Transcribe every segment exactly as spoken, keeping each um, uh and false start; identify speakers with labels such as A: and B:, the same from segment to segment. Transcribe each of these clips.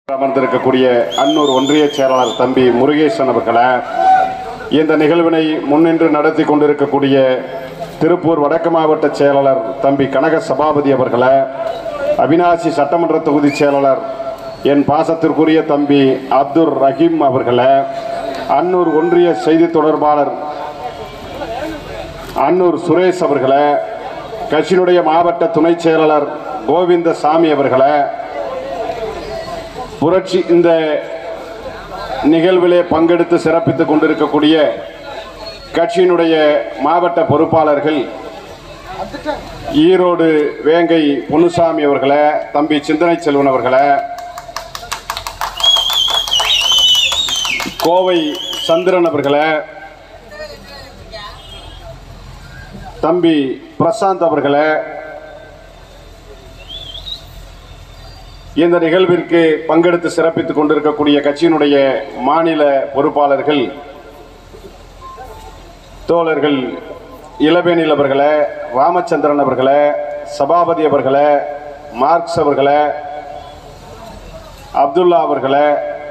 A: அமர்ந்திருக்கக்கூடிய அன்னூர் ஒன்றிய செயலாளர் தம்பி முருகேசன் அவர்களே, இந்த நிகழ்வினை முன்னின்று நடத்தி கொண்டிருக்கக்கூடிய திருப்பூர் வடக்கு மாவட்ட செயலாளர் தம்பி கனக சபாபதி அவர்களே, அவிநாசி சட்டமன்ற தொகுதி செயலாளர் என் பாசத்திற்குரிய தம்பி அப்துல் ரஹீம் அவர்களே, அன்னூர் ஒன்றிய செய்தி தொடர்பாளர் அன்னூர் சுரேஷ் அவர்களே, கட்சியினுடைய மாவட்ட துணை செயலாளர் கோவிந்தசாமி அவர்களே, புரட்சி இந்த நிகழ்விலே பங்கெடுத்து சிறப்பித்துக் கொண்டிருக்கக்கூடிய கட்சியினுடைய மாவட்ட பொறுப்பாளர்கள் ஈரோடு வேங்கை பொன்னுசாமி அவர்களே, தம்பி சிந்தனை செல்வன் அவர்களே, கோவை சந்திரன் அவர்களே, தம்பி பிரசாந்த் அவர்களே, இந்த நிகழ்விற்கு பங்கெடுத்து சிறப்பித்துக் கொண்டிருக்கக்கூடிய கட்சியினுடைய மாநில பொறுப்பாளர்கள் தோழர்கள் இளவேனில் அவர்களே, ராமச்சந்திரன் அவர்களே, சபாபதி அவர்களே, மார்க்ஸ் அவர்களே, அப்துல்லா அவர்களே,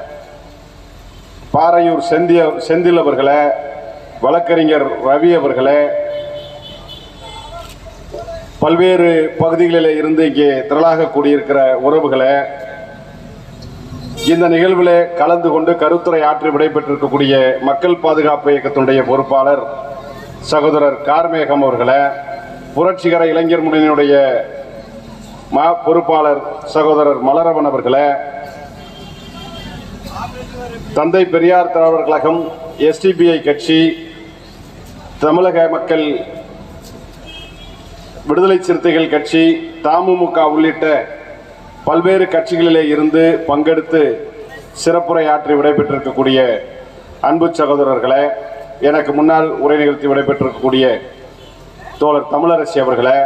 A: பாறையூர் செந்திய செந்தில் அவர்களே, வழக்கறிஞர் ரவி அவர்களே, பல்வேறு பகுதிகளில் இருந்து இங்கே திரளாக கூடியிருக்கிற உறவுகளை, இந்த நிகழ்வில் கலந்து கொண்டு கருத்துரை ஆற்றி விடைபெற்றிருக்கக்கூடிய மக்கள் பாதுகாப்பு இயக்கத்தினுடைய பொறுப்பாளர் சகோதரர் கார்மேகம் அவர்களே, புரட்சிகர இளைஞர் முன்னணியினுடைய மா பொறுப்பாளர் சகோதரர் மலரவன் அவர்களே, தந்தை பெரியார் திராவிடர் கழகம், எஸ்டிபிஐ கட்சி, தமிழக மக்கள் விடுதலை சிறுத்தைகள் கட்சி, தமுமுக உள்ளிட்ட பல்வேறு கட்சிகளிலே இருந்து பங்கெடுத்து சிறப்புரை ஆற்றி விடைபெற்றிருக்கக்கூடிய அன்பு சகோதரர்களே, எனக்கு முன்னால் உரை நிகழ்த்தி விடைபெற்றிருக்கக்கூடிய தோழர் தமிழரசி அவர்களே,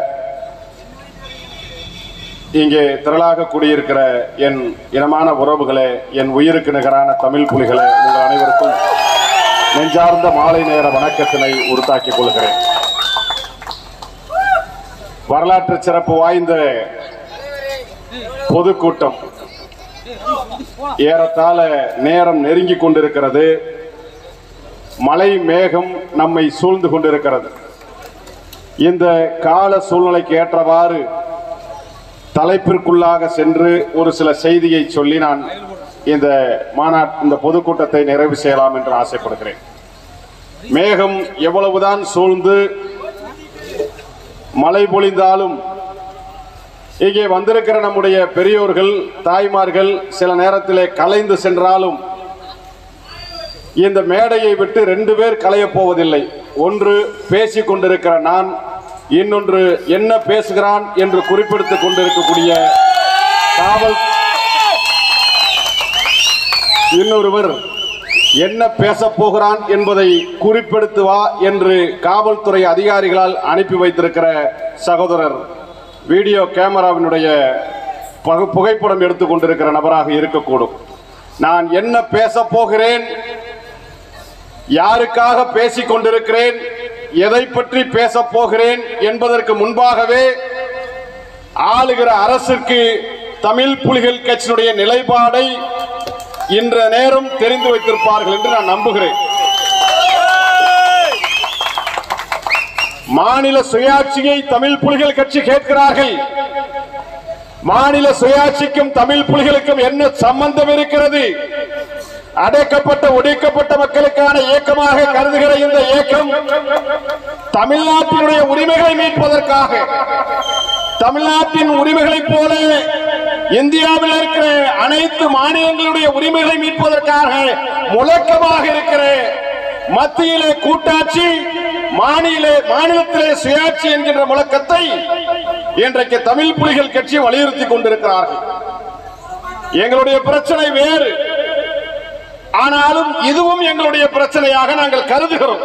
A: இங்கே திரளாக கூடியிருக்கிற என் இனமான உறவுகளே, என் உயிருக்கு நிகரான தமிழ் புலிகளே, உங்கள் அனைவருக்கும் நெஞ்சார்ந்த மாலை நேர வணக்கத்தினை உறுத்தாக்கிக் கொள்கிறேன். வரலாற்று சிறப்பு வாய்ந்த பொதுக்கூட்டம் ஏறத்தாழ நேரம் நெருங்கி கொண்டிருக்கிறது. மழை மேகம் நம்மை சூழ்ந்து கொண்டிருக்கிறது. இந்த கால சூழ்நிலைக்கு ஏற்றவாறு தலைப்பிற்குள்ளாக சென்று ஒரு சில செய்தியை சொல்லி நான் இந்த மாநாட்டு இந்த பொதுக்கூட்டத்தை நிறைவு செய்யலாம் என்று ஆசைப்படுகிறேன். மேகம் எவ்வளவுதான் சூழ்ந்து மழை பொழிந்தாலும் இங்கே வந்திருக்கிற நம்முடைய பெரியோர்கள் தாய்மார்கள் சில நேரத்திலே கலைந்து சென்றாலும் இந்த மேடையை விட்டு ரெண்டு பேர் கலைய போவதில்லை. ஒன்று பேசிக் கொண்டிருக்கிற நான், இன்னொன்று என்ன பேசுகிறான் என்று குறிப்பிடுத்திக் கொண்டிருக்கக்கூடிய காவல், இன்னொருவர் என்ன பேச போகிறான் என்பதை குறிப்பிடுத்துவா என்று காவல்துறை அதிகாரிகளால் அனுப்பி வைத்திருக்கிற சகோதரர் வீடியோ கேமராவினுடைய புகைப்படம் எடுத்துக் கொண்டிருக்கிற நபராக இருக்கக்கூடும். நான் என்ன பேச போகிறேன், யாருக்காக பேசிக் கொண்டிருக்கிறேன், எதை பற்றி பேச போகிறேன் என்பதற்கு முன்பாகவே ஆளுகிற அரசுக்கு தமிழ் புலிகள் கட்சியினுடைய நிலைப்பாடை இன்ற நேரம் தெரிந்து வைத்திருப்பார்கள் என்று நான் நம்புகிறேன். மாநில சுயாட்சியை தமிழ் புலிகள் கட்சி கேட்கிறார்கள். மாநில சுயாட்சிக்கும் தமிழ் புலிகளுக்கும் என்ன சம்பந்தம் இருக்கிறது? அடைக்கப்பட்ட ஒடுக்கப்பட்ட மக்களுக்கான இயக்கமாக கருதுகிற இந்த இயக்கம் தமிழ்நாட்டினுடைய உரிமைகளை மீட்பதற்காக, தமிழ்நாட்டின் உரிமைகளைப் போல இந்தியாவில் இருக்கிற அனைத்து மாநிலங்களுடைய உரிமைகளை மீட்பதற்காக முழக்கமாக இருக்கிற மத்தியிலே கூட்டாட்சி, மாநில மாநிலத்திலே சுயாட்சி என்கின்ற முழக்கத்தை இன்றைக்கு தமிழ் புலிகள் கட்சி வலியுறுத்தி கொண்டிருக்கிறார்கள். எங்களுடைய பிரச்சனை வேறு, ஆனாலும் இதுவும் எங்களுடைய பிரச்சனையாக நாங்கள் கருதுகிறோம்.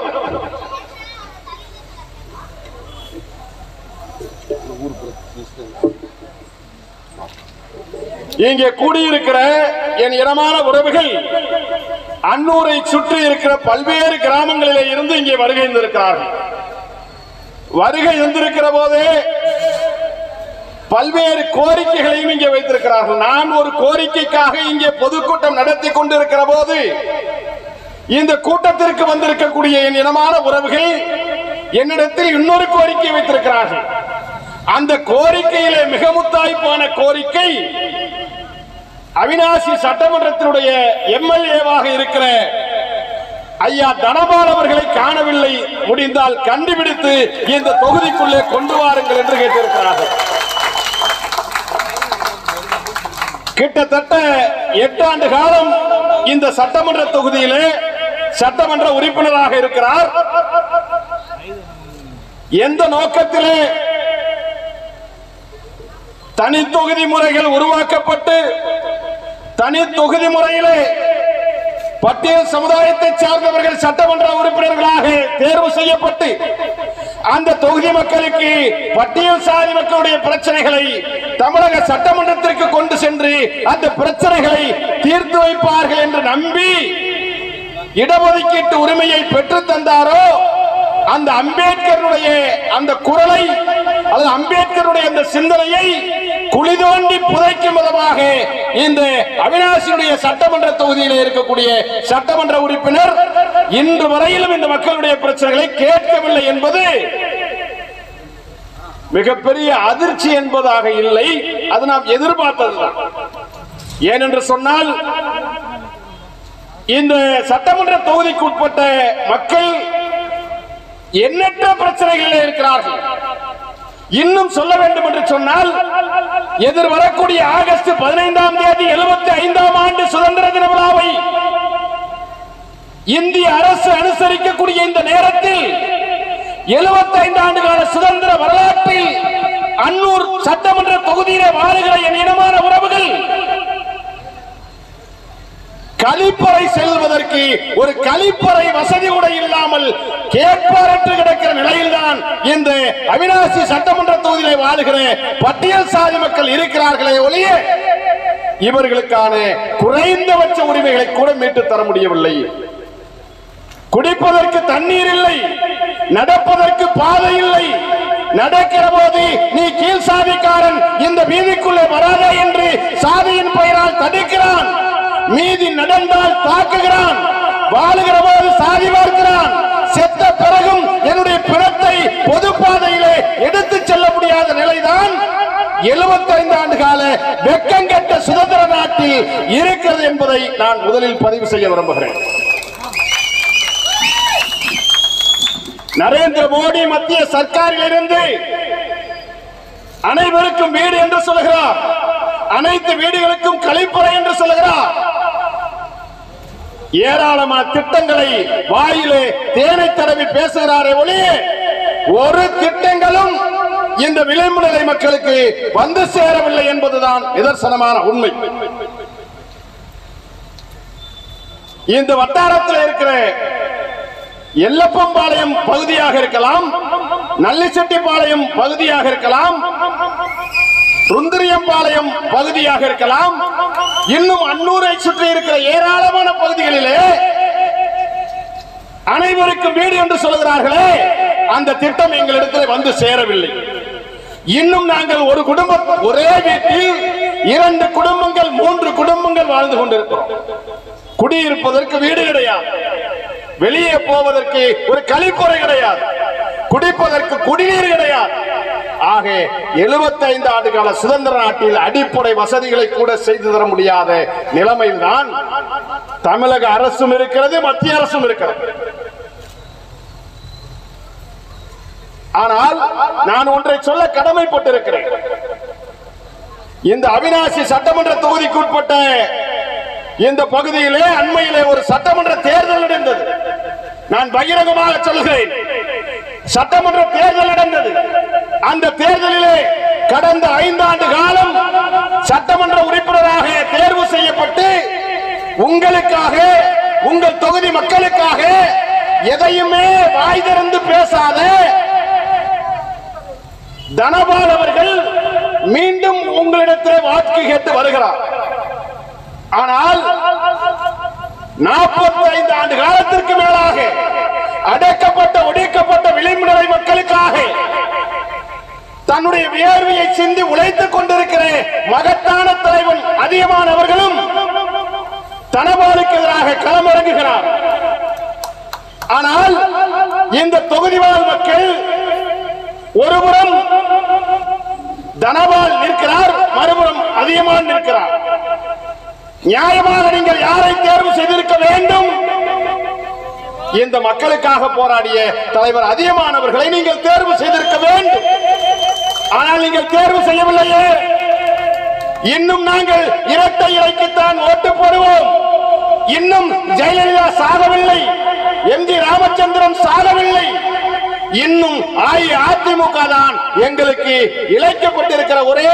A: இங்கே கூடியிருக்கிற என் இனமான உறவுகள் அன்னூரை சுற்றி இருக்கிற பல்வேறு கிராமங்களிலே இருந்து இங்கே வருகை இருந்திருக்கிறார்கள். வருகை இருந்திருக்கிற போதே பல்வேறு கோரிக்கைகளையும் இங்கே வைத்திருக்கிறார்கள். நான் ஒரு கோரிக்கைக்காக இங்கே பொதுக்கூட்டம் நடத்தி கொண்டிருக்கிற போது இந்த கூட்டத்திற்கு வந்திருக்கக்கூடிய என் இனமான உறவுகள் என்னிடத்தில் இன்னொரு கோரிக்கை வைத்திருக்கிறார்கள். அந்த கோரிக்கையிலே மிக முத்தாய்ப்பான கோரிக்கை, அவிநாசி சட்டமன்றத்தினுடைய எம்எல்ஏவாக இருக்கிற ஐயா தனபால் அவர்களை காணவில்லை, முடிந்தால் கண்டுபிடித்து இந்த தொகுதிக்குள்ளே கொண்டு வாருங்கள் என்று கேட்டிருக்கிறார்கள். கிட்டத்தட்ட எட்டு ஆண்டு காலம் இந்த சட்டமன்ற தொகுதியிலே சட்டமன்ற உறுப்பினராக இருக்கிறார். எந்த நோக்கத்திலே தனி தொகுதி முறைகள் உருவாக்கப்பட்டு தனி தொகுதி முறையிலே பட்டியல் சமுதாயத்தை சார்ந்தவர்கள் சட்டமன்ற உறுப்பினர்களாக தேர்வு செய்யப்பட்டு அந்த தொகுதி மக்களுக்கு பட்டியல் சாதி மக்களுடைய பிரச்சனைகளை தமிழக சட்டமன்றத்திற்கு கொண்டு சென்று அந்த பிரச்சனைகளை தீர்த்து வைப்பார்கள் என்று நம்பி இடஒதுக்கீட்டு உரிமையை பெற்று தந்தாரோ, அந்த அம்பேத்கருடைய அந்த குரலை அல்லது அம்பேத்கருடைய அந்த சிந்தனையை குழி தோண்டி புதைக்கும் விதமாக இந்த அவிநாசியுடைய சட்டமன்ற தொகுதியில் இருக்கக்கூடிய சட்டமன்ற உறுப்பினர் இன்று வரையிலும் இந்த மக்களுடைய பிரச்சனைகளை கேட்கவில்லை என்பது மிகப்பெரிய அதிர்ச்சி என்பதாக இல்லை, அது நாம் எதிர்பார்த்ததுதான். ஏனென்று சொன்னால் இந்த சட்டமன்ற தொகுதிக்கு உட்பட்ட மக்கள் எண்ணற்ற பிரச்சனைகளில் இருக்கிறார்கள். இன்னும் சொல்ல வேண்டும் என்று சொன்னால், எதிர்வரக்கூடிய ஆகஸ்ட் பதினைந்தாம் தேதி எழுபத்தி ஐந்தாம் ஆண்டு சுதந்திர தின விழாவை இந்திய அரசு அனுசரிக்கக்கூடிய இந்த நேரத்தில் எழுபத்தி ஐந்து ஆண்டு கால சுதந்திர வரலாற்றில் அன்னூர் சட்டமன்ற தொகுதியிலே வாழுகிற என் இனமான உறவுகள் கழிப்பறை செல்வதற்கு ஒரு கழிப்பறை வசதி கூட இல்லாமல் கேட்பாரற்று கிடக்கிற நிலையில்தான் இந்த அவிநாசி சட்டமன்ற தொகுதியிலே வாழுகிற பட்டியல் சாதி மக்கள் இருக்கிறார்களே ஒழிய இவர்களுக்கான குறைந்தபட்ச உரிமைகளை கூட மீட்டு தர முடியவில்லை. குடிப்பதற்கு தண்ணீர் இல்லை, நடப்பதற்கு பாதை இல்லை. நடக்கிற போது நீ கீழ் சாதிக்காரன், இந்த வீதிக்குள்ளே வராதே என்று சாதியின் பெயரால் தடுக்கிறான். மீதி நடந்தால் தாக்குகிறான். வாழுகிற போது சாதி பார்க்கிறான். செத்த பிறகும் என்னுடைய பிணத்தை பொது பாதையிலே எடுத்து செல்ல முடியாத நிலைதான் எழுபத்தி ஐந்து ஆண்டு கால வெக்கங்கெட்ட சுதந்திர நாட்டில் இருக்கிறது என்பதை நான் முதலில் பதிவு செய்ய விரும்புகிறேன். நரேந்திர மோடி மத்திய சர்க்காரில் இருந்து அனைவருக்கும் வீடு என்று சொல்கிறார், அனைத்து வீடுகளுக்கும் கழிப்பறை என்று சொல்கிறார். ஏராளமான திட்டங்களை வாயிலே தேனை தடவி பேசுகிறாரே ஒழிய ஒரு திட்டங்களும் இந்த விளிம்பு நிலை மக்களுக்கு வந்து சேரவில்லை என்பதுதான் நிதர்சனமான உண்மை. இந்த வட்டாரத்தில் இருக்கிற எல்லப்பம்பாளையம் பகுதியாக இருக்கலாம், நல்லிச்செட்டிப்பாளையம் பகுதியாக இருக்கலாம், ருந்திரியம்பாளையம் பகுதியாக இருக்கலாம், இன்னும் அன்னூரை சுற்றி இருக்கிற ஏராளமான பகுதிகளிலே அனைவருக்கும் வீடு என்று சொல்கிறார்களே, அந்த திட்டம் எங்களிடத்தில் வந்து சேரவில்லை. இன்னும் நாங்கள் ஒரு குடும்பம், ஒரே வீட்டில் இரண்டு குடும்பங்கள் மூன்று குடும்பங்கள் வாழ்ந்து கொண்டிருக்கிறோம். குடியிருப்பதற்கு வீடு கிடையாது, வெளியே போவதற்கு ஒரு கழிப்பறை கிடையாது, குடிப்பதற்கு குடிநீர் கிடையாது. ஆக எழுபத்தி ஐந்து ஆண்டு கால சுதந்திர நாட்டில் அடிப்படை வசதிகளை கூட செய்து தர முடியாத நிலைமையில்தான் தமிழக அரசும் இருக்கிறது, மத்திய அரசும் இருக்கிறது. ஆனால் நான் ஒன்றை சொல்ல கடமைப்பட்டிருக்கிறேன். இந்த அவிநாசி சட்டமன்ற தொகுதிக்கு உட்பட்ட இந்த பகுதியிலே அண்மையிலே ஒரு சட்டமன்ற தேர்தல் நடந்தது. நான் பகிரங்கமாக சொல்கிறேன், சட்டமன்ற தேர்தல் நடந்தது. அந்த தேர்தலிலே கடந்த ஐந்தாண்டு காலம் சட்டமன்ற உறுப்பினராக தேர்வு செய்யப்பட்டு உங்களுக்காக, உங்கள் தொகுதி மக்களுக்காக எதையுமே வாய் திறந்து பேசாத தனபால் அவர்கள் மீண்டும் உங்களிடத்தில் வாக்கு கேட்டு வருகிறார். ஆனால் நாற்பத்தி ஐந்து ஆண்டு காலத்திற்கு மேலாக அடக்கப்பட்ட ஒடுக்கப்பட்ட விளிம்பு நிலை மக்களுக்காக தன்னுடைய வியர்வையை சிந்தி உழைத்துக் கொண்டிருக்கிற மகத்தான தலைவன் அதியமான் அவர்களும் தனபாலுக்கு எதிராக களமிறங்குகிறார். ஆனால் இந்த தொகுதி வாழ் மக்கள் ஒருபுறம் தனபால் நிற்கிறார், மறுபுறம் அதியமான் நிற்கிறார். நியாயமாக நீங்கள் யாரை தேர்வு செய்திருக்க வேண்டும்? இந்த மக்களுக்காக போராடிய தலைவர் அதியமான் அவர்களை நீங்கள் தேர்வு செய்திருக்க வேண்டும். ஆனால் நீங்கள் தேர்வு செய்யவில்லையே. இன்னும் நாங்கள் இரட்டை இலைக்குத்தான் ஓட்டு போடுவோம். இன்னும் ஜெயலலிதா சாகவில்லை, எம் ஜி ராமச்சந்திரன் சாகவில்லை, இன்னும் அஇஅதிமுக தான் எங்களுக்கு இழைக்கப்பட்டிருக்கிற ஒரே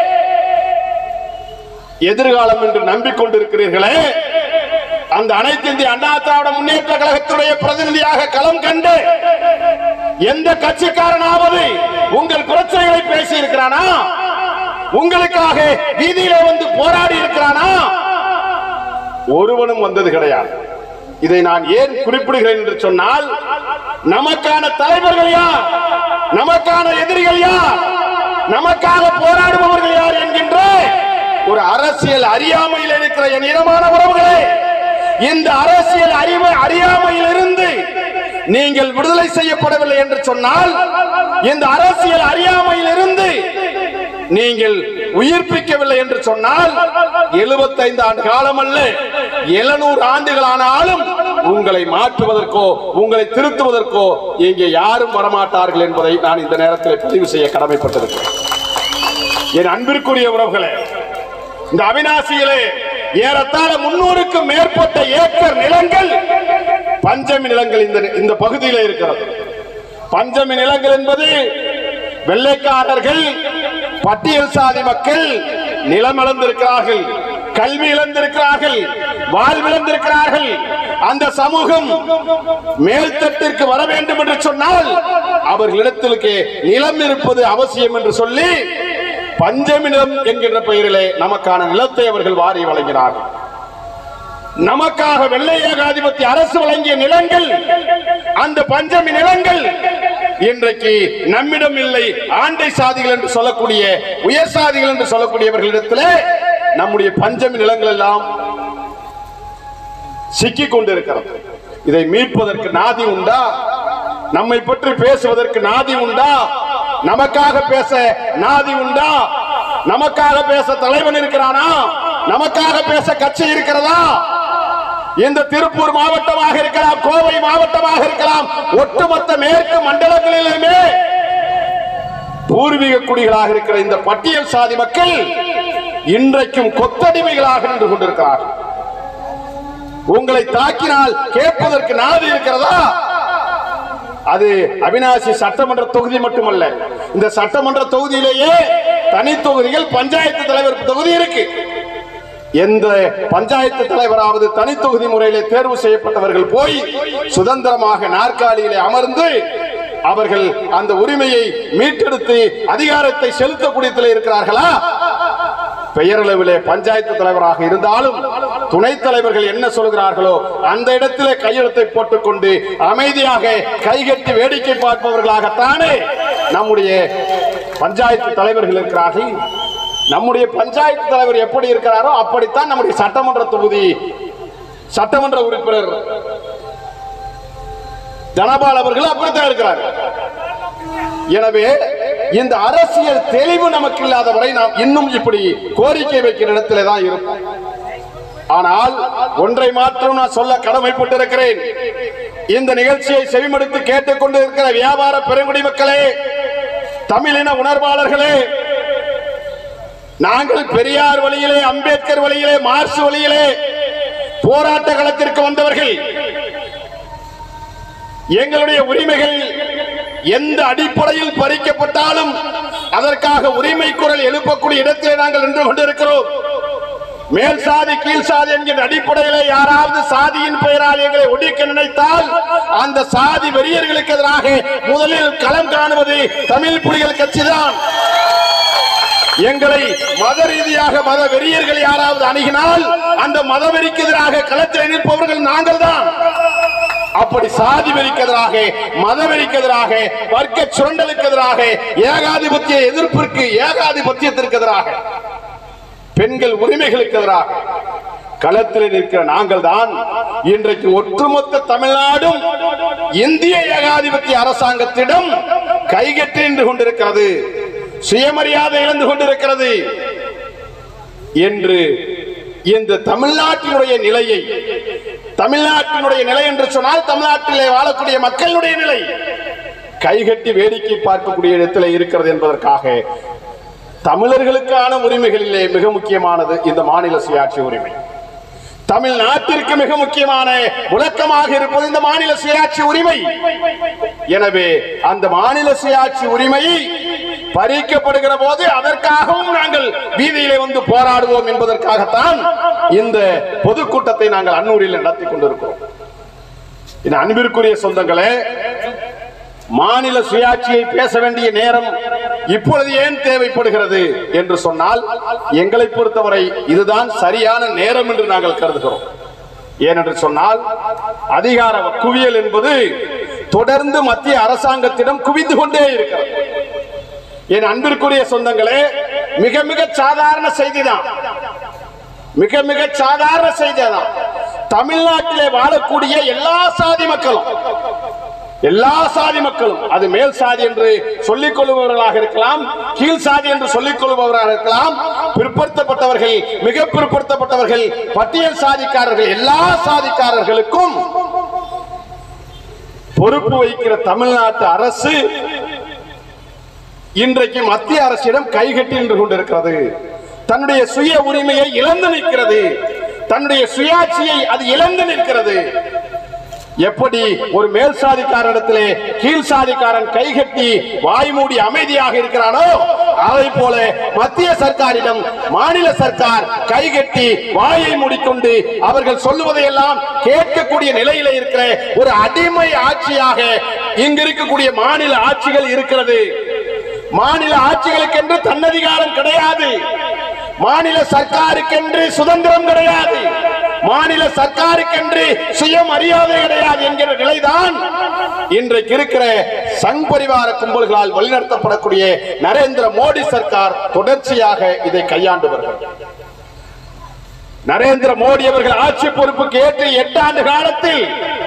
A: எதிர்காலம் என்று நம்பிக்கொண்டிருக்கிறீர்களே. அந்த அனைத்து இந்திய அண்ணா திராவிட முன்னேற்ற கழகத்துடைய பிரதிநிதியாக களம் கண்டு எந்த கட்சிக்காரனாவது உங்கள் பிரச்சனைகளை பேசி இருக்கிறானா? உங்களுக்காக வீதியிலே வந்து போராடி இருக்கிறானா? ஒருவனும் வந்தது கிடையாது. இதை நான் ஏன் குறிப்பிடுகிறேன் என்று சொன்னால், நமக்கான தலைவர்கள் யார், நமக்கான எதிரிகள் யார், நமக்காக போராடுபவர்கள் யார் என்கின்ற ஒரு அரசியல் அறியாமையில் இருக்கிற என் இனமான உறவுகளே, இந்த அரசியல் அறிவை அறியாமையில் இருந்து நீங்கள் விடுதலை செய்யப்படவில்லை என்று சொன்னால், இந்த அரசியல் அறியாமையில் இருந்து நீங்கள் உயிர்ப்பிக்கவில்லை என்று சொன்னால், எழுபத்தைந்து ஆண்டு காலம் அல்ல, எழுநூறு ஆண்டுகள் ஆனாலும் உங்களை மாற்றுவதற்கோ உங்களை திருத்துவதற்கோ இங்கே யாரும் வரமாட்டார்கள் என்பதை நான் இந்த நேரத்தில் பதிவு செய்ய கடமைப்பட்டிருக்கிறேன். என் அன்பிற்குரிய உறவுகளே, இந்த அவிநாசியிலே ஏறத்தாழ முன்னூறுக்கும் மேற்பட்ட ஏக்கர் நிலங்கள் பஞ்சமி நிலங்கள் இந்த இந்த பகுதியில் இருக்கிறது. பஞ்சமி நிலங்கள் என்பது வெள்ளைக்காரர்கள், பட்டியல் சாதி மக்கள் நிலம் இழந்திருக்கிறார்கள், கல்வி இழந்திருக்கிறார்கள், வாழ்விழந்திருக்கிறார்கள். அந்த சமூகம் மேல்தட்டிற்கு வர வேண்டும் என்று சொன்னால் அவர்களிடத்திற்கு நிலம் இருப்பது அவசியம் என்று சொல்லி பஞ்சமி நிலம் என்கின்ற பெயரிலே நமக்கான நிலத்தை அவர்கள் வாரி வழங்கினார்கள். நமக்காக வெள்ளை ஏகாதிபத்திய அரசு வழங்கிய நிலங்கள், அந்த பஞ்சமி நிலங்கள் இன்றைக்கு நம்மிடம் இல்லை. ஆண்டை சாதிகள் என்று சொல்லக்கூடிய, உயர் சாதிகள் என்று சொல்லக்கூடியவர்களிடத்திலே நம்முடைய பஞ்சமி நிலங்கள் எல்லாம் சிக்கிக் கொண்டிருக்கிறது. இதை மீட்பதற்கு நாதி உண்டா? நம்மை பற்றி பேசுவதற்கு நாதி உண்டா? நமக்காக பேச நாதி உண்டா? நமக்காக பேச தலைவன் இருக்கிறானா? நமக்காக பேச கட்சி இருக்கிறதா? இந்த திருப்பூர் மாவட்டமாக இருக்கலாம், கோவை மாவட்டமாக இருக்கலாம், ஒட்டுமொத்த மேற்கு மண்டலங்களிலுமே பூர்வீக குடிகளாக இருக்கிற இந்த பட்டியல் சாதி மக்கள் இன்றைக்கும் கொத்தடிமைகளாக நின்று கொண்டிருக்கிறார்கள். உங்களை தாக்கினால் கேட்பதற்கு நாதி இருக்கிறதா? அது அவிநாசி சட்டமன்ற தொகுதி மட்டுமல்ல, இந்த சட்டமன்ற தொகுதியிலேயே தனி தொகுதிகள் பஞ்சாயத்து தலைவர் தொகுதி இருக்கு. எந்த பஞ்சாயத்து தலைவராவது தனி தொகுதி முறையிலே தேர்வு செய்யப்பட்டவர்கள் போய் சுதந்திரமாக நாற்காலியிலே அமர்ந்து அவர்கள் அந்த உரிமையை மீட்டெடுத்து அதிகாரத்தை செலுத்தக்கூடியதில் இருக்கிறார்களா? பெயரளவிலே பஞ்சாயத்து தலைவராக இருந்தாலும் துணைத் தலைவர்கள் என்ன சொல்கிறார்களோ அந்த இடத்திலே கையெழுத்தை போட்டுக்கொண்டு அமைதியாக கைகட்டி வேடிக்கை பார்ப்பவர்களாகத்தானே நம்முடைய பஞ்சாயத்து தலைவர்கள் இருக்கிறார்கள். நம்முடைய பஞ்சாயத்து தலைவர் எப்படி இருக்கிறாரோ அப்படித்தான் நம்முடைய சட்டமன்ற தொகுதி சட்டமன்ற உறுப்பினர் தனபால் அவர்கள் அப்படித்தான் இருக்கிறார். எனவே இந்த அரசியல் தெளிவு நமக்கு இல்லாத வரை நாம் இன்னும் இப்படி கோரிக்கை வைக்கிற இடத்திலே தான் இருப்போம். ஆனால் ஒன்றை மாற்றம் நான் சொல்ல கடமைப்பட்டிருக்கிறேன். இந்த நிகழ்ச்சியை செவிமடுத்து கேட்டுக்கொண்டு இருக்கிற வியாபார பெருங்குடி மக்களே, தமிழின உணர்வாளர்களே, நாங்கள் பெரியார் வழியிலே, அம்பேத்கர் வழியிலே, மார்க்ஸ் வழியிலே போராட்ட களத்திற்கு வந்தவர்கள். எங்களுடைய உரிமைகள் எந்த அடிப்படையில் பறிக்கப்பட்டாலும் அதற்காக உரிமை குரல் எழுப்பக்கூடிய இடத்திலே நாங்கள் நின்று கொண்டிருக்கிறோம். மேல் சாதி கீழ் சாதி என்கிற அடிப்படையிலே யாராவது சாதியின் பெயரால் எங்களை ஒடுக்க நினைத்தால் அந்த சாதி வெறியர்களுக்கு எதிராக முதலில் களம் காணுவது தமிழ் புலிகள் கட்சிதான். எங்களை மத ரீதியாக மத வெறியர்கள் யாராவது அணுகினால் அந்த மதவெறிக்கு எதிராக களத்தில் நிற்பவர்கள் நாங்கள் தான். அப்படி சாதி வெறிக்கு எதிராக, மத வெறிக்கு எதிராக, வர்க்க சுரண்டலுக்கு எதிராக, ஏகாதிபத்திய எதிர்ப்பிற்கு, ஏகாதிபத்தியத்திற்கு எதிராக, பெண்கள் உரிமைகளுக்கு எதிராக களத்தில் இருக்கிற நாங்கள் தான் இன்றைக்கு ஒட்டுமொத்த தமிழ்நாடும் இந்திய ஏகாதிபத்திய அரசாங்கத்திடம் கைகட்டி நின்று கொண்டிருக்கிறது, சுயமரியாதை இழந்து கொண்டிருக்கிறது என்று இந்த தமிழ்நாட்டினுடைய நிலையை, தமிழ்நாட்டினுடைய நிலை என்று சொன்னால் தமிழ்நாட்டிலே வாழக்கூடிய மக்களுடைய நிலை கைகட்டி வேடிக்கை பார்க்கக்கூடிய இடத்தில் இருக்கிறது என்பதற்காக தமிழர்களுக்கான உரிமைகளிலே மிக முக்கியமானது இந்த மாநில சுயாட்சி உரிமை. தமிழ்நாட்டிற்கு மிக முக்கியமான முழக்கமாக இருப்பது இந்த மாநில சுயாட்சி உரிமை. எனவே அந்த மாநில சுயாட்சி உரிமை பறிக்கப்படுகிற போது அதற்காகவும் நாங்கள் வீதியிலே வந்து போராடுவோம் என்பதற்காகத்தான் இந்த பொதுக்கூட்டத்தை நாங்கள் அன்னூரில் நடத்தி கொண்டிருக்கிறோம். இந்த அன்பிற்குரிய சொந்தங்களே, மாநில சுயாட்சியை பேச வேண்டிய நேரம் இப்பொழுது ஏன் தேவைப்படுகிறது என்று சொன்னால், எங்களை பொறுத்தவரை இதுதான் சரியான நேரம் என்று நாங்கள் கருதுகிறோம். ஏனென்று சொன்னால், அதிகார குவியல் என்பது தொடர்ந்து மத்திய அரசாங்கத்திடம் குவிந்து கொண்டே இருக்கிறது. என் அன்பிற்குரிய சொந்தங்களே, மிக மிக சாதாரண செய்திதான், மிக மிக சாதாரண செய்திதான். தமிழ்நாட்டிலே வாழக்கூடிய எல்லா சாதி மக்களும், எல்லா சாதி மக்களும், அது மேல் சாதி என்று சொல்லிக் கொள்பவர்களாக இருக்கலாம், கீழ் சாதி என்று சொல்லிக் கொள்பவர்களாக இருக்கலாம், பிற்படுத்தப்பட்டவர்கள், மிக பிற்படுத்தப்பட்டவர்கள், பட்டியல் சாதிக்காரர்கள், எல்லா சாதிக்காரர்களுக்கும் பொறுப்பு வைக்கிற தமிழ்நாட்டு அரசு இன்றைக்கு மத்திய அரசிடம் கைகட்டி நின்று கொண்டிருக்கிறது. தன்னுடைய சுய உரிமையை இழந்து நிற்கிறது, தன்னுடைய சுயாட்சியை அது இழந்து நிற்கிறது. எப்படி ஒரு மேல் சாதிக்காரனிடத்திலே கீழ் சாதிக்காரன் கைகட்டி வாய்மூடி அமைதியாக இருக்கிறானோ, அதை போல மத்திய சர்க்காரிடம் மாநில சர்க்கார் கைகட்டி வாயை மூடிக்கொண்டு அவர்கள் சொல்லுவதையெல்லாம் கேட்கக்கூடிய நிலையில இருக்கிற ஒரு அடிமை ஆட்சியாக இங்கு இருக்கக்கூடிய மாநில ஆட்சிகள் இருக்கிறது. மாநில ஆட்சிகளுக்கென்று தன்னதிகாரம் கிடையாது, மாநில சர்க்காருக்கென்று சுதந்திரம் கிடையாது, மாநில சர்க்காருக்கென்று சுயமரியாதை கிடையாது என்கிற நிலைதான் இன்றைக்கு இருக்கிற சங் பரிவார கும்பல்களால் வழிநடத்தப்படக்கூடிய நரேந்திர மோடி சர்க்கார் தொடர்ச்சியாக இதை கையாண்டு வருகிறது. நரேந்திர மோடி அவர்கள் ஆட்சி பொறுப்புக்கு ஏற்று எட்டு ஆண்டு காலத்தில்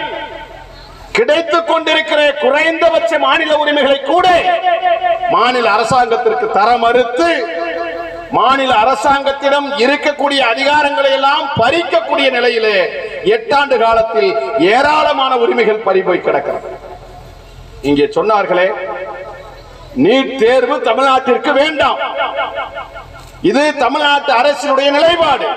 A: கிடைத்துக் கொண்டிருக்கிற குறைந்தபட்ச மாநில உரிமைகளை கூட மாநில அரசாங்கத்திற்கு தர மறுத்து, மாநில அரசாங்கத்திடம் இருக்கக்கூடிய அதிகாரங்களை எல்லாம் பறிக்கக்கூடிய நிலையிலே எட்டாண்டு காலத்தில் ஏராளமான உரிமைகள் பறிபோய் கிடக்கிறது. இங்கே சொன்னார்களே, நீட் தேர்வு தமிழ்நாட்டிற்கு வேண்டாம், இது தமிழ்நாட்டு அரசினுடைய நிலைப்பாடு.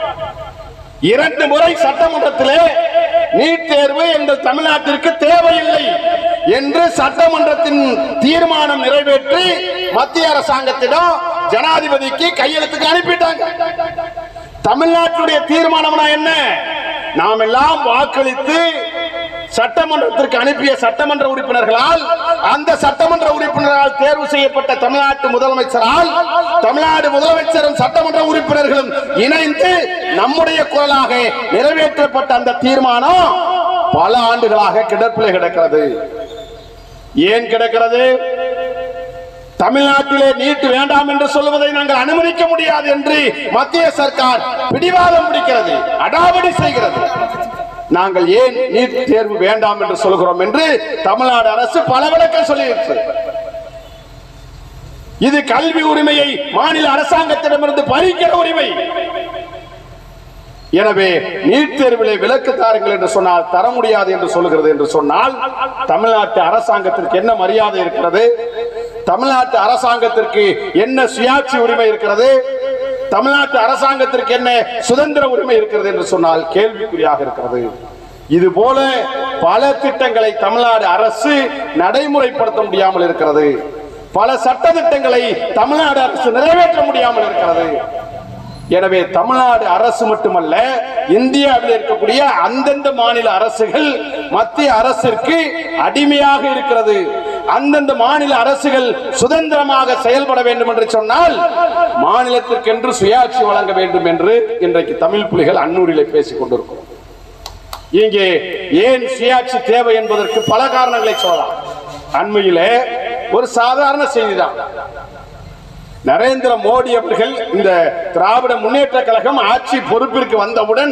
A: இரண்டு முறை சட்டமன்றத்திலே நீட் தேர்வு எங்கள் தமிழ்நாட்டிற்கு தேவையில்லை என்று சட்டமன்றத்தின் தீர்மானம் நிறைவேற்றி மத்திய அரசாங்கத்திடம் ஜனாதிபதிக்கு கையெழுத்துக்கு அனுப்பிட்டாங்க. தமிழ்நாட்டுடைய தீர்மானம் என்ன? நாம் எல்லாம் வாக்களித்து சட்டமன்றத்திற்கு அனுப்பிய சட்டமன்ற உறுப்பினர்களால், அந்த சட்டமன்ற உறுப்பினரால் தேர்வு செய்யப்பட்ட தமிழ்நாட்டு முதலமைச்சரால், தமிழ்நாடு முதலமைச்சரும் சட்டமன்ற உறுப்பினர்களும் இணைந்து நம்முடைய குரலாக நிறைவேற்றப்பட்ட அந்த தீர்மானம் பல ஆண்டுகளாக கிடப்பிலே கிடக்கிறது. ஏன் கிடக்கிறது? தமிழ்நாட்டிலே நீட் வேண்டாம் என்று சொல்வதை நாங்கள் அனுமதிக்க முடியாது என்று மத்திய சர்க்கார் பிடிவாதம் பிடிக்கிறது, அடாவடி செய்கிறது. நாங்கள் ஏன் நீட் தேர்வு வேண்டாம் என்று சொல்கிறோம் என்று தமிழ்நாடு அரசு பல விளக்கம் சொல்லியிருக்கிறது. இது கல்வி உரிமையை மாநில அரசாங்கத்திடமிருந்து பறிக்கிற உரிமை. எனவே நீட் தேர்விலே விலக்கு தாருங்கள் என்று சொன்னால் தர முடியாது என்று சொல்லுகிறது என்று சொன்னால், தமிழ்நாட்டு அரசாங்கத்திற்கு என்ன மரியாதை இருக்கிறது? தமிழ்நாட்டு அரசாங்கத்திற்கு என்ன சுயாட்சி உரிமை இருக்கிறது? தமிழ்நாட்டு அரசாங்கத்திற்கு என்ன சுதந்திர உரிமை இருக்கிறது என்று சொன்னால் கேள்விக்குறியாக இருக்கிறது. இது போல பல திட்டங்களை தமிழ்நாடு அரசு நடைமுறைப்படுத்த முடியாமல் இருக்கிறது. பல சட்ட திட்டங்களை தமிழ்நாடு அரசு நிறைவேற்ற முடியாமல் இருக்கிறது. எனவே தமிழ்நாடு அரசு மட்டுமல்ல, இந்தியாவில் இருக்கக்கூடிய அந்தந்த மாநில அரசுகள் மத்திய அரசிற்கு அடிமையாக இருக்கிறது. அந்தந்த மாநில அரசுகள் சுதந்திரமாக செயல்பட வேண்டும் என்று சொன்னால் மாநிலத்திற்கென்று சுயாட்சி வழங்க வேண்டும் என்று இன்றைக்கு தமிழ் புலிகள் அன்னூரிலே பேசிக் கொண்டிருக்கிறோம். இங்கே ஏன் சுயாட்சி தேவை என்பதற்கு பல காரணங்களை சொல்லலாம். அண்மையிலே ஒரு சாதாரண செய்திதான். நரேந்திர மோடி அவர்கள் இந்த திராவிட முன்னேற்ற கழகம் ஆட்சி பொறுப்பிற்கு வந்தவுடன்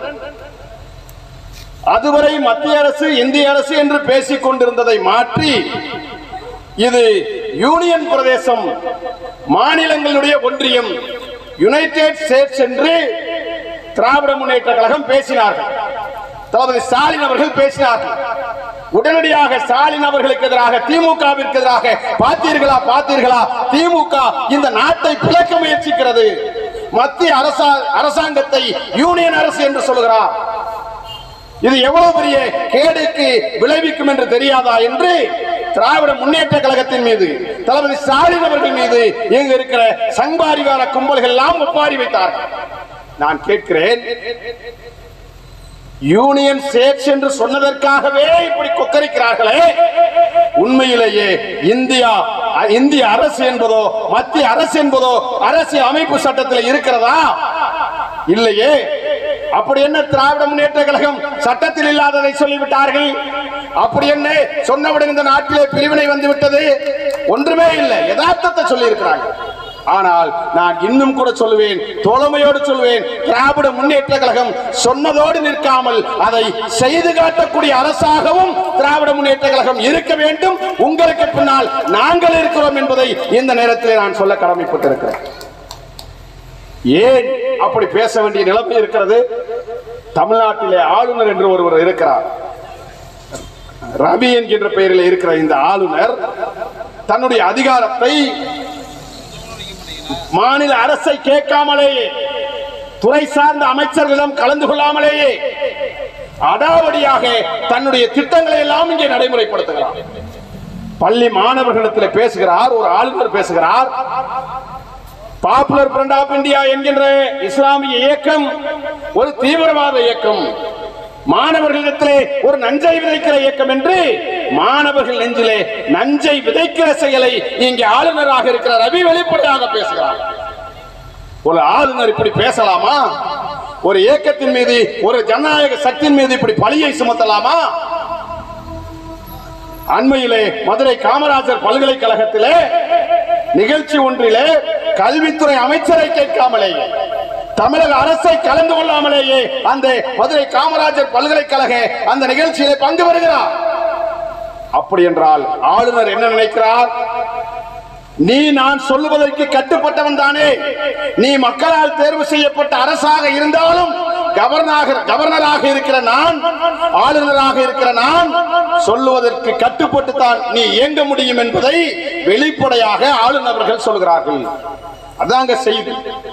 A: அதுவரை மத்திய அரசு இந்திய அரசு என்று பேசிக் கொண்டிருந்ததை மாற்றி இது யூனியன் பிரதேசம், மாநிலங்களுடைய ஒன்றியம், யுனைடெட் ஸ்டேட்ஸ் என்று திராவிட முன்னேற்ற கழகம் பேசினார்கள். தளபதி ஸ்டாலின் அவர்கள் பேசினார்கள். உடனடியாக ஸ்டாலின் அவர்களுக்கு எதிராக, திமுகவிற்கு எதிராக, பார்த்தீர்களா பார்த்தீர்களா திமுக இந்த நாட்டை பிளக்க முயற்சிக்கிறது, மத்திய அரசாங்கத்தை யூனியன் அரசு என்று சொல்கிறார், இது எவ்வளவு பெரிய கேடுக்கு விளைவிக்கும் என்று தெரியாதா என்று திராவிட முன்னேற்ற கழகத்தின் மீது, தளபதி ஸ்டாலின் அவர்கள் மீது இங்கு இருக்கிற சங்பாரிகார கும்பல்கள் எல்லாம் ஒப்பாரி வைத்தார்கள். நான் கேட்கிறேன், யூனியன் ஸ்டேட்ஸ் என்று சொன்னதற்காகவே இப்படி கொக்கரிக்கிறார்களே, உண்மையிலேயே இந்தியா இந்திய அரசு என்பதோ மத்திய அரசு என்பதோ அரசியல் அமைப்பு சட்டத்தில் இருக்கிறதா? இல்லையே. அப்படி என்ன திராவிட முன்னேற்ற கழகம் சட்டத்தில் இல்லாததை சொல்லிவிட்டார்கள்? அப்படி என்ன சொன்னவுடன் இந்த நாட்டிலே பிரிவினை வந்துவிட்டது? ஒன்றுமே இல்லை, யதார்த்தத்தை சொல்லி இருக்கிறார்கள். ஆனால் நான் இன்னும் கூட சொல்லுவேன், தோழமையோடு சொல்வேன், திராவிட முன்னேற்ற கழகம் சொன்னதோடு நிற்காமல் அதை செய்து காட்டக்கூடிய அரசாகவும் திராவிட முன்னேற்ற கழகம் இருக்க வேண்டும். உங்களுக்கு பின்னால் நாங்கள் இருக்கிறோம் என்பதை இந்த நேரத்தில் நான் சொல்ல கடமைப்பட்டிருக்கிறேன். ஏன் அப்படி பேச வேண்டிய நிலைமை இருக்கிறது? தமிழ்நாட்டிலே ஆளுநர் என்று ஒருவர் இருக்கிறார். ரவி என்கின்ற பெயரில் இருக்கிற இந்த ஆளுநர் தன்னுடைய அதிகாரத்தை மாநில அரசை கேட்காமலேயே, துறை சார்ந்த அமைச்சர்களிடம் கலந்து கொள்ளாமலேயே அடாவடியாக தன்னுடைய திட்டங்களை எல்லாம் இங்கே நடைமுறைப்படுத்துகிறார். பள்ளி மாணவர்களிடத்தில் பேசுகிறார், ஒரு ஆளுநர் பேசுகிறார். பாப்புலர் ஃப்ரண்ட் ஆஃப் இந்தியா என்கின்ற இஸ்லாமிய இயக்கம் ஒரு தீவிரவாத இயக்கம், மாணவர்களிடத்திலே ஒரு நஞ்சை விதைக்கிற இயக்கம் என்று மாணவர்கள் நெஞ்சிலே நஞ்சை விதைக்கிற செயலை இங்கே ஆளுநராக இருக்கிற ரவி வெளிப்படையாக பேசுகிறார். ஒரு ஆளுநர் இப்படி பேசலாமா? ஒரு இயக்கத்தின் மீது, ஒரு ஜனநாயக சக்தியின் மீது இப்படி பழியை சுமத்தலாமா? அண்மையிலே மதுரை காமராஜர் பல்கலைக்கழகத்திலே நிகழ்ச்சி ஒன்றிலே கல்வித்துறை அமைச்சரை கேட்காமலேயே, தமிழக அரசை கலந்து கொள்ளாமலேயே அந்த மதுரை காமராஜர் பல்கலைக்கழக அந்த நிகழ்ச்சியிலே பங்கு பெறுகிறார். அப்படி என்றால் ஆளுநர் என்ன நினைக்கிறார்? நீ நான் சொல்லுவதற்கு கட்டுப்பட்டவன் தானே, நீ மக்களால் தேர்வு செய்யப்பட்ட அரசாக இருந்தாலும் கவர்னராக கவர்னராக இருக்கிற நான், ஆளுநராக இருக்கிற நான் சொல்லுவதற்கு கட்டுப்பட்டு தான் நீ இயங்க முடியும் என்பதை வெளிப்படையாக ஆளுநர்கள் சொல்கிறார்கள். அதாங்க செய்தி.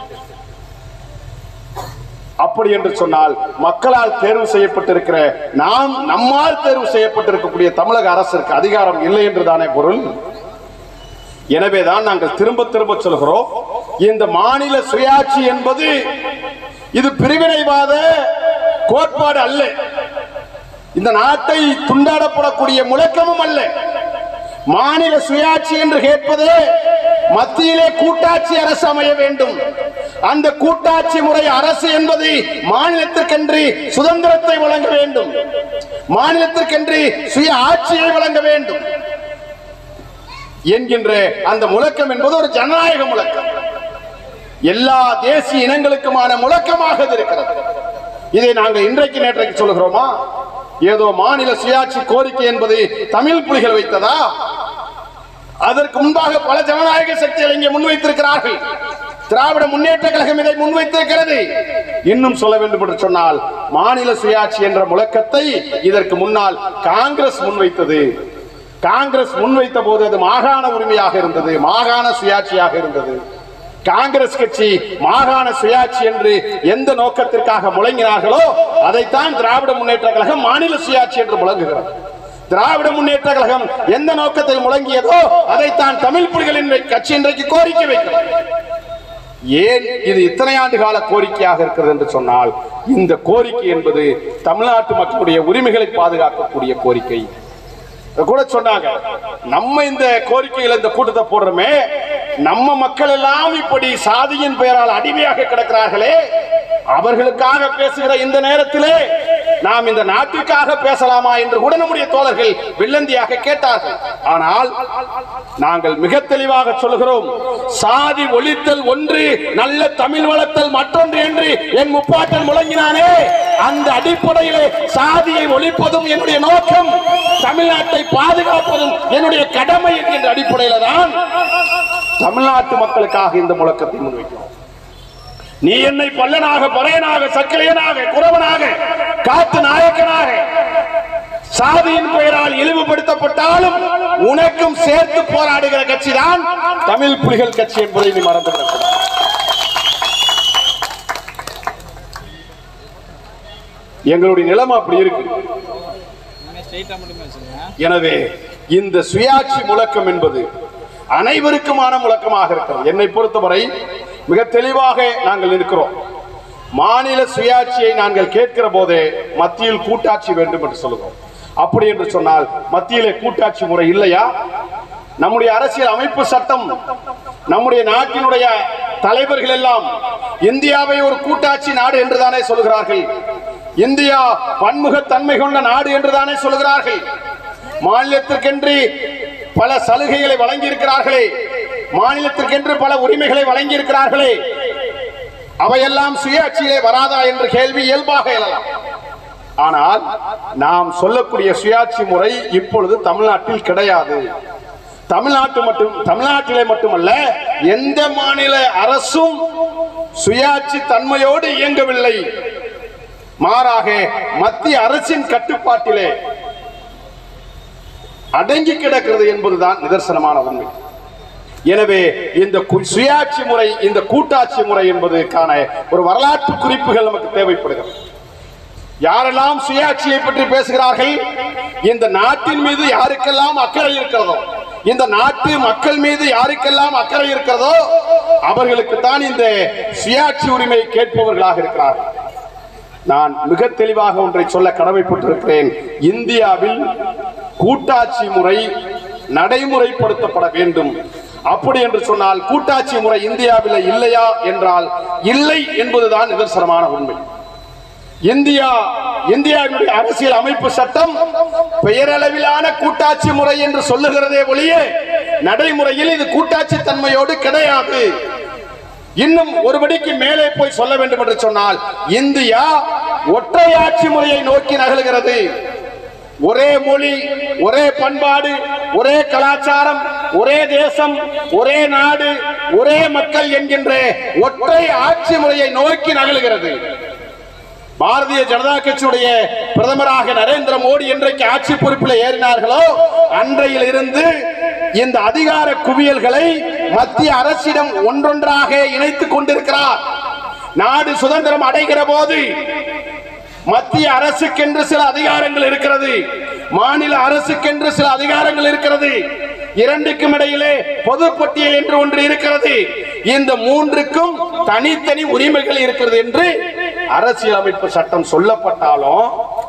A: அப்படி என்று சொன்னால் மக்களால் தேர்வு செய்யப்பட்டிருக்கிற நாம், நம்மால் தேர்வு செய்யப்பட்டிருக்கக்கூடிய தமிழக அரசிற்கு அதிகாரம் இல்லை என்று தானே பொருள். எனவேதான் நாங்கள் திரும்ப திரும்ப சொல்கிறோம், இந்த மாநில சுயாட்சி என்பது இது பிரிவினைவாத கோட்பாடு அல்ல, இந்த நாட்டை துண்டாடப்படக்கூடிய முழக்கமும் அல்ல. மாநில சுயாட்சி என்று கேட்பது மத்தியிலே கூட்டாட்சி அரசு அமைய வேண்டும். அந்த கூட்டாட்சி முறை அரசு என்பது மாநிலத்திற்கென்று சுதந்திரத்தை வழங்க வேண்டும், மாநிலத்திற்கென்று சுய ஆட்சியை வழங்க வேண்டும் என்கின்ற அந்த முழக்கம் என்பது ஒரு ஜனநாயக முழக்கம், எல்லா தேசிய இனங்களுக்குமான முழக்கமாக இருக்கிறது. இதை நாங்கள் இன்றைக்கு நேற்றைக்கு சொல்லுகிறோமா? ஏதோ மாநில சுயாட்சி கோரிக்கை என்பது தமிழ் புலிகள் வைத்ததா? அதற்கு முன்பாக பல ஜனநாயக சக்திகள் இங்கே முன்வைத்திருக்கிறார்கள். திராவிட முன்னேற்ற கழகம் இதை முன்வைத்திருக்கிறது. இன்னும் சொல்ல வேண்டும் என்று சொன்னால், மாநில சுயாட்சி என்ற முழக்கத்தை இதற்கு முன்னால் காங்கிரஸ் முன்வைத்தது. காங்கிரஸ் முன்வைத்த போது அது மாகாண உரிமையாக இருந்தது, மாகாண சுயாட்சியாக இருந்தது. காங்கிரஸ் கட்சி மாகாண சுயாட்சி என்று எந்த நோக்கத்திற்காக முழங்கினார்களோ அதைத்தான் திராவிட முன்னேற்ற கழகம் மாநில சுயாட்சி என்று முழங்குகிறது. திராவிட முன்னேற்ற கழகம் எந்த நோக்கத்தை முழங்கியதோ அதைத்தான் தமிழ் புலிகளின் கட்சி இன்றைக்கு கோரிக்கை வைக்கிறது. ஏன் இது இத்தனை ஆண்டு கால கோரிக்கையாக இருக்கிறது என்று சொன்னால், இந்த கோரிக்கை என்பது தமிழ்நாட்டு மக்களுடைய உரிமைகளை பாதுகாக்கக்கூடிய கோரிக்கை. கூட சொன்னாங்க, நம்ம இந்த கோரிக்கையில் இந்த கூட்டத்தை போடுறோமே, நம்ம மக்கள் எல்லாம் இப்படி சாதியின் பெயரால் அடிமையாக கிடக்கிறார்களே, அவர்களுக்காக பேசுகிற இந்த நேரத்திலே நாம் இந்த நாட்டுக்காக பேசலாமா என்று கூட நம்முடைய தோழர்கள் வில்லந்தியாக கேட்டார்கள். ஆனால் நாங்கள் மிக தெளிவாக சொல்கிறோம், சாதி ஒழித்தல் ஒன்று, நல்ல தமிழ் வளர்த்தல் மற்றொன்று என்று என் முப்பாட்டன் முழங்கினானே, அந்த அடிப்படையிலே சாதியை ஒழிப்பதும் என்னுடைய நோக்கம், தமிழ்நாட்டை பாதுகாப்பதும் என்னுடைய கடமை என்கின்ற அடிப்படையில தான் தமிழ்நாட்டு மக்களுக்காக இந்த முழக்கத்தை முன்வைக்கிறோம். நீ என்னை பல்லனாக, பறையனாக, சக்கிலியனாக, குறவனாக, காத்து நாயக்கனாக சாதியின் பெயரால் இழிவுபடுத்தப்பட்டாலும் உனக்கும் சேர்த்து போராடுகிற கட்சி தான் தமிழ் புலிகள் கட்சி என்பதை நீ மறந்துவிடக்கூடாது. எங்களுடைய நிலைமை அப்படி இருக்கு. எனவே இந்த சுயாட்சி முழக்கம் என்பது அனைவருக்குமான முழக்கமாக இருக்கிறது. என்னை பொறுத்தவரை மிக தெளிவாக நாங்கள் இருக்கிறோம். மாநில சுயாட்சியை நாங்கள் கேட்கிற போதே மத்தியில் கூட்டாட்சி வேண்டும் என்று சொல்லுவோம். அப்படி என்று சொன்னால் மத்தியிலே கூட்டாட்சி முறை இல்லையா? நம்முடைய அரசியல் அமைப்பு சட்டம், நம்முடைய நாட்டினுடைய தலைவர்கள் எல்லாம் இந்தியாவை ஒரு கூட்டாட்சி நாடு என்றுதானே சொல்கிறார்கள். இந்தியா பன்முகத்தன்மை கொண்ட நாடு என்றுதானே சொல்கிறார்கள். மாநிலத்திற்கென்று பல சலுகைகளை வழங்கி இருக்கிறார்களே, மாநிலத்திற்கென்று பல உரிமைகளை வழங்கி இருக்கிறார்களே, அவையெல்லாம் சுயாட்சியிலே வராதா என்ற கேள்வி இயல்பாக எழலாம். ஆனால் நாம் சொல்லக்கூடிய சுயாட்சி முறை இப்பொழுது தமிழ்நாட்டில் கிடையாது. தமிழ்நாட்டு மட்டும் தமிழ்நாட்டிலே மட்டுமல்ல, எந்த மாநில அரசும் சுயாட்சி தன்மையோடு இயங்கவில்லை. மாறாக மத்திய அரசின் கட்டுப்பாட்டிலே அடங்கி கிடக்கிறது என்பதுதான் நிதர்சனமான உண்மை. எனவே இந்த சுயாட்சி முறை, இந்த கூட்டாட்சி முறை என்பதற்கான ஒரு வரலாற்று குறிப்புகள் நமக்கு தேவைப்படுகிறது. யாரெல்லாம் சுயாட்சியை பற்றி பேசுகிறார்கள், இந்த நாட்டின் மீது யாருக்கெல்லாம் அக்கறை இருக்கிறதோ, இந்த நாட்டு மக்கள் மீது யாருக்கெல்லாம் அக்கறை இருக்கிறதோ அவர்களுக்கு தான் இந்த சுயாட்சி உரிமை கேட்பவர்களாக இருக்கிறார்கள். நான் மிக தெளிவாக ஒன்றை சொல்ல கடமைப்பட்டிருக்கிறேன். இந்தியாவில் கூட்டாட்சி முறை நடைமுறைப்படுத்தப்பட வேண்டும். அப்படி என்று சொன்னால் கூட்டாட்சி முறை இந்தியாவில் இல்லையா என்றால் இல்லை என்பதுதான் நிதர்சனமான உண்மை. இந்தியா இந்தியாவினுடைய அரசியல் அமைப்பு சட்டம் பெயரளவிலான கூட்டாட்சி முறை என்று சொல்லுகிறதே ஒழிய நடைமுறையில் இது கூட்டாட்சி தன்மையோடு கிடையாது. இன்னும் ஒருபடிக்கு மேலே போய் சொல்ல வேண்டும் என்று சொன்னால் இந்தியா ஒற்றையாட்சி முறையை நோக்கி நகர்கிறது. ஒரே மொழி, ஒரே பண்பாடு, ஒரே கலாச்சாரம், ஒரே தேசம், ஒரே நாடு, ஒரே மக்கள் என்கின்ற ஒற்றை ஆட்சி முறையை நோக்கி நகர்கிறது. பாரதிய ஜனதா கட்சியுடைய பிரதமராக நரேந்திர மோடி என்றைக்கு ஆட்சி பொறுப்பில் ஏறினார்களோ அன்றையில் இருந்து இந்த அதிகார குவியல்களை மத்திய அரசிடம் ஒன்றொன்றாக இணைத்துக் கொண்டிருக்கிறார். நாடு சுதந்திரம் அடைகிற போது மத்திய அரசுக்கென்று சில அதிகாரங்கள் இருக்கிறது, மாநில அரசுக்கென்று சில அதிகாரங்கள் இருக்கிறது, இரண்டுக்கும் இடையிலே பொது பட்டியல் என்று ஒன்று இருக்கிறது. இந்த மூன்றுக்கும் தனித்தனி உரிமைகள் இருக்கிறது என்று அரசியலமைப்பு சட்டம் சொல்லப்பட்டாலும்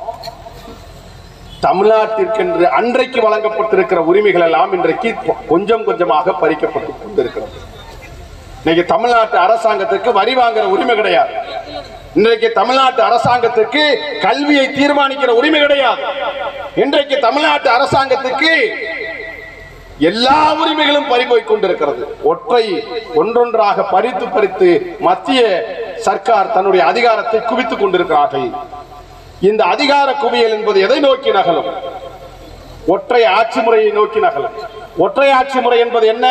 A: தமிழ்நாட்டிற்கென்று அன்றைக்கு வழங்கப்பட்டிருக்கிற உரிமைகள் எல்லாம் இன்றைக்கு கொஞ்சம் கொஞ்சமாக பறிக்கப்பட்டு கொண்டிருக்கிறது. இன்னைக்கு தமிழ்நாட்டு அரசாங்கத்திற்கு வரி வாங்குற உரிமை கிடையாது. இன்றைக்கு தமிழ்நாட்டு அரசாங்கத்திற்கு கல்வியை தீர்மானிக்கிற உரிமை கிடையாது. இன்றைக்கு தமிழ்நாட்டு அரசாங்கத்துக்கு எல்லா உரிமைகளும் பறிபோய் கொண்டிருக்கிறது. ஒற்றை ஒன்றொன்றாக பறித்து பறித்து மத்திய சர்க்கார் தன்னுடைய அதிகாரத்தை குவித்துக் கொண்டிருக்கிறார்கள். இந்த அதிகார குவியல் என்பது எதை நோக்கி நகலும்? ஒற்றை ஆட்சி முறையை நோக்கி நகலும். ஒற்றை ஆட்சி முறை என்பது என்ன?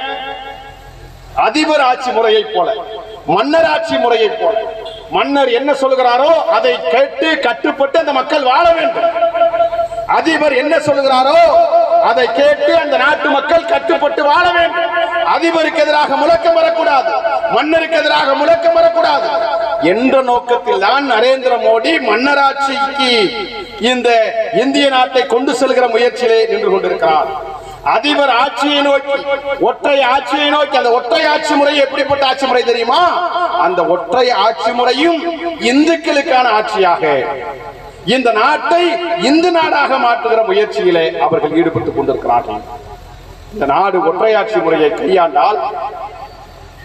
A: அதிபர் ஆட்சி முறையை போல, மன்னர் ஆட்சி முறையை போல, மன்னர் என்ன சொல்கிறாரோ அதை கேட்டு கட்டுப்பட்டு அந்த மக்கள் வாழ வேண்டும். அதிபர் என்ன சொல்கிறாரோ அதை கேட்டு அந்த நாட்டு மக்கள் கட்டுப்பட்டு வாழ வேண்டும். அதிபருக்கு எதிராக முழக்கம் வரக்கூடாது, மன்னருக்கு எதிராக முழக்கம் வரக்கூடாது என்ற நோக்கத்தில் தான் நரேந்திர மோடி மன்னராட்சிக்கு இந்த இந்திய நாட்டை கொண்டு செல்கிற முயற்சியிலே நின்று கொண்டிருக்கிறார். அதிபர் ஆட்சியை நோக்கி, ஒற்றை ஆட்சியை நோக்கி. அந்த ஒற்றை ஆட்சி முறை எப்படிப்பட்ட ஆட்சி முறை தெரியுமா? அந்த ஒற்றை ஆட்சி முறையும் இந்துக்களுக்கான ஆட்சியாக, இந்த நாட்டை இந்து நாடாக மாற்றுகிற முயற்சியிலே அவர்கள் ஈடுபட்டுக் கொண்டிருக்கிறார்கள். இந்த நாடு ஒற்றையாட்சி முறையை கையாண்டால்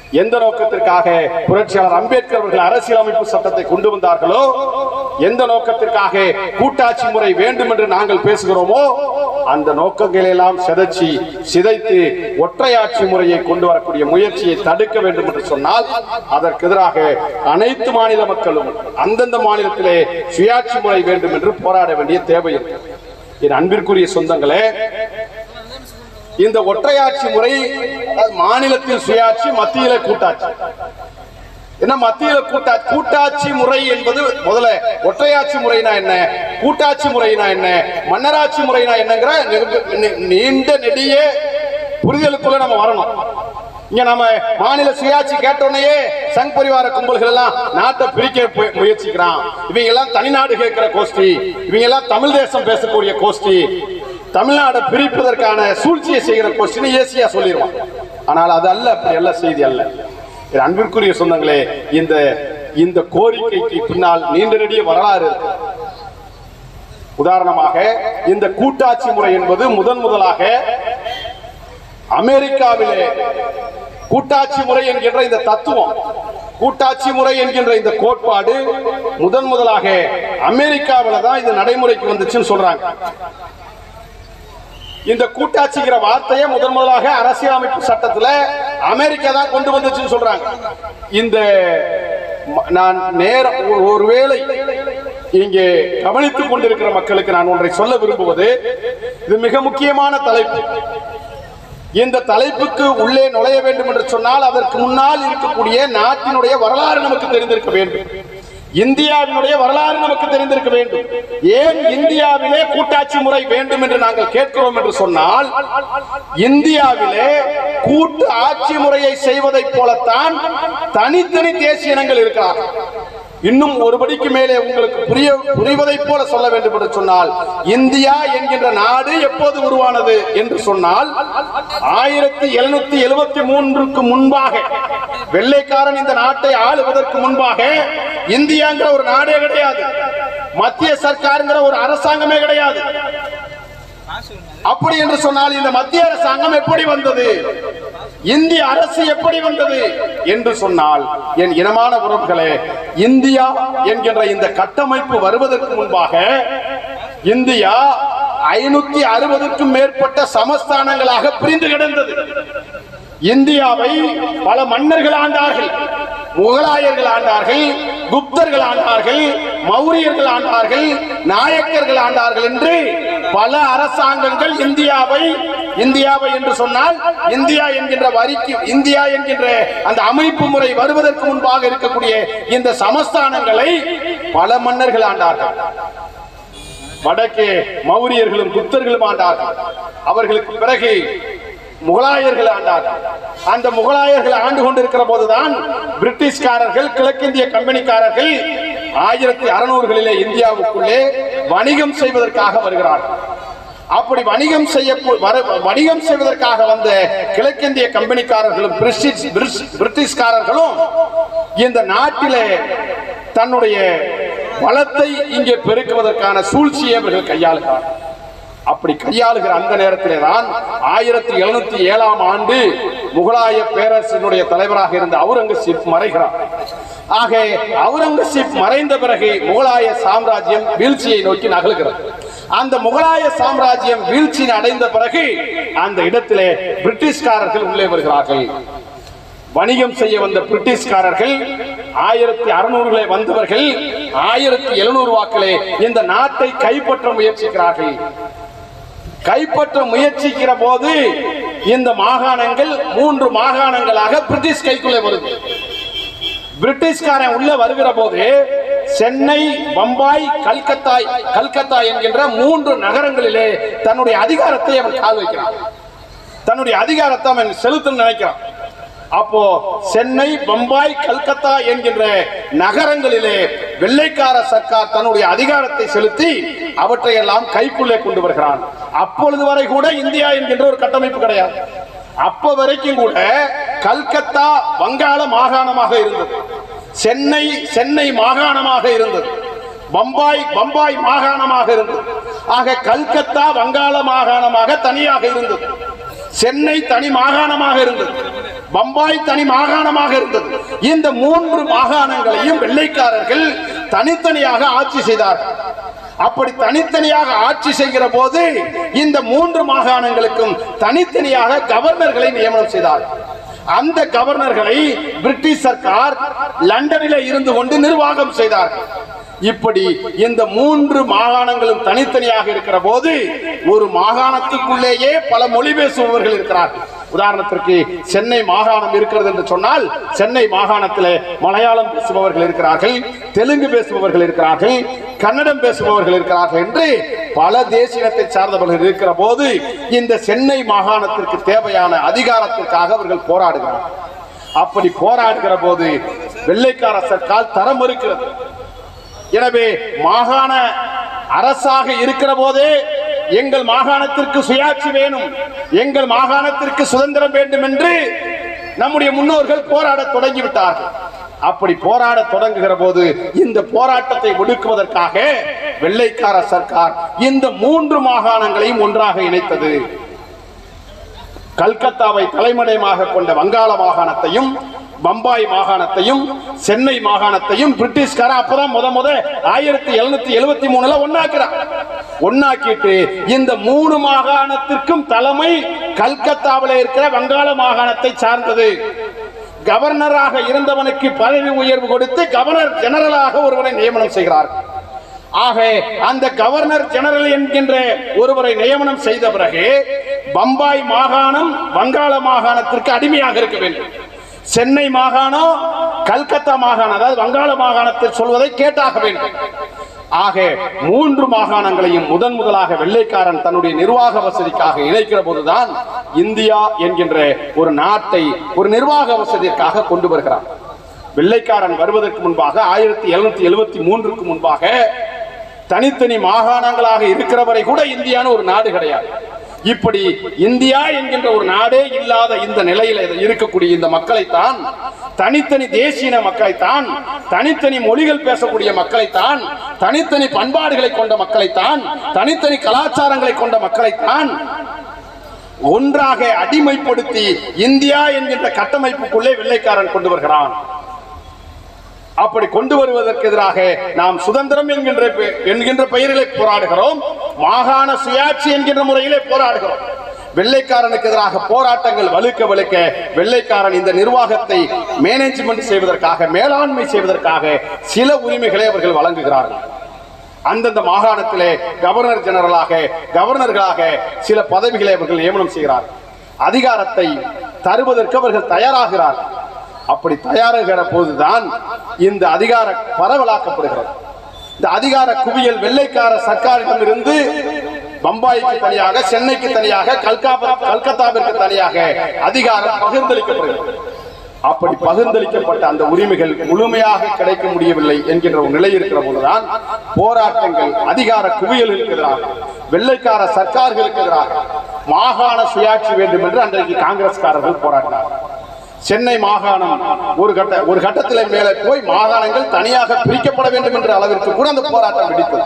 A: எந்த நோக்கத்திற்காக புரட்சியாளர் அம்பேத்கர் அவர்கள் அரசியலமைப்பு சட்டத்தை கொண்டு வந்தார்களோ, எந்த நோக்கத்திற்காக கூட்டாட்சி முறை வேண்டும் என்று நாங்கள் பேசுகிறோமோ அந்த நோக்கங்களை எல்லாம் சிதைச்சி சிதைத்து ஒற்றையாட்சி முறையை கொண்டு வரக்கூடிய முயற்சியை தடுக்க வேண்டும் என்று சொன்னால் அதற்கு எதிராக அனைத்து மாநில மக்களும் அந்தந்த மாநிலத்திலே சுயாட்சி முறை வேண்டும் என்று போராட வேண்டிய தேவை இருக்கு. என் அன்பிற்குரிய சொந்தங்களே, இந்த ஒற்றையாட்சி முறை மாநிலத்தில் சுயாட்சி, மத்தியில கூட்டாட்சி. என்ன மத்தியில கூட்டாட்சி கூட்டாட்சி முறை என்பது முதல்ல ஒற்றையாட்சி முறைனா என்ன, கூட்டாட்சி முறைனா என்ன, மன்னராட்சி முறைனா என்னங்கிற நீண்ட நெடிய புரிதலுக்குள்ள நம்ம வரணும். இங்க நம்ம மாநில சுயாட்சி கேட்டோன்னே சங் பரிவார கும்பல்கள் எல்லாம் நாட்டை பிரிக்க முயற்சிக்கிறான். இவங்க எல்லாம் தனிநாடு கேட்கிற கோஷ்டி, இவங்க எல்லாம் தமிழ் தேசம் பேசக்கூடிய கோஷ்டி, தமிழ்நாடு பிரிப்பதற்கான சூழ்ச்சியை செய்கிற கோஷ்டின்னு ஈஸியா சொல்லிடுவான். ஆனால் அது அல்ல, அப்படி அல்ல, செய்தி அல்ல. அன்பிற்குரிய சொந்தங்களே, இந்த இந்த கோரிக்கைக்கு பின்னால் நீண்ட நெடிய வரலாறு. உதாரணமாக இந்த கூட்டாட்சி முறை என்பது முதன் முதலாக அமெரிக்காவிலே கூட்டாட்சி முறை என்கின்ற இந்த தத்துவம், கூட்டாட்சி முறை என்கின்ற இந்த கோட்பாடு முதன் முதலாக அமெரிக்காவில தான் இது நடைமுறைக்கு வந்துச்சுன்னு சொல்றாங்க. இந்த கூட்டாட்சிங்கிற வார்த்தையை முதன் முதலாக அரசியலமைப்பு சட்டத்தில் அமெரிக்கா தான் கொண்டு வந்துச்சுன்னு சொல்றாங்க. இந்த நான் நேர ஒருவேளை இங்கே கவனித்துக் கொண்டிருக்கிற மக்களுக்கு நான் ஒன்றை சொல்ல விரும்புவது, இது மிக முக்கியமான தலைப்பு. இந்த தலைப்புக்கு உள்ளே நுழைய வேண்டும் என்று சொன்னால் அதற்கு முன்னால் இருக்கக்கூடிய நாட்டினுடைய வரலாறு நமக்கு தெரிந்திருக்க வேண்டும். இந்தியாவினுடைய வரலாறு நமக்கு தெரிந்திருக்க வேண்டும். ஏன் இந்தியாவிலே கூட்டாட்சி முறை வேண்டும் என்று நாங்கள் கேட்கிறோம் என்று சொன்னால், இந்தியாவிலே கூட்டு ஆட்சி முறையை செய்வதைப் போலத்தான் தனித்தனி தேசிய இனங்கள் இருக்கிறார். இன்னும் ஒருபடிக்கு மேலே உங்களுக்கு புரிய புரிவதைப் போல சொல்ல வேண்டும் என்று சொன்னால், இந்தியா என்கின்ற நாடு எப்போது உருவானது என்று சொன்னால் ஆயிரத்தி எழுநூத்தி எழுபத்தி மூன்றுக்கு முன்பாக, வெள்ளைக்காரன் இந்த நாட்டை ஆளுவதற்கு முன்பாக இந்தியாங்கிற ஒரு நாடே கிடையாது, மத்திய சர்க்காருங்கிற ஒரு அரசாங்கமே கிடையாது. அப்படி என்று சொன்னால் இந்த மத்திய அரசாங்கம் எப்படி வந்தது, இந்திய அரசு எப்படி வந்தது என்று சொன்னால், என் இனமான உறவுகளே, இந்தியா என்கின்ற இந்த கட்டமைப்பு வருவதற்கு முன்பாக இந்தியா ஐநூத்தி அறுபதுக்கும் மேற்பட்ட சமஸ்தானங்களாக பிரிந்து கிடந்தது. இந்தியாவை பல மன்னர்கள் ஆண்டார்கள். முகலாயர்கள் ஆண்டார்கள், குப்தர்கள் ஆண்டார்கள், மௌரியர்கள் ஆண்டார்கள், நாயக்கர்கள் ஆண்டார்கள் என்று பல அரசாங்கங்கள் இந்தியாவை இந்தியாவை என்று சொன்னால் இந்தியா என்கின்ற வரிக்கு இந்தியா என்கின்ற அந்த அமைப்பு முறை வருவதற்கு முன்பாக இருக்கக்கூடிய இந்த சமஸ்தானங்களை பல மன்னர்கள் ஆண்டார்கள். வடக்கே மௌரியர்களும் குப்தர்களும் ஆண்டார்கள். அவர்களுக்கு பிறகு முகலாயர்கள் ஆண்டார்கள். அந்த முகலாயர்கள் ஆண்டு கொண்டிருக்கிற போதுதான் பிரிட்டிஷ்காரர்கள், கிழக்கிந்திய கம்பெனிக்காரர்கள் ஆயிரத்தி அறுநூறுகளிலே இந்தியாவுக்குள்ளே வணிகம் செய்வதற்காக வருகிறார்கள். அப்படி வணிகம் செய்ய வணிகம் செய்வதற்காக வந்த கிழக்கிந்திய கம்பெனிக்காரர்களும் பிரிட்டிஷ்காரர்களும் இந்த நாட்டிலே தன்னுடைய வளத்தை இங்கே பெருக்குவதற்கான சூழ்ச்சியை அவர்கள் கையாளுகிறார்கள். அப்படி கையாளுகிற அந்த நேரத்திலே தான் ஆயிரத்தி எழுநூத்தி ஏழாம் ஆண்டு முகலாய பேரரசினுடைய தலைவராக இருந்த அவுரங்கசீப் மறைகிறார். ஆக அவுரங்கசீப் மறைந்த பிறகு முகலாய சாம்ராஜ்யம் வீழ்ச்சியை நோக்கி நகர்கிறது. அந்த முகலாய சாம்ராஜ்யம் வீழ்ச்சி அடைந்த பிறகு அந்த இடத்திலே பிரிட்டிஷ்காரர்கள் உள்ளே வருகிறார்கள். வணிகம் செய்ய வந்த பிரிட்டிஷ்காரர்கள் ஆயிரத்தி அறுநூறுகளை வந்தவர்கள் ஆயிரத்தி எழுநூறு வாக்கிலே இந்த நாட்டை கைப்பற்ற முயற்சிக்கிறார்கள். கைப்பற்ற முயற்சிக்கிற போது இந்த மாகாணங்கள் மூன்று மாகாணங்களாக பிரிட்டிஷ் கைக்குள்ளே வருது. பிரிட்டிஷ்காரன் உள்ள வருகிற போது சென்னை, பம்பாய், கல்கத்தா கல்கத்தா என்கின்ற மூன்று நகரங்களிலே தன்னுடைய அதிகாரத்தை அவன் கால் வைக்கிறான். தன்னுடைய அதிகாரத்தை அவன் செலுத்த நினைக்கிறான். அப்போ சென்னை, பம்பாய், கல்கத்தா என்கின்ற நகரங்களிலே வெள்ளைக்கார சர்க்கார் தன்னுடைய அதிகாரத்தை செலுத்தி அவற்றை எல்லாம் கைக்குள்ளே கொண்டு வருகிறான். அப்பொழுது வரை கூட இந்தியா என்கின்ற ஒரு கட்டமைப்பு கிடையாது. அப்ப வரைக்கும் கூட கல்கத்தா வங்காள மாகாணமாக இருந்தது, சென்னை சென்னை மாகாணமாக இருந்தது, பம்பாய் பம்பாய் மாகாணமாக இருந்தது. ஆக கல்கத்தா வங்காள மாகாணமாக தனியாக இருந்தது, சென்னை தனி மாகாணமாக இருந்தது.
B: பம்பாய் தனி மாகாணமாக இருந்தது. இந்த மூன்று மாகாணங்களையும் வெள்ளைக்காரர்கள் தனித்தனியாக ஆட்சி செய்தார்கள். அப்படி தனித்தனியாக ஆட்சி செய்கிற போது இந்த மூன்று மாகாணங்களுக்கும் தனித்தனியாக கவர்னர்களை நியமனம் செய்தார்கள். அந்த கவர்னர்களை பிரிட்டிஷ் சர்க்கார் லண்டனில் இருந்து கொண்டு நிர்வாகம் செய்தார்கள். இப்படி இந்த மூன்று மாகாணங்களும் தனித்தனியாக இருக்கிற போது ஒரு மாகாணத்துக்குள்ளேயே பல மொழி பேசுபவர்கள் இருக்கிறார்கள். உதாரணத்திற்கு சென்னை மாகாணம் இருக்கிறது என்று சொன்னால் சென்னை மாகாணத்தில் மலையாளம் பேசுபவர்கள் இருக்கிறார்கள், தெலுங்கு பேசுபவர்கள் இருக்கிறார்கள், கன்னடம் பேசுபவர்கள் இருக்கிறார்கள் என்று பல தேசியத்தை சார்ந்தவர்கள் இருக்கிற போது இந்த சென்னை மாகாணத்திற்கு தேவையான அதிகாரத்திற்காக அவர்கள் போராடுகிறார்கள். அப்படி போராடுகிற போது வெள்ளைக்கார சர்க்கார் தர மறுக்கிறது. எனவே மாகாண அரசாக இருக்கிற போதே எங்கள் மாகாணத்திற்கு சுயாட்சி வேணும், எங்கள் மாகாணத்திற்கு சுதந்திரம் வேண்டும் என்று நம்முடைய முன்னோர்கள் போராட தொடங்கிவிட்டார்கள். அப்படி போராட தொடங்குகிற போது இந்த போராட்டத்தை ஒடுக்குவதற்காக வெள்ளைக்கார சர்க்கார் இந்த மூன்று மாகாணங்களையும் ஒன்றாக இணைத்தது. கல்கத்தாவை தலைமையிடமாக கொண்ட வங்காள மாகாணத்தையும் பம்பாய் மாகாணத்தையும் சென்னை மாகாணத்தையும் பிரிட்டிஷ்கார அப்பதான் முத முத ஆயிரத்தி எழுநூத்தி எழுபத்தி மூணுல ஒன்னாக்கிறார். ஒன்னாக்கிட்டு இந்த மூணு மாகாணத்திற்கும் தலைமை கல்கத்தாவில் இருக்கிற வங்காள மாகாணத்தை சார்ந்தது. கவர்னராக இருந்தவனுக்கு பதவி உயர்வு கொடுத்து கவர்னர் ஜெனரலாக ஒருவரை நியமனம் செய்கிறார். ஆக அந்த கவர்னர் ஜெனரல் என்கின்ற ஒருவரை நியமனம் செய்த பிறகு பம்பாய் மாகாணம் வங்காள மாகாணத்திற்கு அடிமையாக இருக்க வேண்டும். சென்னை மாகாணம் கல்கத்தா மாகாணம் அதாவது வங்காள மாகாணத்தில் சொல்வதை கேட்டாக வேண்டும். ஆக மூன்று மாகாணங்களையும் முதன் முதலாக வெள்ளைக்காரன் தன்னுடைய நிர்வாக வசதிக்காக இணைக்கிற போதுதான் இந்தியா என்கின்ற ஒரு நாட்டை ஒரு நிர்வாக வசதிக்காக கொண்டு வருகிறார். வெள்ளைக்காரன் வருவதற்கு முன்பாக ஆயிரத்தி எழுநூத்தி எழுபத்தி மூன்றுக்கு முன்பாக தனித்தனி மாகாணங்களாக இருக்கிறவரை கூட இந்தியான்னு ஒரு நாடு கிடையாது. இப்படி இந்தியா என்கின்ற ஒரு நாடே இல்லாத இந்த நிலையில் இருக்கக்கூடிய இந்த மக்களைத்தான், தனித்தனி தேசிய மக்களைத்தான், தனித்தனி மொழிகள் பேசக்கூடிய மக்களைத்தான், தனித்தனி பண்பாடுகளை கொண்ட மக்களைத்தான், தனித்தனி கலாச்சாரங்களை கொண்ட மக்களைத்தான் ஒன்றாக அடிமைப்படுத்தி இந்தியா என்கின்ற கட்டமைப்புக்குள்ளே வெள்ளைக்காரன் கொண்டு வருகிறான். அப்படி கொண்டு வருவதற்கு எதிராக நாம் சுதந்திரம் என்கின்ற என்கின்ற பெயரிலே போராடுகிறோம், மாகாண சுயாட்சி என்கின்ற முறையிலே போராடுகிறோம். வெள்ளைக்காரனுக்கு எதிராக போராட்டங்கள் வலுக்க வலுக்க வெள்ளைக்காரன் இந்த நிர்வாகத்தை மேனேஜ்மெண்ட் செய்வதற்காக, மேலாண்மை செய்வதற்காக சில உரிமைகளை அவர்கள் வழங்குகிறார்கள். அந்தந்த மாகாணத்திலே கவர்னர் ஜெனரலாக, கவர்னர்களாக சில பதவிகளை அவர்கள் நியமனம் செய்கிறார்கள். அதிகாரத்தை தருவதற்கு அவர்கள் தயாராகிறார்கள். அப்படி தயாராகிற போதுதான் இந்த அதிகார பரவலாக்கப்படுகிறது. இந்த அதிகார குவியல் வெள்ளைக்கார சர்க்காரிடம் இருந்து பம்பாய்க்கு தனியாக, சென்னைக்கு தனியாக, கல்கத்தாவிற்கு தனியாக அதிகாரம் பகிர்ந்தளிக்கப்படுகிறது. அப்படி பகிர்ந்தளிக்கப்பட்ட அந்த உரிமைகள் முழுமையாக கிடைக்க முடியவில்லை என்கின்ற ஒரு நிலை இருக்கிற போதுதான் போராட்டங்கள் அதிகார குவியலுக்கு எதிராக, வெள்ளைக்கார சர்க்கார்களுக்கு எதிராக மாகாண சுயாட்சி வேண்டும் என்று அன்றைக்கு காங்கிரஸ்காரர்கள் போராடினார். சென்னை மாகாணம் ஒரு கட்ட ஒரு கட்டத்தில் மேலே போய் மாகாணங்கள் தனியாக பிரிக்கப்பட வேண்டும் என்ற அளவிற்கு கூட அந்த போராட்டம் வெடித்தது.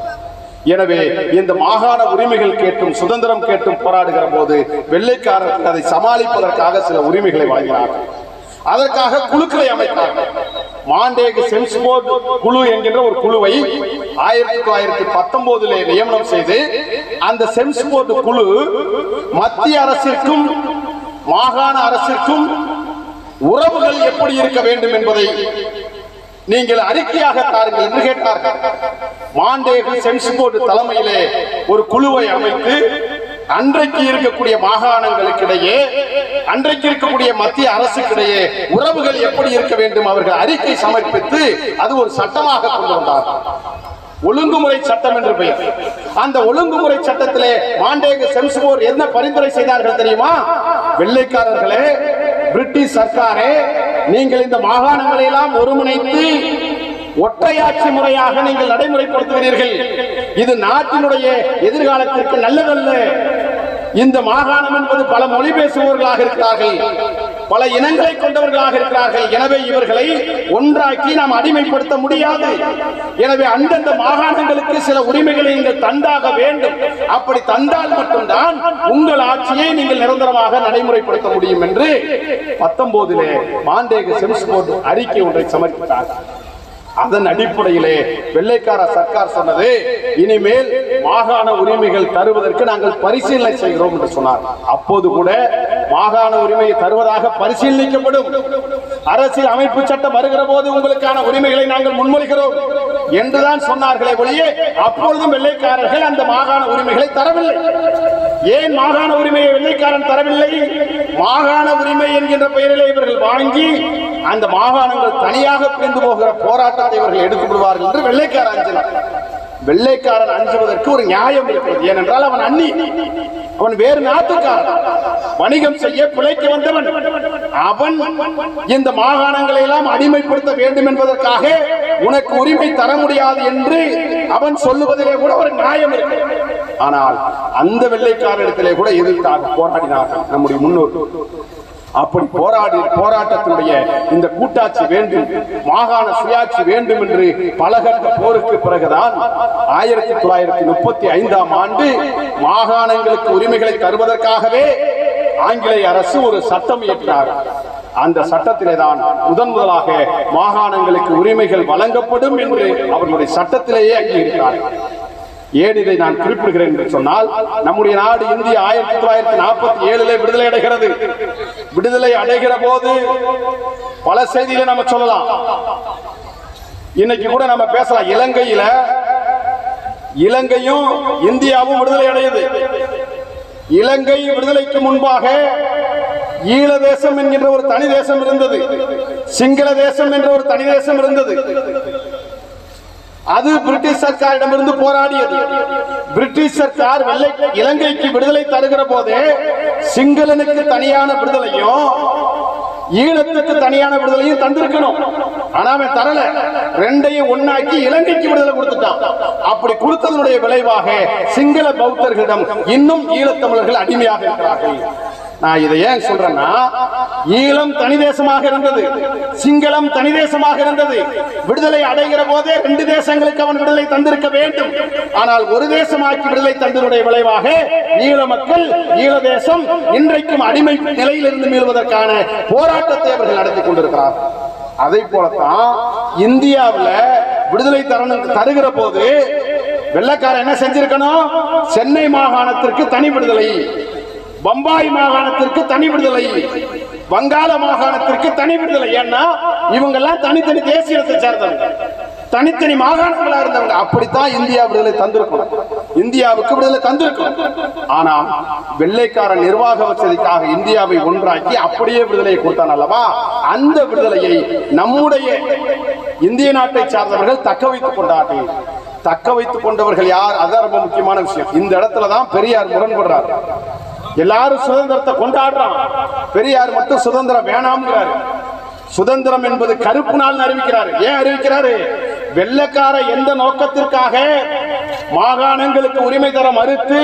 B: எனவே இந்த மாகாண உரிமைகள் கேட்டும் சுதந்திரம் கேட்டும் போராடுகிற போது வெள்ளைக்காரர்கள் அதை சமாளிப்பதற்காக சில உரிமைகளை வழங்கினார்கள். அதற்காக குழுக்களை அமைத்தார்கள். மாண்டேகு செம்ஸ்போர்ட் குழு என்கின்ற ஒரு குழுவை ஆயிரத்தி தொள்ளாயிரத்தி பத்தொன்பதிலே நியமனம் செய்து அந்த செம்ஸ்போர்ட் குழு மத்திய அரசிற்கும் மாகாண அரசிற்கும் உறவுகள் எப்படி இருக்க வேண்டும் என்பதை நீங்கள் அறிக்கையாக தாருங்கள் என்று கேட்டார்கள். மாண்டேகு செம்ஸ்போர்ட் தலைமையிலே ஒரு குழுவை அமைத்து அன்றைக்கு இருக்கக்கூடிய மாகாணங்களுக்கிடையே, அன்றைக்கு இருக்கக்கூடிய மத்திய அரசுக்கிடையே உறவுகள் எப்படி இருக்க வேண்டும் அவர்கள் அறிக்கை சமர்ப்பித்து அது ஒரு சட்டமாக கொண்டு வந்தார்கள். ஒழுங்குமுறை சட்டம் என்று பெயர். அந்த ஒழுங்குமுறை சட்டத்திலே மாண்டேகு செம்ஸ்போர்ட் என்ன பரிந்துரை செய்தார்கள் தெரியுமா? வெள்ளைக்காரர்களே, பிரிட்டிஷ் சர்க்காரே, நீங்கள் இந்த மாகாணங்களை எல்லாம் ஒருங்கிணைத்து ஒற்றையாட்சி முறையாக நீங்கள் நடைமுறைப்படுத்துகிறீர்கள். இது நாட்டினுடைய எதிர்காலத்திற்கு நல்லதல்ல. இந்த மாகாணம் என்பது பல மொழி பேசுபவர்களாக இருக்கிறார்கள். பல இனங்களை கொண்டவர்களாக இருக்கிறார்கள். எனவே இவர்களை ஒன்றாக்கி நாம் அடிமைப்படுத்த முடியாது. எனவே அந்தந்த மாகாணங்களுக்கு சில உரிமைகளை நீங்கள் தந்தாக வேண்டும். அப்படி தந்தால் மட்டும்தான் உங்கள் ஆட்சியை நீங்கள் நிரந்தரமாக நடைமுறைப்படுத்த முடியும் என்று பத்தொன்பதிலே மாண்டேக செம்ஸ்போர்ட் அறிக்கை ஒன்றை சமர்ப்பித்தார். அதன் அடிப்படையிலே வெள்ளைக்கார சர்க்கார் சொன்னது, இனிமேல் மாகாண உரிமைகள் தருவதற்கு நாங்கள் பரிசீலனை செய்கிறோம் என்று சொன்னார். அப்போது கூட மாகாண உரிமையை தருவதாக பரிசீலிக்கப்படும், அரசியல் அமைப்பு சட்டம் வருகிற போது உங்களுக்கான உரிமைகளை நாங்கள் முன்மொழிகிறோம் என்றுதான் சொன்னார்களே ஒழிய அப்பொழுதும் வெள்ளைக்காரர்கள் அந்த மாகாண உரிமைகளை தரவில்லை. ஏன் மாகாண உரிமையை வெள்ளைக்காரன் தரவில்லை? மாகாண உரிமை என்கின்ற பெயரிலே இவர்கள் வாங்கி அந்த மாகாணங்கள் தனியாக பிரிந்து போகிற போராட்டத்தை இவர்கள் எடுத்து விடுவார்கள் என்று வெள்ளைக்காரன் அஞ்சினார். வெள்ளைக்காரன் அஞ்சுவதற்கு ஒரு நியாயம் இருக்கிறது. ஏனென்றால் அவன் அந்நி, அவன் வேறு நாட்டுக்காரன், வணிகம் செய்ய பிழைக்க வந்தவன். அவன் இந்த மாகாணங்களை எல்லாம் அடிமைப்படுத்த வேண்டும் என்பதற்காக உனக்கு உரிமை தர முடியாது என்று அவன் சொல்லுவதிலே கூட ஒரு நியாயம் இருக்கு. ஆனால் அந்த வெள்ளைக்காரத்திலே கூட எதிர்த்தாக போராடினார்கள் நம்முடைய முன்னோர்கள். அப்படி போராடி போராட்டத்தினுடைய இந்த கூட்டாட்சி வேண்டும், மாகாண சுயாட்சி வேண்டும் என்று பலகட்ட போருக்கு பிறகுதான் ஆயிரத்தி தொள்ளாயிரத்தி முப்பத்தி ஐந்தாம் ஆண்டு மாகாணங்களுக்கு உரிமைகளை தருவதற்காகவே ஆங்கிலேய அரசு ஒரு சட்டம் இயற்றினார். அந்த சட்டத்திலே தான் முதன் முதலாக மாகாணங்களுக்கு உரிமைகள் வழங்கப்படும் என்று அவர்களுடைய சட்டத்திலேயே அங்கீகரித்தார்கள். ஏன் இதை நான் குறிப்பிடுகிறேன் என்று சொன்னால், நம்முடைய நாடு இந்தியா ஆயிரத்தி தொள்ளாயிரத்தி நாற்பத்தி ஏழுல விடுதலை அடைகிறது. விடுதலை அடைகிற போது பல செய்திகளை நம்ம சொல்லலாம். இன்னைக்கு கூட நம்ம பேசலாம். இலங்கையில இலங்கையும் இந்தியாவும் விடுதலை அடையுது. இலங்கை விடுதலைக்கு முன்பாக ஈழ தேசம் என்கின்ற ஒரு தனி தேசம் இருந்தது, சிங்கள தேசம் என்ற ஒரு தனி தேசம் இருந்தது. அது பிரிட்டிஷ் சர்க்காரிடமிருந்து போராடியது. பிரிட்டிஷ் சர்க்கார் வெள்ளை இலங்கைக்கு விடுதலை தருகிற போதே சிங்களனுக்கு தனியான விடுதலையும் ஈழத்துக்கு தனியான விடுதலையும் தந்திருக்கணும். ஆனா அவன் தரல, ரெண்டையும் ஒன்னாக்கி இலங்கைக்கு விடுதலை கொடுத்துட்டான். அப்படி கொடுத்ததனுடைய விளைவாக சிங்கள பௌத்தர்களிடம் இன்னும் ஈழத்தமிழர்கள் அடிமையாக இருக்கிறார்கள். நான் இதை ஏன் சொல்றேன்னா, ஈழம் தனி தேசமாக இருந்தது, சிங்களம் தனி தேசமாக இருந்தது. விடுதலை அடைகிற போதே ரெண்டு தேசங்களுக்கு அவன் விடுதலை தந்திருக்க வேண்டும். ஆனால் ஒரு தேசமாக்கி விடுதலை தந்தனுடைய விளைவாக ஈழ மக்கள், ஈழ தேசம் இன்றைக்கும் அடிமை நிலையிலிருந்து மீள்வதற்கான போராட்டத்தை அவர்கள் நடத்தி கொண்டிருக்கிறார். அதை போலத்தான் இந்தியாவில் விடுதலை தரணும் தருகிற போது வெள்ளைக்காரன் என்ன செஞ்சிருக்கணும்? சென்னை மாகாணத்திற்கு தனி விடுதலை, பம்பாய் மாகாணத்திற்கு தனி விடுதலை, வங்காள மாகாணத்திற்கு தனி விடுதலை. ஏன்னா இவங்க எல்லாம் தனித்தனி தேசியத்தை சேர்ந்தவங்க, தனித்தனி மாகாணங்களா இருந்தவங்க. அப்படித்தான் இந்தியா விடுதலை தந்திருக்கணும், இந்தியாவுக்கு விடுதலை தந்திருக்கணும். ஆனா வெள்ளைக்கார நிர்வாக வசதிக்காக இந்தியாவை ஒன்றாக்கி அப்படியே விடுதலையை கொடுத்தான் அல்லவா? அந்த விடுதலையை நம்முடைய இந்திய நாட்டை சார்ந்தவர்கள் தக்க வைத்துக் கொண்டார்கள். தக்க வைத்துக் கொண்டவர்கள் யார்? அதான் ரொம்ப முக்கியமான விஷயம். இந்த இடத்துலதான் பெரியார் முரண்படுறார். எல்லாரும் சுதந்திரத்தை கொண்டாடுறான், பெரியார் மட்டும் சுதந்திரம் வேணாம்ங்கிறாரு. சுதந்திரம் என்பது கருப்பு நாள் அறிவிக்கிறார். ஏன் அறிவிக்கிறாரு? வெள்ளைக்கார எந்த நோக்கத்திற்காக மாகாணங்களுக்கு உரிமை தர மறுத்து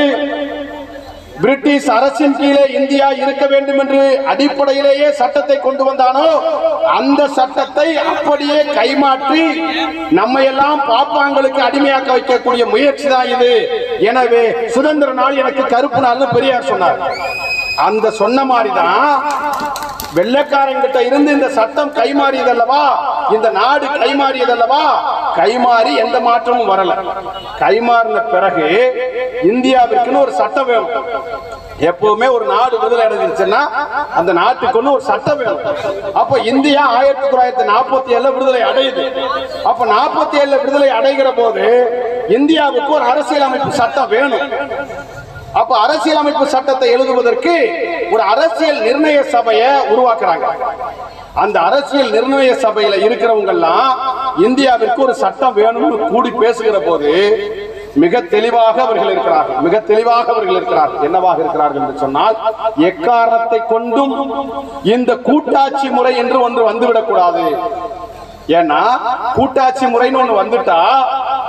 B: பிரிட்டிஷ் அரசின் கீழே இந்தியா இருக்க வேண்டும் என்று அடிப்படையிலேயே சட்டத்தை கொண்டு வந்தானோ அந்த சட்டத்தை அப்படியே கைமாற்றி நம்ம எல்லாம் பாப்பாங்களுக்கு அடிமையாக்க வைக்கக்கூடிய முயற்சி தான் இது. எனவே சுதந்திர நாள் எனக்கு கருப்பு நாள்னு பெரியார் சொன்னார். அந்த சொன்ன மாதிரிதான் வெள்ளைக்காரங்கிட்ட இருந்து இந்த சட்டம் கைமாறியதல்லவா, இந்த நாடு கைமாறியதல்லவா? கைமாறி எந்த மாற்றமும் வரல. கைமாறின பிறகு இந்தியாவிற்குன்னு ஒரு சட்டம் வேணும். எப்பவுமே ஒரு நாடு விடுதலை அடைஞ்சிருச்சுன்னா அந்த நாட்டுக்கு ஒரு சட்டம் வேணும். அப்ப இந்தியா ஆயிரத்தி தொள்ளாயிரத்தி நாற்பத்தி ஏழுல விடுதலை அடையுது. அப்ப நாற்பத்தி ஏழுல விடுதலை அடைகிற போது இந்தியாவுக்கு ஒரு அரசியல் அமைப்பு சட்டம் வேணும். அப்ப அரசியல் அமைப்பு சட்டத்தை எழுதுவதற்கு ஒரு அரசியல் நிர்ணய சபையை உருவாக்குறாங்க. அந்த அரசியல் நிர்ணய சபையில இருக்கிறவங்க எல்லாம் இந்தியாவிற்கு ஒரு சட்டம் வேணும்னு கூடி பேசுகிற போது மிக தெளிவாக அவர்கள் இருக்கிறார்கள். மிக தெளிவாக அவர்கள் இருக்கிறார்கள். என்னவாக இருக்கிறார்கள் என்று சொன்னால், எக்காரணத்தை கொண்டும் இந்த கூட்டாட்சி முறை என்று ஒன்று வந்துவிடக் கூடாது. ஏன்னா கூட்டாட்சி முறைன்னு ஒன்று வந்துட்டா,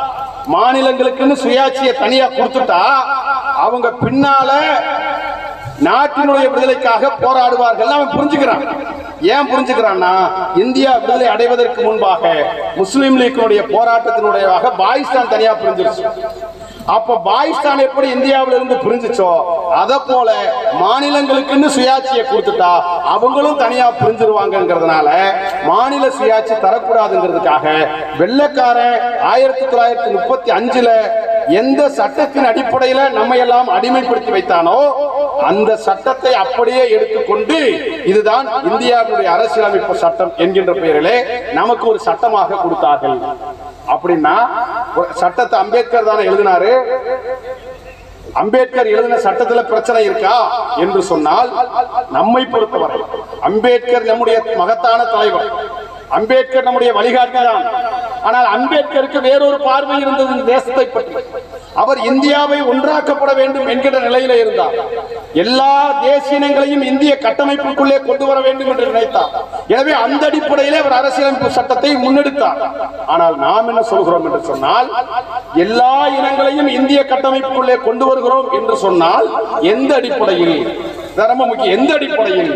B: மாநிலங்களுக்குன்னு சுயாட்சியை தனியா கொடுத்துட்டா அவங்க பின்னால நாட்டினுடைய விடுதலைக்காக போராடுவார்கள் அவன் புரிஞ்சுக்கிறான். ஏன் புரிஞ்சுக்கிறான்னா, இந்தியா விடுதலை அடைவதற்கு முன்பாக முஸ்லிம் லீக்கினுடைய போராட்டத்தினுடைய பாகிஸ்தான் தனியா பிரிஞ்சிருச்சு. அப்ப பாகிஸ்தான் எப்படி இந்தியாவில இருந்து பிரிஞ்சுச்சோ அத போல மாநிலங்களுக்குன்னு சுயாட்சியை கொடுத்துட்டா அவங்களும் தனியா பிரிஞ்சிருவாங்கிறதுனால மாநில சுயாட்சி தரக்கூடாதுங்கிறதுக்காக வெள்ளக்காரன் ஆயிரத்தி தொள்ளாயிரத்தி முப்பத்தி அஞ்சுல எந்த சட்டத்தின் அடிப்படையில நம்ம எல்லாம் அடிமைப்படுத்தி வைத்தானோ அந்த சட்டத்தை அப்படியே எடுத்துக்கொண்டு இதுதான் இந்தியாவுடைய அரசியலமைப்பு சட்டம் என்கின்ற பெயரிலே நமக்கு ஒரு சட்டமாக கொடுத்தார்கள். அப்படின்னா சட்டத்தை அம்பேத்கர் தானே எழுதினாரு. அம்பேத்கர் எழுதின சட்டத்துல பிரச்சனை இருக்கா என்று சொன்னால், நம்மை பொறுத்தவரை அம்பேத்கர் நம்முடைய மகத்தான தலைவர், அம்பேத்கர் நம்முடைய வழிகாட்டி தான். ஆனால் அம்பேத்கருக்கு வேறொரு பார்வை இருந்தது இந்த தேசத்தை பற்றி. அவர் இந்தியாவை ஒன்றாக்கப்பட வேண்டும் என்கிற நிலையில இருந்தார். எல்லா தேசியங்களையும் இந்திய கட்டமைப்புக்குள்ளே கொண்டு வர வேண்டும் என்று நினைத்தார். எனவே அந்த அடிப்படையிலே அவர் அரசியலமைப்பு சட்டத்தை முன்னெடுத்தார். ஆனால் நாம் என்ன சொல்கிறோம் என்று சொன்னால், எல்லா இனங்களையும் இந்திய கட்டமைப்புக்குள்ளே கொண்டு வருகிறோம் என்று சொன்னால் எந்த அடிப்படையில், ரொம்ப முக்கியம், எந்த அடிப்படையில்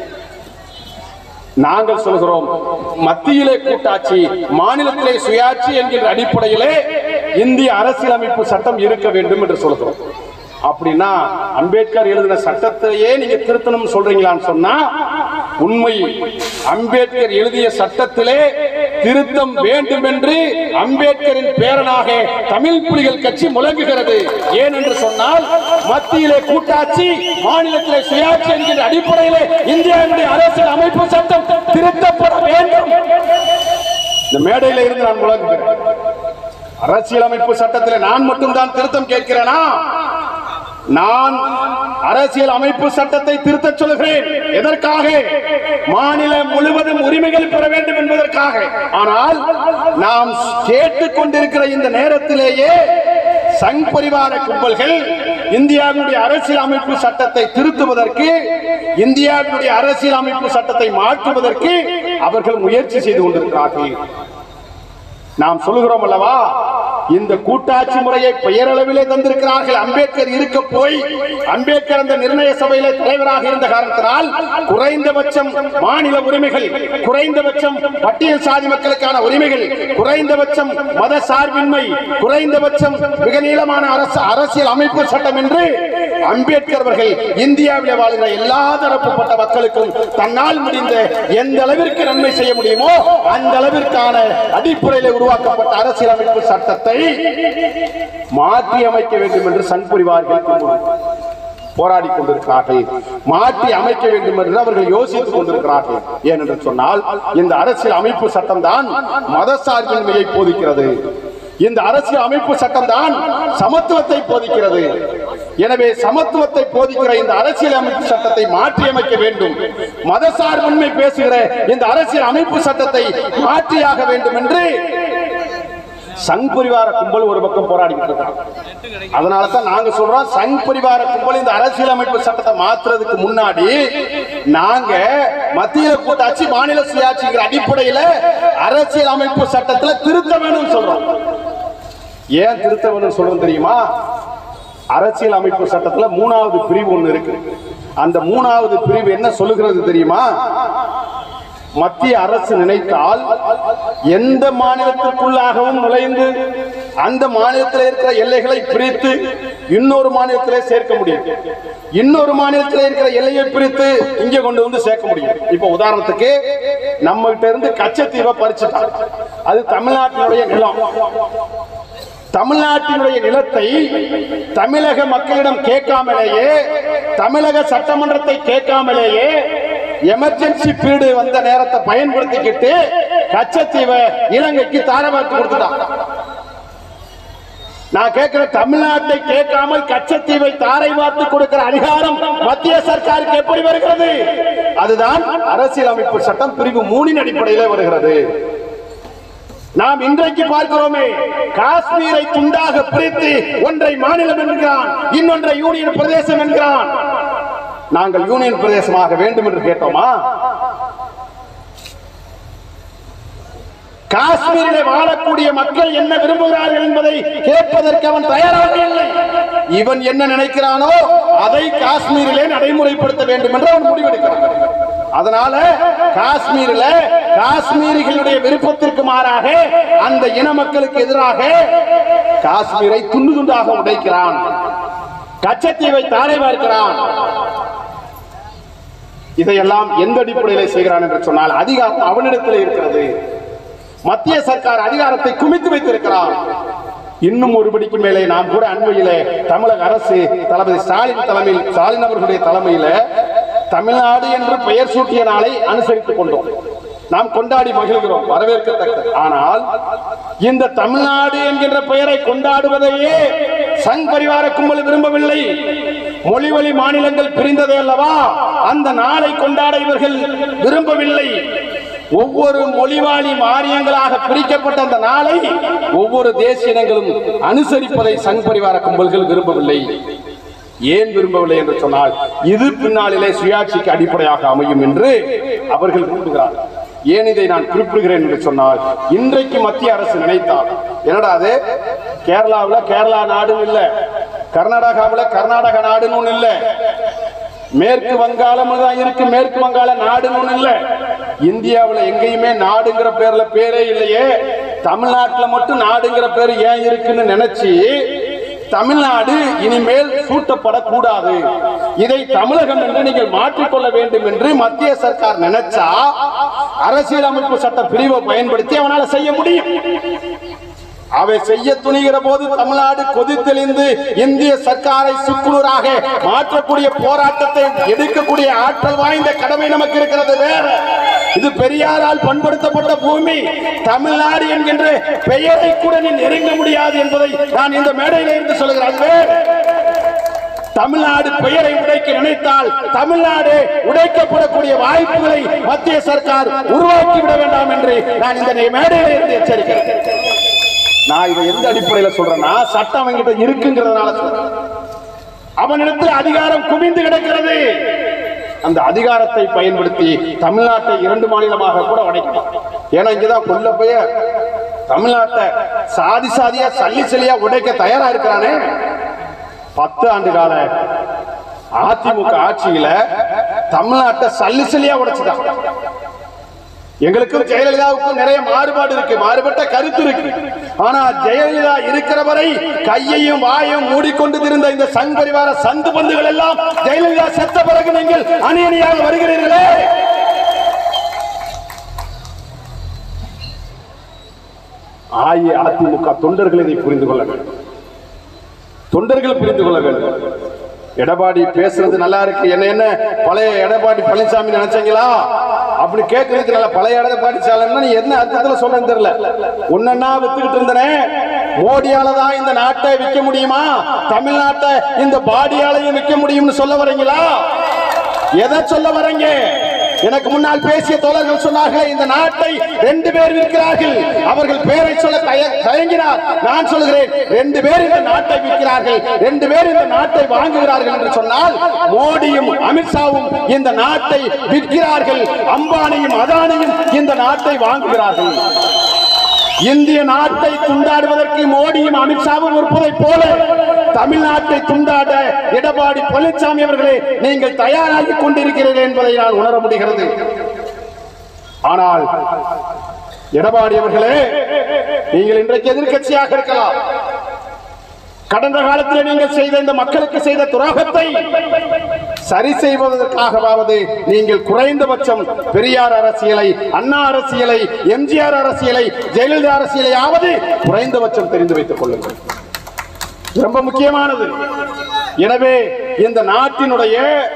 B: நாங்கள் சொல்கிறோம்? மத்தியிலே கூட்டாட்சி, மாநிலத்திலே சுயாட்சி என்கிற அடிப்படையிலே இந்திய அரசியலமைப்பு சட்டம் இருக்க வேண்டும் என்று சொல்கிறோம். அப்படின்னா அம்பேத்கர் எழுதின சட்டத்தையே நீங்க திருத்தணும் சொல்றீங்களான்னு சொன்னா உண்மை. அம்பேத்கர் எழுதிய சட்டத்திலே திருத்தம் வேண்டும் என்று அம்பேத்கரின் பேரனாக தமிழ் புலிகள் கட்சி முழங்குகிறது. ஏன் என்று சொன்னால், மத்தியிலே கூட்டாட்சி, மாநிலத்திலே சுயாட்சி என்கிற அடிப்படையிலே இந்தியாவுடைய அரசியல் அமைப்பு சட்டம் திருத்தப்பட வேண்டும். இந்த மேடையில இருந்து நான் முழங்குகிறேன். அரசியலமைப்பு சட்டத்தில் நான் மட்டும்தான் திருத்தம் கேட்கிறேனா? நான் அரசியல் அமைப்பு சட்டத்தை திருத்த சொல்கிறேன். எதற்காக? மாநிலம் முழுவதும் உரிமைகள் பெற வேண்டும் என்பதற்காக. ஆனால் நாம் கேட்டுக் கொண்டிருக்கிற இந்த நேரத்திலேயே சங் பரிவார கும்பல்கள் இந்தியாவுடைய அரசியல் அமைப்பு சட்டத்தை திருத்துவதற்கு, இந்தியாவுடைய அரசியல் அமைப்பு சட்டத்தை மாற்றுவதற்கு அவர்கள் முயற்சி செய்து கொண்டிருக்கிறார்கள். நாம் சொல்லுகிறோம் அல்லவா, இந்த கூட்டாட்சி முறையை பெயரளவிலே தந்திருக்கிறார்கள். அம்பேத்கர் இருக்க போய் அம்பேத்கர் அந்த நிர்ணய சபையிலே தலைவராக இருந்த காரணத்தினால் குறைந்தபட்சம் மாநில உரிமைகள், குறைந்தபட்சம் பட்டியல் சாதி மக்களுக்கான உரிமைகள், குறைந்தபட்சம் மத சார்பின்மை, குறைந்தபட்சம் மிக நீளமான அரசியல் அமைப்பு சட்டம் என்று அம்பேத்கர் அவர்கள் இந்தியாவிலே வாழ்கிற எல்லா தரப்புப்பட்ட மக்களுக்கும் தன்னால் முடிந்த எந்த அளவிற்கு நன்மை செய்ய முடியுமோ அந்த அளவிற்கான அடிப்படையில் உருவாக்கப்பட்ட அரசியல் அமைப்பு சட்டத்தை மாற்றி அமைக்க வேண்டும் என்று சங் பரிவார்கள் போராடி கொண்டிருக்கிறார்கள். மாற்றி அமைக்க வேண்டும் என்று அவர்கள் யோசித்துக் கொண்டிருக்கிறார்கள். ஏனென்று சொன்னால், இந்த அரசியல் அமைப்பு சட்டம் தான் மத சார்பின்மையை போதிக்கிறது. இந்த அரசியல் அமைப்பு சட்டம் தான் சமத்துவத்தை போதிக்கிறது. எனவே சமத்துவத்தை போதிக்கிற இந்த அரசியல் அமைப்பு சட்டத்தை மாற்றி அமைக்க வேண்டும். மத சார்பின்மை பேசுகிற இந்த அரசியல் அமைப்பு சட்டத்தை மாற்றியாக வேண்டும் என்று சங் பரிவார கும்பல் ஒரு பக்கம் போராடிட்டு இருக்காங்க. அதனால தான் நாங்க சொல்றோம், சங் பரிவார கும்பல் இந்த அரசியல் அமைப்பு சட்டத்தை மாற்றுறதுக்கு முன்னாடி நாங்க மத்தியில கூட்டாட்சி, மாநில சுயாட்சிங்கிற அடிப்படையில அரசியல் அமைப்பு சட்டத்துல திருத்த வேணும் சொல்றோம். ஏன் திருத்த வேணும் சொல்றோம் தெரியுமா? அரசியல் அமைப்பு சட்டத்துல மூணாவது பிரிவு ஒண்ணு இருக்கு. அந்த மூணாவது பிரிவு என்ன சொல்லுகிறது தெரியுமா? மத்திய அரசு நினைத்தால் எந்த மாநிலத்திற்குள்ளாகவும் நுழைந்து அந்த மாநிலத்தில் இருக்கிற எல்லைகளை பிரித்து இன்னொரு மாநிலத்திலே சேர்க்க முடியும். இன்னொரு மாநிலத்தில் இருக்கிற எல்லையை பிரித்து இங்கே கொண்டு வந்து சேர்க்க முடியும். இப்ப உதாரணத்துக்கு நம்ம கிட்ட இருந்து கச்சத்தீவை பறிச்சுட்டாங்க. அது தமிழ்நாட்டினுடைய நிலம். தமிழ்நாட்டினுடைய நிலத்தை தமிழக மக்களிடம் கேட்காமலேயே, தமிழக சட்டமன்றத்தை கேட்காமலேயே எமர்ஜென்சி பீரியட் வந்த நேரத்தை பயன்படுத்திக்கிட்டு கச்சத்தீவை இலங்கைக்கு தாரவாத்து கொடுத்துட்டான். நான் கேட்கிற, தமிழ்நாட்டை கேட்காமல் கச்சத்தீவை தாரை வார்த்து கொடுக்கிற அதிகாரம் மத்திய சர்க்காருக்கு எப்படி வருகிறது? அதுதான் அரசியல் அமைப்பு சட்டம் பிரிவு மூணின் அடிப்படையில் வருகிறது. நாம் இன்றைக்கு பார்க்கிறோமே, காஷ்மீரை துண்டாக பிரித்து ஒன்றை மாநிலம் என்கிறான், இன்னொன்றை யூனியன் பிரதேசம் என்கிறான். நாங்கள் யூனியன் பிரதேசமாக வேண்டும் என்று கேட்டோமா? காஷ்மீரிலே வாழக்கூடிய மக்கள் என்ன விரும்புகிறார்கள் என்பதை கேட்பதற்கு அவன் தயாராக இல்லை. இவன் என்ன நினைக்கிறானோ அதை காஷ்மீரிலே நடைமுறைப்படுத்த வேண்டும் என்று அவன் முடிவெடுக்கிறான். அதனால காஷ்மீரில் காஷ்மீரிகளுடைய விருப்பத்திற்கு மாறாக அந்த இன மக்களுக்கு எதிராக காஷ்மீரை துண்டு துண்டாக உடைக்கிறான், கச்சத்தீவை தாரை பார்க்கிறான். இதையெல்லாம் எந்த அடிப்படையில் செய்கிறான் என்று சொன்னால் அதிகாரம் அவனிடத்தில் இருக்கிறது. மத்திய சர்க்கார் அதிகாரத்தை குமித்து வைத்திருக்கிறார். இன்னும் ஒருபடிக்கு மேலே நாம் கூட அண்மையிலே தமிழக அரசு தளபதி ஸ்டாலின் தலைமையில் ஸ்டாலின் அவர்களுடைய தலைமையில தமிழ்நாடு என்று பெயர் சூட்டிய நாளை அனுசரித்துக் கொண்டோம். நாம் கொண்டாடி மகிழ்கிறோம், வரவேற்கத்தக்கது. ஆனால் இந்த தமிழ்நாடு என்கின்ற பெயரை கொண்டாடுவதையே சங் பரிவார கும்பல் விரும்பவில்லை. மொழிவழி மாநிலங்கள் பிரிந்ததே அல்லவா, அந்த நாளை கொண்டாட இவர்கள் விரும்பவில்லை. ஒவ்வொரு மொழிவாழி மாநிலங்களாக பிரிக்கப்பட்ட அந்த நாளை ஒவ்வொரு தேசிய இனங்களும் அனுசரிப்பதை சங் பரிவார கும்பல்கள் விரும்பவில்லை. ஏன் விரும்பவில்லை என்று சொன்னால் இது பின்னாளிலே சுயாட்சிக்கு அடிப்படையாக அமையும் என்று அவர்கள் விரும்புகிறார்கள். ஏன் இதை நான் குறிப்பிடுகிறேன் என்று சொன்னால், இன்றைக்கு மத்திய அரசு நினைத்தால் என்னடா அது கேரளாவில் கேரளா நாடுன்னு இல்ல, கர்நாடகாவில் கர்நாடக நாடுன்னு ஒண்ணு இல்ல, மேற்கு வங்காளம் தான் இருக்கு, மேற்கு வங்காள நாடுன்னு ஒண்ணு இல்ல, இந்தியாவில் எங்கேயுமே நாடுங்கிற பேர்ல பேரே இல்லையே, தமிழ்நாட்டில் மட்டும் நாடுங்கிற பேர் ஏன் இருக்குன்னு நினைச்சு தமிழ்நாடு இனிமேல் சூட்டப்படக்கூடாது, இதை தமிழகம் என்று நீங்கள் மாற்றிக்கொள்ள வேண்டும் என்று மத்திய சர்க்கார் நினைச்சா அரசியலமைப்பு சட்ட பிரிவை பயன்படுத்தி அவனால செய்ய முடியும். அவை செய்ய துணிகிற போது தமிழ்நாடு கொதித்தெளிந்து இந்திய சர்க்காரை சுக்குநூறாக மாற்றக்கூடிய போராட்டத்தை எடுக்கக்கூடிய ஆற்றல் வாய்ந்த கடமை நமக்கு இருக்கிறது. வேற இது பெரியாரால் பண்படுத்தப்பட்ட பூமி, தமிழ்நாடு என்கின்ற பெயரை கூட நீ நெருங்க முடியாது என்பதை நான் இந்த மேடையில இருந்து சொல்கிறேன். தமிழ்நாடு பெயரை உடைக்க நினைத்தால் தமிழ்நாடு உடைக்கப்படக்கூடிய வாய்ப்புகளை மத்திய சர்க்கார் உருவாக்கிவிட வேண்டாம் என்று நான் இந்த மேடையில இருந்து எச்சரிக்கிறேன். நான் இதை எந்த அடிப்படையில சொல்றேன்னா, சட்டம் அவங்கிட்ட இருக்குங்கிறதுனால சொல்றேன். அவனிடத்தில் அதிகாரம் குவிந்து கிடக்கிறது. அந்த அதிகாரத்தை பயன்படுத்தி தமிழ்நாட்டை இரண்டு மாநிலமாக கூட உடைக்கலாம். ஏன்னா இங்கதான் கொல்ல போய் தமிழ்நாட்டை சாதி சாதியா சல்லி சல்லியா உடைக்க தயாரா இருக்கிறானே. பத்து ஆண்டு கால அதிமுக ஆட்சியில தமிழ்நாட்டை சல்லி சல்லியா உடைச்சுட்டான். எங்களுக்கும் ஜெயலலிதாவுக்கும் நிறைய மாறுபாடு இருக்கு, மாறுபட்ட கருத்து இருக்கு. ஆனா ஜெயலலிதா இருக்கிற வரை கையையும் வாயும் மூடிக்கொண்டு இருந்த இந்த சங் பரிவார சந்து பந்துகள் எல்லாம் ஜெயலலிதா செத்த பிறகு நீங்கள் அணி அணியாக வருகிறீர்களே. அஇஅதிமுக தொண்டர்கள் இதை புரிந்து கொள்ள வேண்டும், தொண்டர்கள் புரிந்து கொள்ள வேண்டும். எடப்பாடி பேசுறது நல்லா இருக்கு, என்ன என்ன பழைய எடப்பாடி பழனிசாமி நினைச்சீங்களா அப்படி கேட்கறதுக்கு நல்ல பழைய எடப்பாடி சாலம்னா நீ என்ன அர்த்தத்துல சொல்றேன்னு தெரியல. ஒன்னா வித்துக்கிட்டு இருந்தனே, மோடியால தான் இந்த நாட்டை விற்க முடியுமா, தமிழ்நாட்டை இந்த பாடியாலையும் விற்க முடியும்னு சொல்ல வரீங்களா? எதை சொல்ல வரீங்க? எனக்கு முன்னால் பேசிய தோழர்கள் சொன்னார்கள், இந்த நாட்டை ரெண்டு பேர் விற்கிறார்கள். அவர்கள் பேரை சொல்ல தயங்கினார். நான் சொல்கிறேன், ரெண்டு பேர் இந்த நாட்டை விற்கிறார்கள், ரெண்டு பேர் இந்த நாட்டை வாங்குகிறார்கள் என்று சொன்னால் மோடியும் அமித்ஷாவும் இந்த நாட்டை விற்கிறார்கள், அம்பானியும் அதானியும் இந்த நாட்டை வாங்குகிறார்கள். இந்திய நாட்டை துண்டாடுவதற்கு மோடியும் அமித்ஷாவும் இருப்பதை போல தமிழ்நாட்டை துண்டாட எடப்பாடி பழனிசாமி அவர்களே நீங்கள் தயாராகி கொண்டிருக்கிறீர்கள் என்பதை நான் உணர முடிகிறது. ஆனால் எடப்பாடி அவர்களே, நீங்கள் இன்றைக்கு எதிர்க்கட்சியாக இருக்கலாம், கடந்த காலத்தில் நீங்கள் செய்த இந்த மக்களுக்கு செய்த துரோகத்தை சரி செய்வதற்காகவாவது நீங்கள் குறைந்தபட்சம் பெரியார் அரசியலை, அண்ணா அரசியலை, எம்ஜிஆர் அரசியலை, ஜெயலலிதா அரசியலை ஆவது குறைந்தபட்சம் தெரிந்து வைத்துக் கொள்ளுங்கள். ரொம்ப முக்கியமானது. எனவே இந்த நாட்டினுடைய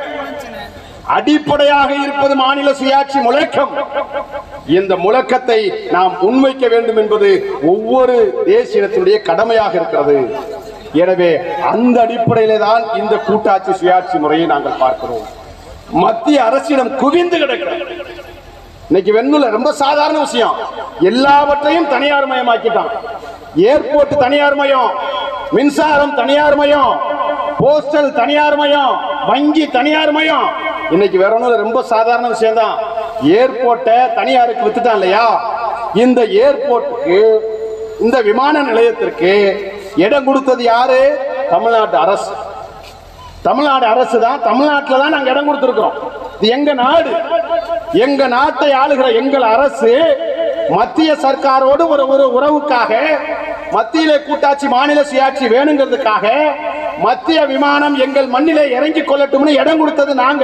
B: அடிப்படையாக இருப்பது மாநில சுயாட்சி முழக்கம். இந்த முழக்கத்தை நாம் முன்வைக்க வேண்டும் என்பது ஒவ்வொரு தேசியத்தினுடைய கடமையாக இருக்கிறது. எனவே அந்த அடிப்படையிலே தான் இந்த கூட்டாட்சி சுயாட்சி முறையை நாங்கள் பார்க்கிறோம். மத்திய அரசிடம் குவிந்து கிடக்கிறது. இன்னைக்கு வெண்ணுல ரொம்ப சாதாரண விஷயம், எல்லாவற்றையும் தனியார் மயமாக்கிட்டான். ஏர்போர்ட் தனியார் மயம், மின்சாரம் தனியார் மயம், போஸ்டல் தனியார் மயம், வங்கி தனியார் மயம். இன்னைக்கு வேற ஒண்ணு ரொம்ப சாதாரண விஷயம் தான், ஏர்போர்ட்டை தனியாருக்கு வித்துட்டான் இல்லையா? இந்த ஏர்போர்ட்டுக்கு, இந்த விமான நிலையத்திற்கு இடம் கொடுத்தது யாரு? தமிழ்நாட்டு அரசு. தமிழ்நாடு அரசு தான், தமிழ்நாட்டில் தான் நாங்கள் இடம் கொடுத்திருக்கிறோம். இது எங்க நாடு, எங்க நாட்டை ஆளுகிற எங்கள் அரசு மத்திய சர்க்காரோடு ஒரு ஒரு உறவுக்காக, மத்தியிலே கூட்டாட்சி மாநில சுயாட்சி வேணுங்கிறதுக்காக மத்திய விமானம் எங்கள் மண்ணிலே இறங்கி கொள்ளட்டும்னு இடம் கொடுத்தது நாங்க.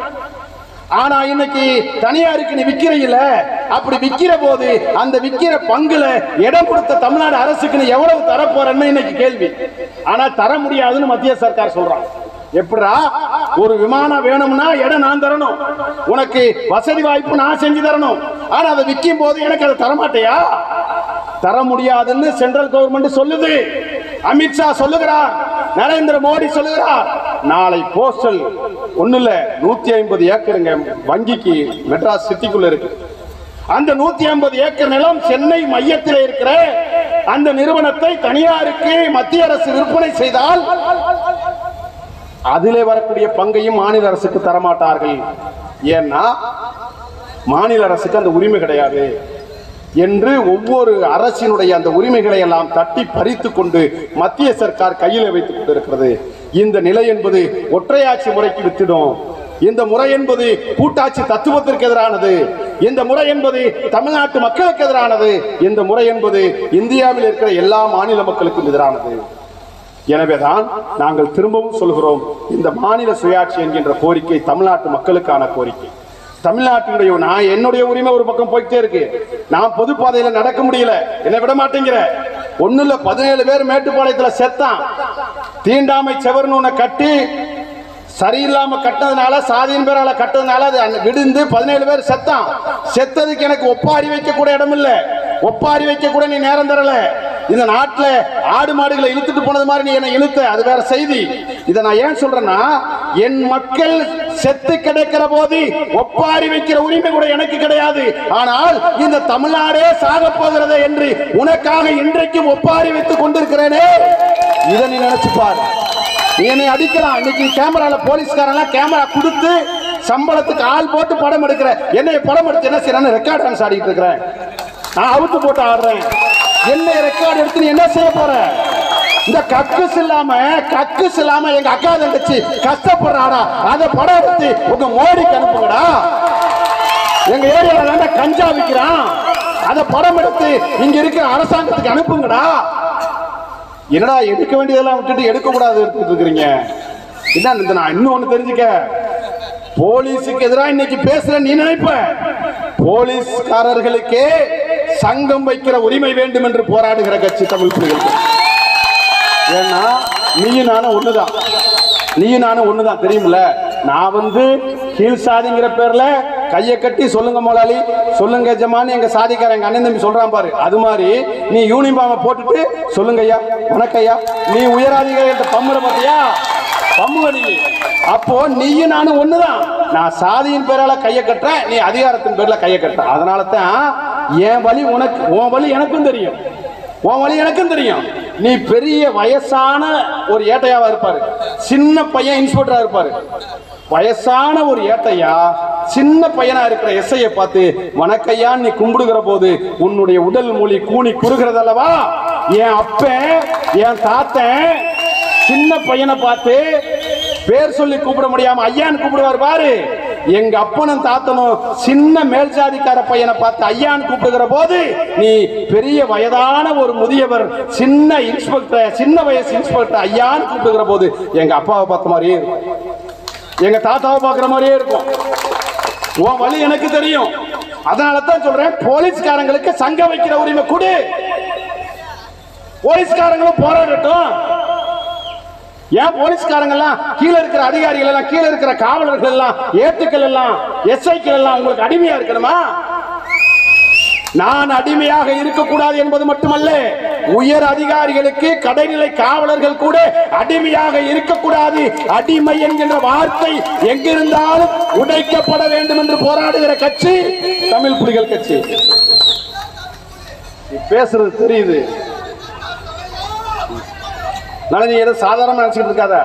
B: ஆனா இன்னைக்கு தனியாருக்கு நீ விக்கிறீல, அப்படி விக்கிற போது அந்த விக்கிற பங்குல இடம் கொடுத்த தமிழ்நாடு அரசுக்கு நீ எவ்வளவு தர போறன்னு இன்னைக்கு கேள்வி. ஆனா தர முடியாதுன்னு மத்திய சர்க்கார் சொல்றான். எப்படா ஒரு விமானம் வேணும்னா இடம் நான் தரணும், உனக்கு வசதி வாய்ப்பு நான் செஞ்சு தரணும், ஆனா அதை விற்கும் போது எனக்கு அதை தரமாட்டையா? தர முடியாதுன்னு சென்ட்ரல் கவர்மெண்ட் சொல்லுது, அமித்ஷா சொல்லுகிறார், நரேந்திர மோடி சொல்லுகிறார். நாளை போஸ்டல் ஒண்ணு இல்ல நூத்தி ஐம்பது ஏக்கருங்க வங்கிக்கு மெட்ராஸ் சிட்டிக்குள்ள இருக்கு. அந்த நூத்தி ஐம்பது ஏக்கர் நிலம் சென்னை மையத்தில் இருக்கிற அந்த நிறுவனத்தை தனியாருக்கு மத்திய அரசு விற்பனை செய்தால் அதிலே வரக்கூடிய பங்கையும் மாநில அரசுக்கு தரமாட்டார்கள். ஏன்னா மாநில அரசுக்கு அந்த உரிமை கிடையாது என்று ஒவ்வொரு அரசினுடைய அந்த உரிமைகளை எல்லாம் தட்டி பறித்து கொண்டு மத்திய சர்க்கார் கையில் வைத்துக் கொண்டிருக்கிறது. இந்த நிலை என்பது ஒற்றையாட்சி முறைக்கு வித்திடும். இந்த முறை என்பது கூட்டாட்சி தத்துவத்திற்கு எதிரானது. இந்த முறை என்பது தமிழ்நாட்டு மக்களுக்கு எதிரானது. இந்த முறை என்பது இந்தியாவில் இருக்கிற எல்லா மாநில மக்களுக்கும் எதிரானது. எனவேதான் நாங்கள் திரும்பவும் சொல்கிறோம், இந்த மாநில சுயாட்சி என்கின்ற கோரிக்கை தமிழ்நாட்டு மக்களுக்கான கோரிக்கை. தமிழ்நாட்டினுடைய நான் என்னுடைய உரிமை ஒரு பக்கம் போயிட்டே இருக்கு. நான் பொது பாதையில நடக்க முடியல, என்ன விட மாட்டேங்கிற. ஒண்ணுல பதினேழு பேர் மேட்டுப்பாளையத்துல செத்தான். தீண்டாமை செவர்னு ஒண்ணு கட்டி சரியில்லாம கட்டதுனால, சாதியின் பேரால கட்டதுனால அது விடுந்து பதினேழு பேர் செத்தான். செத்ததுக்கு எனக்கு ஒப்பாரி வைக்க கூட இடம் இல்ல, ஒப்பாரி வைக்க கூட நீ நேரம் தரல. இந்த நாட்டில் ஆடு மாடுகளை இழுத்துட்டு போனது மாதிரி நீ என்ன இழுத்த, அது வேற செய்தி. இதை நான் ஏன் சொல்றேன்னா, என் மக்கள் செத்து கிடைக்கிற போது ஒப்பாரி வைக்கிற உரிமை கூட எனக்கு கிடையாது. ஆனால் இந்த தமிழ்நாடே சாக போகிறது என்று உனக்காக இன்றைக்கும் ஒப்பாரி வைத்துக் கொண்டிருக்கிறேனே, இதை நீ நினைச்சுப்பார். நீ என்னை அடிக்கலாம். இன்னைக்கு கேமரால போலீஸ்காரெல்லாம் கேமரா கொடுத்து சம்பளத்துக்கு ஆள் போட்டு படம் எடுக்கிற, என்னை படம் எடுத்து என்ன செய்யறான்னு ரெக்கார்ட் டான்ஸ் ஆடிட்டு இருக்கிறேன். நான் அவுத்து போட்டு ஆடுறேன். என்ன ரெக்கார்ட் எடுத்து நீ என்ன செய்ய போற? இந்த கக்குஸ் இல்லாம கக்குஸ் இல்லாம எங்க அக்கா தங்கச்சி கஷ்டப்படுறாடா, அதை படம் எடுத்து உங்க மோடிக்கு அனுப்புங்கடா. எங்க ஏரியால கஞ்சா விற்கிறான், அதை படம் எடுத்து இங்க இருக்கிற அரசாங்கத்துக்கு அனுப்புங்கடா. என்னடா எடுக்க வேண்டியதெல்லாம் விட்டுட்டு எடுக்க கூடாது எடுத்துட்டு இருக்கிறீங்க? என்ன நான் இன்னும் ஒண்ணு தெரிஞ்சுக்க, போலீஸுக்கு எதிராக இன்னைக்கு பேசுற நீ நினைப்ப, போலீஸ்காரர்களுக்கே சங்கம் வைக்கிற உரிமை வேண்டும் என்று போராடுகிற கட்சி தமிழ் புலிகள். ஏன்னா நீயும் நானும் ஒண்ணுதான், நீயும் நானும் ஒண்ணுதான் தெரியுமில்ல. நான் வந்து கீழ் சாதிங்கிற பேர்ல கையை கட்டி சொல்லுங்க முதலாளி, சொல்லுங்க எஜமானி எங்க சாதிக்கார எங்க அண்ணன் தம்பி சொல்றான் பாரு, அது மாதிரி நீ யூனிஃபார்மை போட்டுட்டு சொல்லுங்க ஐயா வணக்கம் ஐயா, நீ உயராதிகாரிகிட்ட பம்முற பார்த்தியா, பம்முவடி. அப்போ நீயும் நானும் ஒண்ணுதான். நான் சாதியின் பேரால கையை கட்டுறேன், நீ அதிகாரத்தின் பேர்ல கையை கட்டுற. அதனால தான் என் வழி உனக்கு, உன் வழி எனக்கும் தெரியும், உன் வழி எனக்கும் தெரியும். நீ பெரிய வயசான ஒரு ஏட்டையாவா இருப்பாரு, சின்ன பையன் இன்ஸ்பெக்டரா இருப்பாரு. வயசான ஒரு ஏட்டையா சின்ன பையனா இருக்கிற எஸ்ஐயை பார்த்து வணக்கையா நீ கும்பிடுகிற போது உன்னுடைய உடல் மொழி கூனி குறுகிறது அல்லவா? என் அப்பன் என் தாத்தன் சின்ன பையனை பார்த்து பேர் சொல்லி கூப்பிட முடியாம ஐயான்னு கூப்பிடுவார் பாரு. எங்க அப்பனும் தாத்தனும் சின்ன மேல் ஜாதிக்கார பையனை பார்த்து ஐயான்னு கூப்பிடுகிற போது நீ பெரிய வயதான ஒரு முதியவர் சின்ன இன்ஸ்பெக்டர், சின்ன வயசு இன்ஸ்பெக்டர் ஐயான்னு கூப்பிடுகிற போது எங்க அப்பாவை பார்த்த மாதிரியே இருக்கும், எங்க தாத்தாவை பார்க்கிற மாதிரியே இருக்கும். உன் வழி எனக்கு தெரியும். அதனால தான் சொல்றேன், போலீஸ்காரங்களுக்கு சங்கம் வைக்கிற உரிமை கொடு, போலீஸ்காரங்களும் போராடட்டும். ஏன் போலீஸ்காரங்க எல்லாம் கீழே இருக்கிற அதிகாரிகள் எல்லாம், கீழே இருக்கிற காவலர்கள் எல்லாம், ஏட்டுக்கள் எல்லாம், எஸ்ஐக்கள் எல்லாம் உங்களுக்கு அடிமையா இருக்கணுமா? நான் அடிமையாக இருக்கக்கூடாது என்பது மட்டுமல்ல, உயர் அதிகாரிகளுக்கு கடைநிலை காவலர்கள் கூட அடிமையாக இருக்கக்கூடாது. அடிமை என்கின்ற வார்த்தை எங்கிருந்தாலும் உடைக்கப்பட வேண்டும் என்று போராடுகிற கட்சி தமிழ் புலிகள் கட்சி. பேசுறது தெரியுது, நீ ஏதோ சாதாரண நினைச்சிட்டு இருக்காத.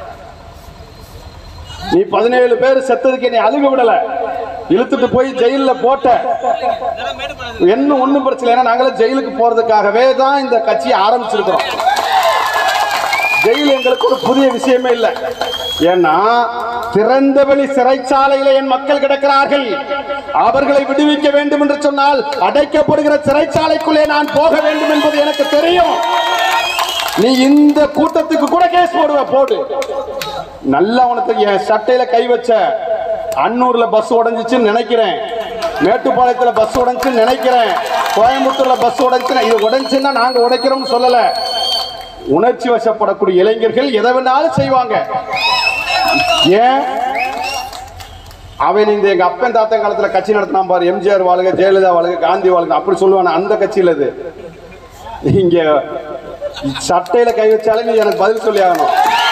B: நீ பதினேழு பேர் செத்ததுக்கு நீ அழுக விடல, இழுத்துட்டு போய் ஜெயில போட்ட என்ன ஒண்ணும் பிரச்சனை. ஏன்னா நாங்களே ஜெயிலுக்கு போறதுக்காகவே தான் இந்த கட்சியை ஆரம்பிச்சிருக்கிறோம். ஜெயில் எங்களுக்கு ஒரு புதிய விஷயமே இல்லை. ஏன்னா திறந்தவெளி சிறைச்சாலையில என் மக்கள் கிடக்கிறார்கள். அவர்களை விடுவிக்க வேண்டும் என்று சொன்னால் அடைக்கப்படுகிற சிறைச்சாலைக்குள்ளே நான் போக வேண்டும் என்பது எனக்கு தெரியும். நீ இந்த கூட்டத்துக்கு கூட கேஸ் போடுவ, போடு. நல்லா உனக்கு என் சட்டையில கை வச்ச. அன்னூர்ல பஸ் உடைஞ்சிச்சுன்னு நினைக்கிறேன், மேட்டுப்பாளையத்துல பஸ் உடைஞ்சுன்னு நினைக்கிறேன், கோயம்புத்தூர்ல பஸ் உடைஞ்சுன்னா இது உடைஞ்சுன்னா நாங்க உடைக்கிறோம்னு சொல்லல. உணர்ச்சி வசப்படக்கூடிய இளைஞர்கள் எதை வேணாலும் செய்வாங்க. ஏன் அவன் இந்த எங்க அப்பன் தாத்தன் காலத்துல கட்சி நடத்தினான் பாரு, எம்ஜிஆர் வாழ்க, ஜெயலலிதா வாழ்க, காந்தி வாழ்க அப்படி சொல்லுவான அந்த கட்சியில் இது. இங்க சட்டையில கை வச்சாலே நீ எனக்கு பதில் சொல்லி ஆகணும்.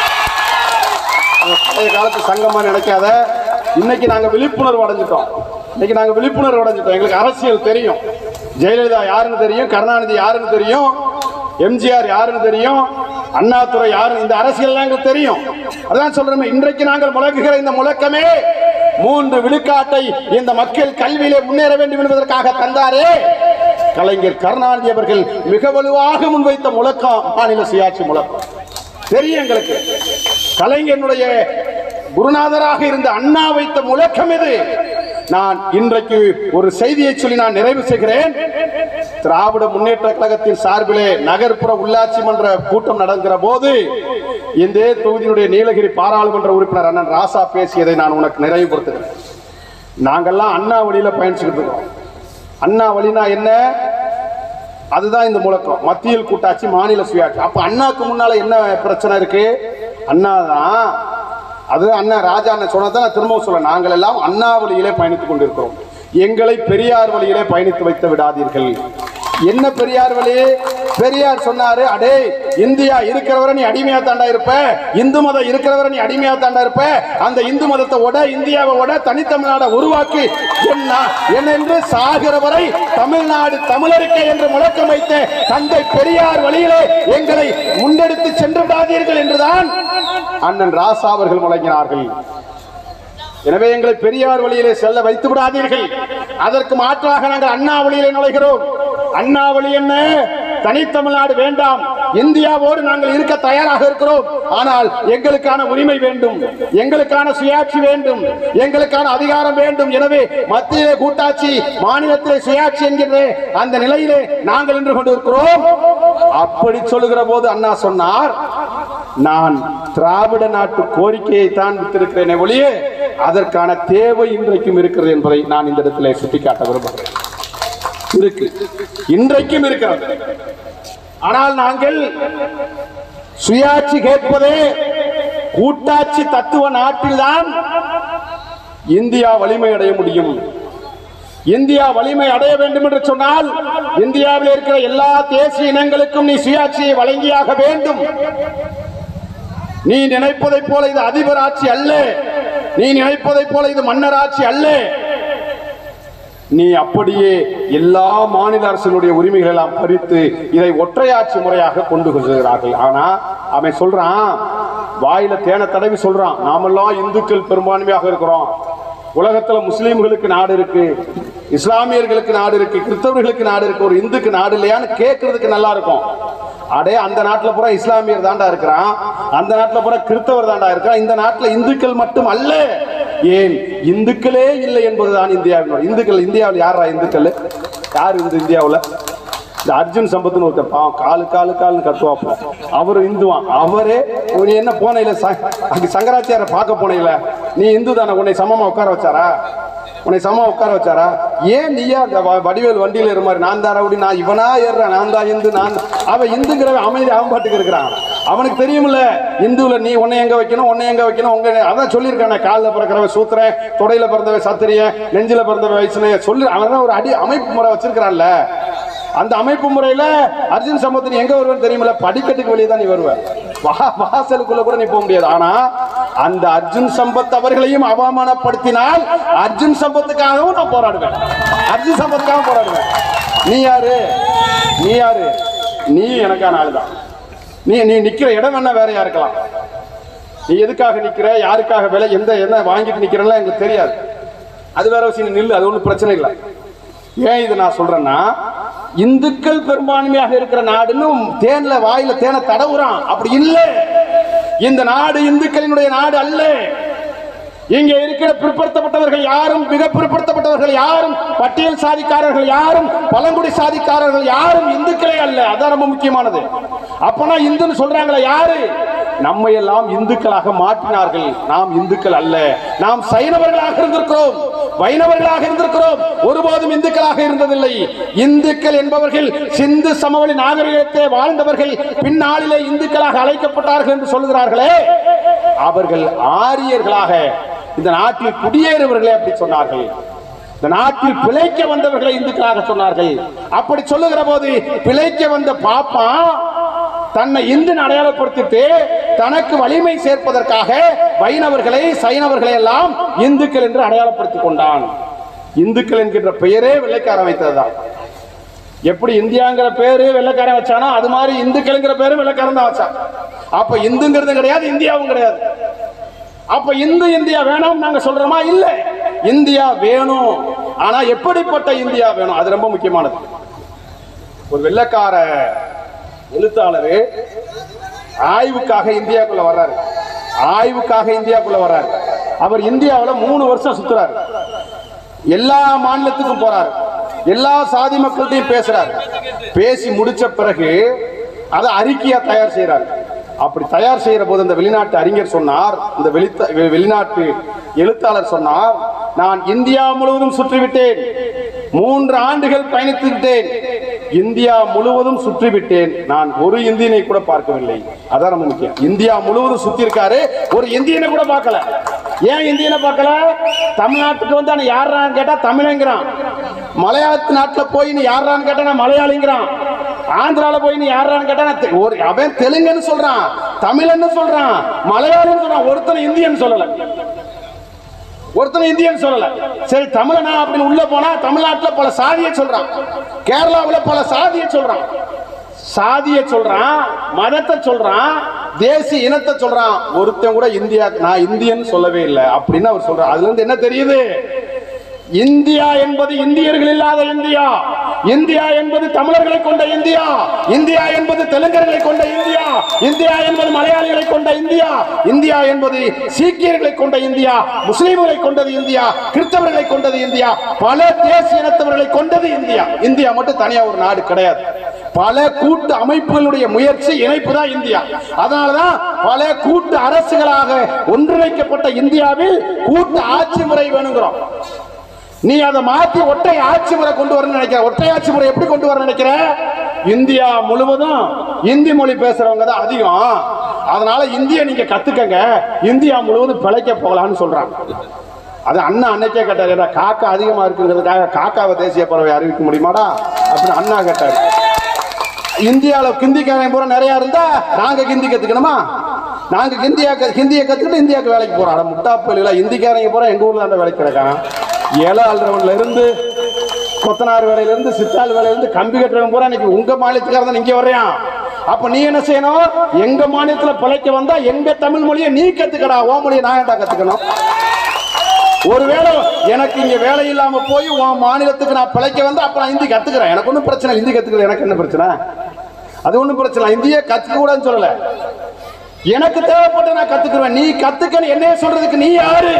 B: பழைய காலத்து சங்கமா நினைக்காத. இன்னைக்கு நாங்க விழிப்புணர்வு அடைஞ்சிட்டோம். இன்னைக்கு நாங்க விழிப்புணர்வு அடைஞ்சிட்டோம். எங்களுக்கு அரசியல் தெரியும். ஜெயலலிதா யாருன்னு தெரியும், கருணாநிதி யாருன்னு தெரியும், எம்ஜிஆர் யாருன்னு தெரியும், அண்ணாதுரை யாரு, இந்த அரசியல் எங்களுக்கு தெரியும். அதான் சொல்றோம், இன்றைக்கு நாங்கள் முழக்குகிற இந்த முழக்கமே மூன்று விழுக்காட்டை இந்த மக்கள் கல்வியிலே முன்னேற வேண்டும் என்பதற்காக தந்தாரே கலைஞர் கருணாநிதி அவர்கள் மிக வலுவாக முன்வைத்த முழக்கம் மாநில சுயாட்சி முழக்கம். தெரியும் எங்களுக்கு. கலைஞனுடைய குருநாதராக இருந்த அண்ணா வைத்த முழக்கம் இது. நான் இன்றைக்கு ஒரு செய்தியை சொல்லி நான் நிறைவு செய்கிறேன். திராவிட முன்னேற்ற கழகத்தின் சார்பிலே நகர்ப்புற உள்ளாட்சி மன்ற கூட்டம் நடக்கிற போது இந்த தொகுதியினுடைய நீலகிரி பாராளுமன்ற உறுப்பினர் அண்ணன் ராசா பேசியதை நான் உனக்கு நிறைவுபடுத்துகிறேன். நாங்கெல்லாம் அண்ணா வழியில பயணிச்சுக்கிட்டு இருக்கோம். அண்ணா வழினா என்ன? அதுதான் இந்த முழக்கம், மத்தியில் கூட்டாட்சி, மாநில சுயாட்சி. அப்ப அண்ணாக்கு முன்னால என்ன பிரச்சனை இருக்கு? அண்ணா தான் அது அண்ணா ராஜா அண்ணன் சொன்னதான் நான் திரும்பவும் சொல்ல. நாங்கள் எல்லாம் அண்ணா வழியிலே பயணித்துக் கொண்டிருக்கிறோம். எங்களை பெரியார் வழியிலே பயணித்து வைத்து விடாதீர்கள். என்ன பெரியார் வழி? பெரியார் சொன்னாரு, அடே இந்தியா இருக்கிறவரை நீ அடிமையா தாண்டா இருப்ப, இந்து மதம் இருக்கிறவரை நீ அடிமையா தாண்டா இருப்ப, அந்த இந்து மதத்தை விட இந்தியாவை விட தனித்தமிழ்நாடு உருவாக்கி என்ன என்று சாகிற வரை தமிழ்நாடு தமிழருக்கு என்று முழக்கம் வைத்த தந்தை பெரியார் வழியிலே எங்களை முன்னெடுத்து சென்று விடாதீர்கள் என்றுதான் அண்ணன் ராசா அவர்கள் முழங்கினார்கள். எனவே எங்களை பெரியார் வழியிலே செல்ல வைத்து விடாதீர்கள். அதற்கு மாற்றாக நாங்கள் அண்ணா வழியிலே நுழைகிறோம். அண்ணா வழி என்ன? தனித்தமிழ்நாடு வேண்டாம், இந்தியாவோடு நாங்கள் இருக்க தயாராக இருக்கிறோம். ஆனால் எங்களுக்கான உரிமை வேண்டும், எங்களுக்கான சுயாட்சி வேண்டும், எங்களுக்கான அதிகாரம் வேண்டும். எனவே மத்தியிலே கூட்டாட்சி, மாநிலத்திலே சுயாட்சி என்கிற அந்த நிலையிலே நாங்கள் நின்று கொண்டிருக்கிறோம். அப்படி சொல்லுகிற போது அண்ணா சொன்னார், நான் திராவிட நாட்டு கோரிக்கையை தான் வித்திருக்கிறேன் ஒழிய அதற்கான தேவை இன்றைக்கும் இருக்கிறது என்பதை நான் இந்த இடத்திலே சுட்டிக்காட்ட விரும்புகிறேன். இருக்கு, இன்றைக்கும் இருக்கிறது. ஆனால் நாங்கள் சுயாட்சி கேட்பதே கூட்டாட்சி தத்துவ நாட்டில்தான் இந்தியா வலிமை அடைய முடியும். இந்தியா வலிமை அடைய வேண்டும் என்று சொன்னால் இந்தியாவில் இருக்கிற எல்லா தேசிய இனங்களுக்கும் நீ சுயாட்சியை வழங்கியாக வேண்டும். நீ நினைப்பதை போல இது அதிபர் ஆட்சி அல்ல, நீ நினைப்பதை போல இது மன்னர் ஆட்சி அல்ல. நீ அப்படியே எல்லா மாநில அரசினுடைய உரிமைகள் எல்லாம் பறித்து இதை ஒற்றையாட்சி முறையாக கொண்டு வருகிறார்கள். ஆனா அவன் சொல்றான், வாயில தேனை தடவி சொல்றான், நாமெல்லாம் இந்துக்கள் பெரும்பான்மையாக இருக்கிறோம், உலகத்துல முஸ்லீம்களுக்கு நாடு இருக்கு, இஸ்லாமியர்களுக்கு நாடு இருக்கு, கிறிஸ்தவர்களுக்கு நாடு இருக்கு, ஒரு இந்துக்கு நாடு இல்லையான்னு கேட்கறதுக்கு நல்லா இருக்கும். அடே அந்த நாட்டுல பூரா இஸ்லாமியர் தாண்டா இருக்கிறான், அந்த நாட்டுல பூரா கிறிஸ்தவர் தாண்டா இருக்கிறான், இந்த நாட்டுல இந்துக்கள் மட்டும் அல்ல. ஏன் இந்துக்களே இல்லை என்பதுதான் இந்தியாவின் இந்துக்கள். இந்தியாவில் யாரா இந்துக்கள்? யார் இந்த இந்தியாவில்? இந்த அர்ஜுன் சம்பத்னு ஒருத்தர் பாவம் காலு காலு காலுன்னு கத்துவாப்போ, அவரு இந்துவான். அவரே நீ என்ன போன இல்ல அங்க சங்கராச்சாரிய பார்க்க போன இல்ல, நீ இந்து தானே, உன்னை சமமா உட்கார வச்சாரா? உன்னை சமமா உட்கார வச்சாரா? ஏன் நீயா வடிவேல் வண்டியில இருக்க மாதிரி நான் தான் அப்படி நான் இவனா ஏறுறேன், நான் தான் இந்து, நான் அவன் இந்துங்கிறவன் அமைதி அவன் பாட்டுக்கு இருக்கிறான். அவனுக்கு தெரியுமில்ல இந்துல நீ உன்னை எங்க வைக்கணும், உன்னை எங்க வைக்கணும், உங்க அதான் சொல்லியிருக்கானே, காலில் பிறக்கிறவன் சூத்திரன், தொடையில பிறந்தவன் சத்திரியன், நெஞ்சில பிறந்தவன் வயசுன சொல்லி அவன் தான் ஒரு அடி அமைப்பு முறை வச்சிருக்கிறான்ல. அந்த அமைப்பு முறையில அர்ஜுன் சம்பத் நீ எங்க வருவேன்னு தெரியுமில்ல, படிக்கட்டுக்கு வெளியே தான் நீ வருவ, வாசலுக்குள்ள கூட நீ போக முடியாது. ஆனா அந்த அர்ஜுன் சம்பத் அவர்களையும் அவமானப்படுத்தினால் அர்ஜுன் சம்பத்துக்காகவும் நான் போராடுவேன், அர்ஜுன் சம்பத்துக்காக போராடுவேன். நீ யாரு? நீ யாரு? நீ எனக்கான ஆளுதான். நீ நீ நிக்கிற இடம் என்ன வேறையா இருக்கலாம், நீ எதுக்காக நிக்கிற, யாருக்காக விலை, எந்த என்ன வாங்கிட்டு நிக்கிறேன்ல எங்களுக்கு தெரியாது, அது வேற விஷயம், நில்லு, அது ஒன்றும் பிரச்சனை இல்லை. ஏன் இது நான் சொல்றேன்னா, இந்துக்கள் பெரும்பான்மையாக இருக்கிற நாடுன்னு தேன்ல வாயில தேனை தடவுறான். அப்படி இல்லை. இந்த நாடு இந்துக்களினுடைய நாடு அல்ல. இங்க இருக்கிற பிற்படுத்தப்பட்டவர்கள் யாரும், மிக பிற்படுத்தப்பட்டவர்கள் யாரும், பட்டியல் சாதிக்காரர்கள் யாரும், பழங்குடி சாதிக்காரர்கள் யாரும் இந்துக்களே அல்ல. அதான் ரொம்ப முக்கியமானது. அப்பனா இந்துன்னு சொல்றாங்களே யாரு? நம்மை எல்லாம் இந்துக்களாக மாற்றினார்கள். நாம் இந்துக்கள் அல்ல. நாம் சைனவர்களாக இருந்திருக்கிறோம், வைணவர்களாக இருந்திருக்கிறோம். ஒருபோதும் இந்துக்களாக இருந்ததில்லை. இந்துக்கள் என்பவர்கள் சிந்து சமவெளி நாகரிகத்தை வாழ்ந்தவர்கள் பின்னாளிலே இந்துக்களாக அழைக்கப்பட்டார்கள் என்று சொல்கிறார்களே, அவர்கள் ஆரியர்களாக இந்த நாட்டில் குடியேறுவர்களே அப்படி சொன்னார்கள். இந்த நாட்டில் பிழைக்க வந்தவர்களை இந்துக்களாக சொன்னார்கள். அப்படி சொல்லுகிற போது பிழைக்க வந்த பாப்பா தன்னை இந்து அடையாளப்படுத்திட்டு தனக்கு வலிமை சேர்ப்பதற்காக வைணவர்களை சைனவர்களை எல்லாம் இந்துக்கள் என்று அடையாளப்படுத்திக் கொண்டான். இந்துக்கள் என்கின்ற பெயரே வெள்ளைக்காரன் வைத்ததுதான். எப்படி இந்தியாங்கிற பேரு வெள்ளைக்காரன் வச்சானோ அது மாதிரி இந்துக்கள்ங்கிற பேரு வெள்ளைக்காரன் தான் வச்சான். அப்ப இந்துங்கிறது கிடையாது, இந்தியாவும் கிடையாது. அப்ப இந்து இந்தியா வேணும் நாங்க சொல்றோமா? இல்ல, இந்தியா வேணும். ஆனா எப்படிப்பட்ட இந்தியா வேணும்? அது ரொம்ப முக்கியமானது. ஒரு வெள்ளைக்கார எழுத்தாளர் ஆய்வுக்காக இந்தியாக்குள்ள வர்றாரு. ஆய்வுக்காக இந்தியாக்குள்ள வர்றாரு. அவர் இந்தியாவில் மூணு வருஷம் சுத்துறாரு. எல்லா மாநிலத்துக்கும் போறாரு. எல்லா சாதி மக்கள்கிட்டையும் பேசுறாரு. பேசி முடிச்ச பிறகு அதை அறிக்கையா தயார் செய்யறாரு. அப்படி தயார் செய்யற போது அந்த வெளிநாட்டு அறிஞர் சொன்னார், இந்த வெளிநாட்டு எழுத்தாளர் சொன்னார், நான் இந்தியா முழுவதும் சுற்றிவிட்டேன், மூன்று ஆண்டுகள் பயணித்து விட்டேன், இந்தியா முழுவதும் சுற்றிவிட்டேன், நான் ஒரு இந்தியனை கூட பார்க்கவில்லை. அதான் ரொம்ப முக்கியம். இந்தியா முழுவதும் சுத்தி இருக்காரு, ஒரு இந்தியனை கூட பார்க்கல. ஏன் இந்தியனை பார்க்கல? தமிழ்நாட்டுக்கு வந்து யாரான்னு கேட்டா தமிழங்கிறான், மலையாளத்து நாட்டில் போய் நீ யாரான்னு கேட்டா நான் மலையாளிங்கிறான், ஆந்திரால போய் நீ யாரான்னு கேட்டா ஒரு அவன் தெலுங்குன்னு சொல்றான், தமிழன்னு சொல்றான், மலையாளின்னு சொல்றான். ஒருத்தனை இந்தியன் சொல்லல, ஒருத்தனை இந்தியன் சொல்லல. சரி, தமிழனா அப்படின்னு உள்ள போனா தமிழ்நாட்டில் பல சாதியை சொல்றான், கேரளாவில் பல சாதியை சொல்றான், சாதியை சொல்றான், மதத்தை சொல்றான், தேசிய இனத்தை சொல்றான். ஒருத்தன் கூட இந்தியா நான் இந்தியன் சொல்லவே இல்லை அப்படின்னு அவர் சொல்றார். அதுல இருந்து என்ன தெரியுது? இந்தியா என்பது இந்தியர்கள் இல்லாத இந்தியா, இந்தியா என்பது தமிழர்களை கொண்ட இந்தியா, இந்தியா என்பது தெலுங்கர்களை கொண்ட இந்தியா, இந்தியா என்பது மலையாளிகளை கொண்ட இந்தியா, இந்தியா என்பது சீக்கியர்களை கொண்ட இந்தியா, முஸ்லிம்களை கொண்டது இந்தியா, கிறிஸ்தவர்களை கொண்டது இந்தியா, பல தேசிய இனத்தவர்களை கொண்டது இந்தியா. இந்தியா மட்டும் தனியா ஒரு நாடு கிடையாது. பல கூட்டு அமைப்புகளுடைய முயற்சி இணைப்பு தான் இந்தியா. அதனாலதான் பல கூட்டு அரசுகளாக ஒன்றிணைக்கப்பட்ட இந்தியாவில் கூட்டு ஆட்சி முறை வேணுங்கிறோம். நீ அதை மாற்றி ஒற்றை ஆட்சி முறை கொண்டு வர நினைக்கிற. ஒற்றை ஆட்சி முறை எப்படி கொண்டு வர நினைக்கிற? இந்தியா முழுவதும் இந்தி மொழி பேசுறவங்க தான் அதிகம், அதனால இந்திய நீங்க கத்துக்கங்க, இந்தியா முழுவதும் பிழைக்க போகலான்னு சொல்றாங்க. அது அண்ணா அன்னைக்கே கேட்டாரு, காக்கா அதிகமா இருக்குங்கிறதுக்காக காக்காவை தேசிய பறவை அறிவிக்க முடியுமாடா அப்படின்னு அண்ணா கேட்டாரு. இந்தியாவில் ஹிந்திக்காரன் பூரா நிறைய இருந்தா நாங்க ஹிந்தி கத்துக்கணுமா? நாங்க ஹிந்தியா ஹிந்தியை கத்துக்கிட்டு இந்தியாவுக்கு வேலைக்கு போறோம். முட்டாப்பள்ளியில இந்திக்காரங்க பூரா எங்க ஊர்ல தான் வேலைக்கு கிடக்காங்க. ஏழை ஆள்றவன்ல இருந்து கொத்தனார் வேலையில இருந்து சித்தாள் வேலையில இருந்து கம்பி கட்டுறவன் பூரா இன்னைக்கு உங்க மாநிலத்துக்காரன் இங்க வர்றான். அப்ப நீ என்ன செய்யணும்? எங்க மாநிலத்துல பிழைக்க வந்தா எங்க தமிழ் மொழியை நீ கத்துக்கடா, ஓ மொழியை நான் ஏன்டா கத்துக்கணும்? ஒருவேளை எனக்கு இங்க வேலை இல்லாம போய் உன் மாநிலத்துக்கு நான் பிழைக்க வந்து அப்ப நான் ஹிந்தி கத்துக்கிறேன், எனக்கு ஒன்றும் பிரச்சனை. ஹிந்தி கத்துக்கிறது எனக்கு என்ன பிரச்சனை? அது ஒன்றும் பிரச்சனை. ஹிந்தியை கத்துக்க கூடாதுன்னு சொல்லல, எனக்கு தேவைப்பட்ட நான் கத்துக்குவேன். நீ கத்துக்கன்னு என்னைய சொல்றதுக்கு நீ யாரு?